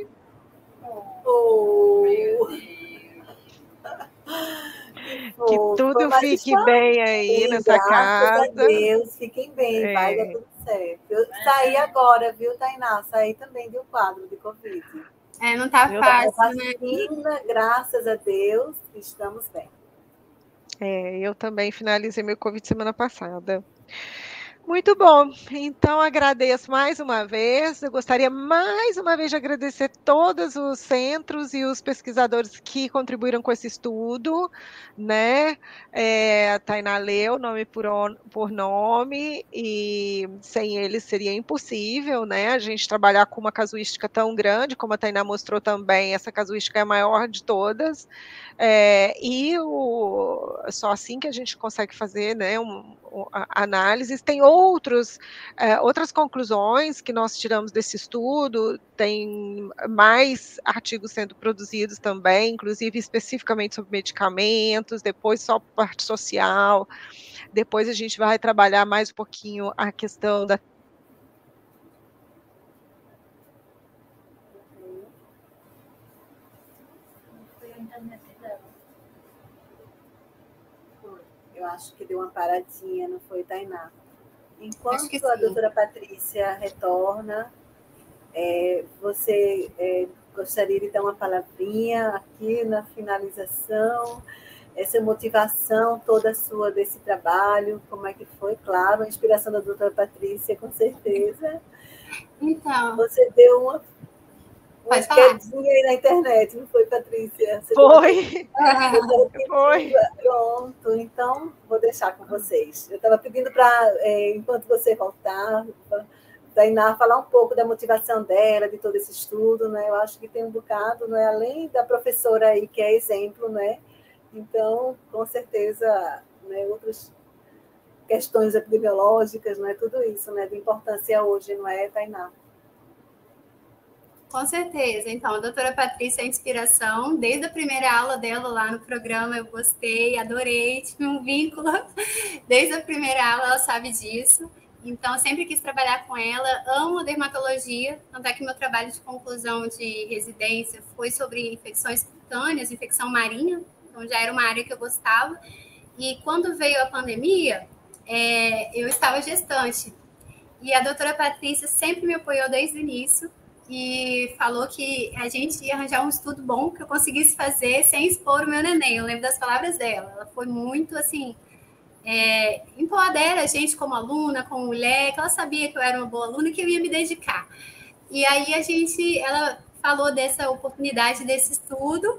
B: Oh.
C: Que tudo fique bem aí nessa casa.
B: Graças a Deus, fiquem bem, é. Vai dar tudo certo. Eu saí agora, viu, Tainá? Saí também de um quadro de Covid.
D: É, não tá fácil,
B: vacina, né? Graças a Deus, estamos bem.
C: É, eu também finalizei meu Covid semana passada. Muito bom, então agradeço mais uma vez, eu gostaria mais uma vez de agradecer todos os centros e os pesquisadores que contribuíram com esse estudo, né, é, a Tainá leu nome por, por nome, e sem eles seria impossível, né, a gente trabalhar com uma casuística tão grande, como a Tainá mostrou também, essa casuística é a maior de todas, é, e o, só assim que a gente consegue fazer, né, um, um, análises. Tem outros, é, outras conclusões que nós tiramos desse estudo, tem mais artigos sendo produzidos também, inclusive especificamente sobre medicamentos, depois só parte social, depois a gente vai trabalhar mais um pouquinho a questão da
B: Eu acho que deu uma paradinha, não foi, Tainá? Enquanto a doutora Patrícia retorna, é, você é, gostaria de dar uma palavrinha aqui na finalização, essa motivação toda sua desse trabalho, como é que foi? Claro, a inspiração da doutora Patrícia, com certeza.
D: Então...
B: Você deu uma... Uma quedinha aí na internet, não foi, Patrícia? Você
C: foi.
B: Deu... foi. Pronto, então vou deixar com vocês. Eu estava pedindo para, é, enquanto você voltar, Tainá falar um pouco da motivação dela, de todo esse estudo, né? Eu acho que tem um bocado, né? Além da professora aí, que é exemplo, né? Então, com certeza, né, outras questões epidemiológicas, né? Tudo isso, né? De importância hoje, não é, Tainá?
D: Com certeza. Então, a doutora Patrícia é inspiração. Desde a primeira aula dela lá no programa, eu gostei, adorei, tive um vínculo. Desde a primeira aula, ela sabe disso. Então, sempre quis trabalhar com ela. Amo a dermatologia. Tanto é que meu trabalho de conclusão de residência foi sobre infecções cutâneas, infecção marinha. Então, já era uma área que eu gostava. E quando veio a pandemia, é, eu estava gestante. E a doutora Patrícia sempre me apoiou desde o início. E falou que a gente ia arranjar um estudo bom que eu conseguisse fazer sem expor o meu neném. Eu lembro das palavras dela. Ela foi muito, assim, é, empodera a gente como aluna, como mulher, que ela sabia que eu era uma boa aluna e que eu ia me dedicar. E aí a gente, ela falou dessa oportunidade desse estudo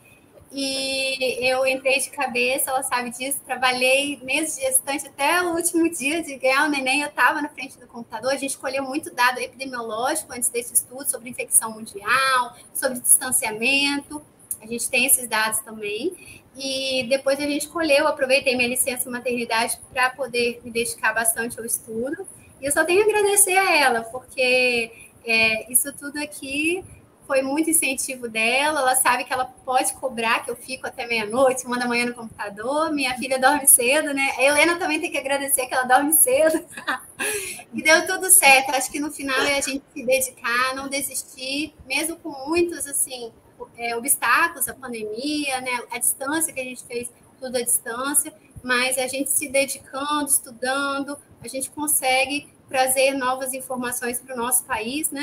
D: e eu entrei de cabeça, ela sabe disso, trabalhei mês de gestante até o último dia de ganhar o neném, eu estava na frente do computador, a gente colheu muito dado epidemiológico antes desse estudo sobre infecção mundial, sobre distanciamento, a gente tem esses dados também, e depois a gente colheu, aproveitei minha licença maternidade para poder me dedicar bastante ao estudo, e eu só tenho a agradecer a ela, porque é, isso tudo aqui foi muito incentivo dela, ela sabe que ela pode cobrar, que eu fico até meia-noite, uma da manhã no computador, minha filha dorme cedo, né? A Helena também tem que agradecer que ela dorme cedo. E deu tudo certo, acho que no final é a gente se dedicar, não desistir, mesmo com muitos, assim, é, obstáculos, a pandemia, né? A distância que a gente fez, tudo à distância, mas a gente se dedicando, estudando, a gente consegue trazer novas informações para o nosso país, né?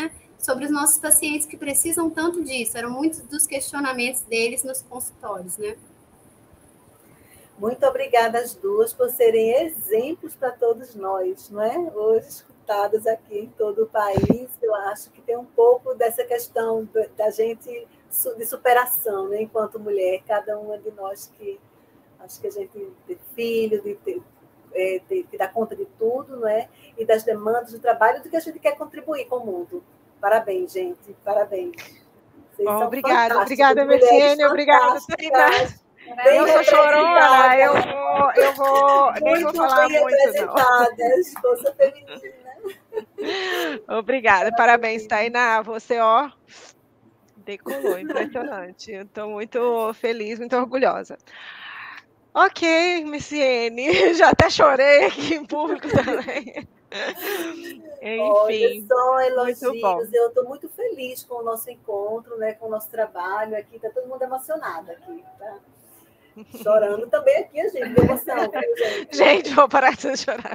D: sobre os nossos pacientes que precisam tanto disso. Eram muitos dos questionamentos deles nos consultórios, né?
B: Muito obrigada às duas por serem exemplos para todos nós, não é? Hoje, escutadas aqui em todo o país, eu acho que tem um pouco dessa questão da gente de superação, né? Enquanto mulher, cada uma de nós que acho que a gente tem filho, de ter, é, de, de dar conta de tudo, não é? E das demandas do trabalho, do que a gente quer contribuir com o mundo. Parabéns, gente, parabéns.
C: Vocês oh, obrigada, obrigada, Messiene, obrigada, Tainá.
B: Bem
C: eu sou chorona, eu vou, eu vou, nem vou falar
B: bem
C: muito,
B: representadas, força feminina.
C: Obrigada, parabéns, Tainá, você, ó, decolou, impressionante, eu estou muito feliz, muito orgulhosa. Ok, Messiene, já até chorei aqui em público também. Enfim,
B: olha, só elogios, eu estou muito feliz com o nosso encontro, né, com o nosso trabalho aqui, está todo mundo emocionado aqui, tá? Chorando também aqui, a gente, de emoção, viu, gente?
C: Gente, vou parar de chorar.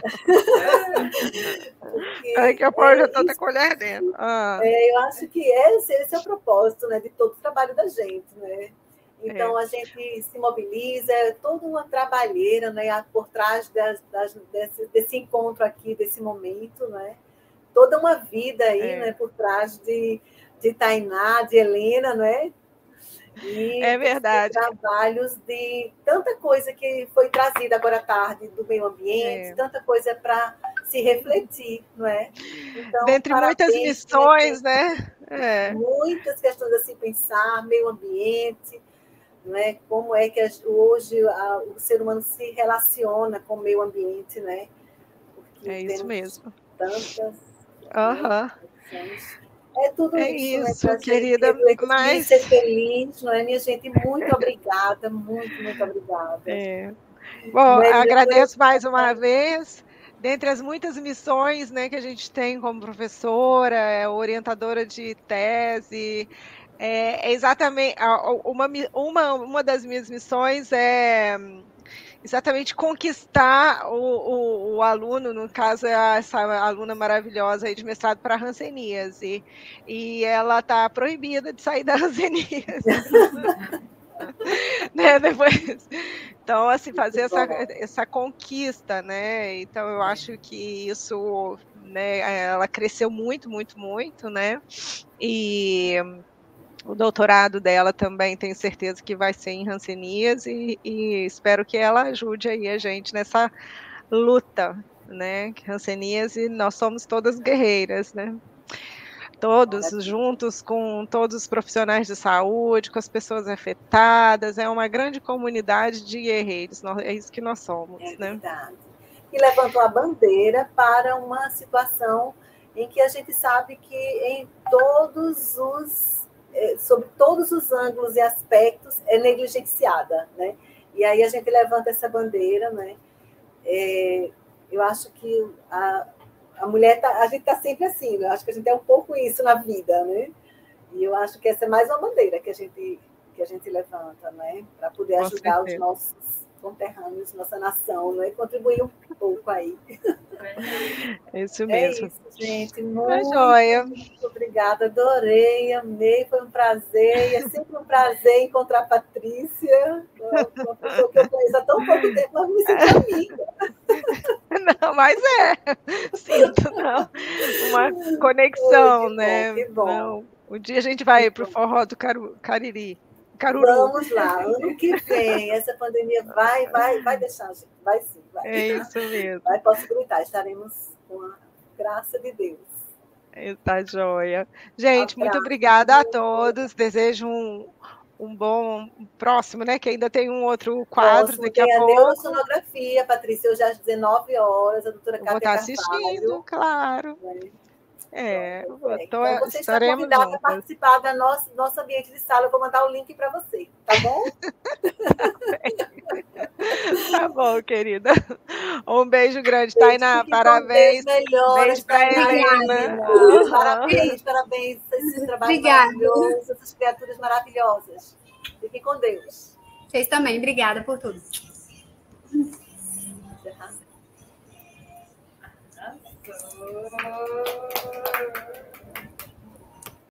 C: Daqui a pouco eu já estou até colher dentro. Ah.
B: É, eu acho que esse, esse é o propósito, né, de todo o trabalho da gente, né? Então, é. a gente se mobiliza, é toda uma trabalheira, né, por trás das, das, desse, desse encontro aqui, desse momento, né? Toda uma vida aí, é. né, por trás de, de Tainá, de Helena, né? E
C: é verdade.
B: Trabalhos de tanta coisa que foi trazida agora à tarde do meio ambiente, é. tanta coisa para se refletir, não é?
C: Então, dentre muitas missões, né?
B: É. Muitas questões a se pensar, meio ambiente, não é? Como é que hoje a, o ser humano se relaciona com o meio ambiente, né?
C: Porque é isso mesmo.
B: Tantas
C: uhum.
B: questões. É tudo
C: é
B: isso,
C: isso,
B: né,
C: querida,
B: gente,
C: mas...
B: ser feliz, não é, minha gente? Muito obrigada, muito, muito obrigada.
C: É. Bom, é, agradeço depois... mais uma vez. Dentre as muitas missões, né, que a gente tem como professora, orientadora de tese, é, é exatamente uma, uma, uma das minhas missões é exatamente conquistar o, o, o aluno, no caso, essa aluna maravilhosa aí de mestrado para hanseníase, e ela está proibida de sair da hanseníase. né, depois... Então, assim, fazer essa, essa conquista, né? Então, eu acho que isso, né, ela cresceu muito, muito, muito, né? E o doutorado dela também tenho certeza que vai ser em hanseníase e, e espero que ela ajude aí a gente nessa luta, né? Hanseníase, nós somos todas guerreiras, né? Todos juntos com todos os profissionais de saúde, com as pessoas afetadas, é uma grande comunidade de guerreiros, é isso que nós somos,
B: é
C: né?
B: Verdade. E levantou a bandeira para uma situação em que a gente sabe que em todos os, sobre todos os ângulos e aspectos é negligenciada, né? E aí a gente levanta essa bandeira, né? É, eu acho que a A mulher, tá, a gente está sempre assim, né? Eu acho que a gente é um pouco isso na vida, né? E eu acho que essa é mais uma bandeira que a gente, que a gente levanta, né? Para poder
C: Com
B: ajudar
C: certeza.
B: os nossos conterrâneos, nossa nação, né? E contribuir um pouco aí.
C: Isso mesmo.
B: É isso, gente. Muito,
C: joia.
B: muito obrigada. Adorei, amei, foi um prazer. E é sempre um prazer encontrar a Patrícia, uma pessoa que eu conheço há tão pouco tempo, mas me sinto amiga.
C: Não, mas é, sinto, não, uma conexão,
B: Oi, que
C: né?
B: Bom, que bom.
C: Não, um dia a gente vai para o forró do Caru, Cariri, Caruru.
B: Vamos lá, ano que vem, essa pandemia vai, vai, vai deixar, gente, vai sim, vai.
C: É isso mesmo.
B: Vai possibilitar, estaremos com a graça de Deus.
C: Tá joia. Gente,
B: Abraço.
C: Muito obrigada a todos, desejo um... um bom próximo, né? Que ainda tem um outro quadro
B: Próximo,
C: daqui a,
B: a
C: pouco.
B: Neurosonografia, Patrícia, hoje às dezenove horas, a doutora
C: Cátia
B: Carvalho.
C: Vou estar assistindo, claro.
B: É,
C: é,
B: então,
C: tô,
B: então você está
C: estaremos
B: convidada
C: juntas.
B: a participar do nosso, nosso ambiente de sala. Eu vou mandar o link para você, tá bom?
C: Tá bom, querida. Um beijo grande, Tainá. Parabéns.
B: Melhoras,
C: beijo para Helena.
B: Uhum. Parabéns, parabéns. Esse trabalho
D: Obrigada.
B: maravilhoso, essas criaturas maravilhosas. Fiquem com Deus.
D: Vocês também. Obrigada por tudo.
B: Arrasou.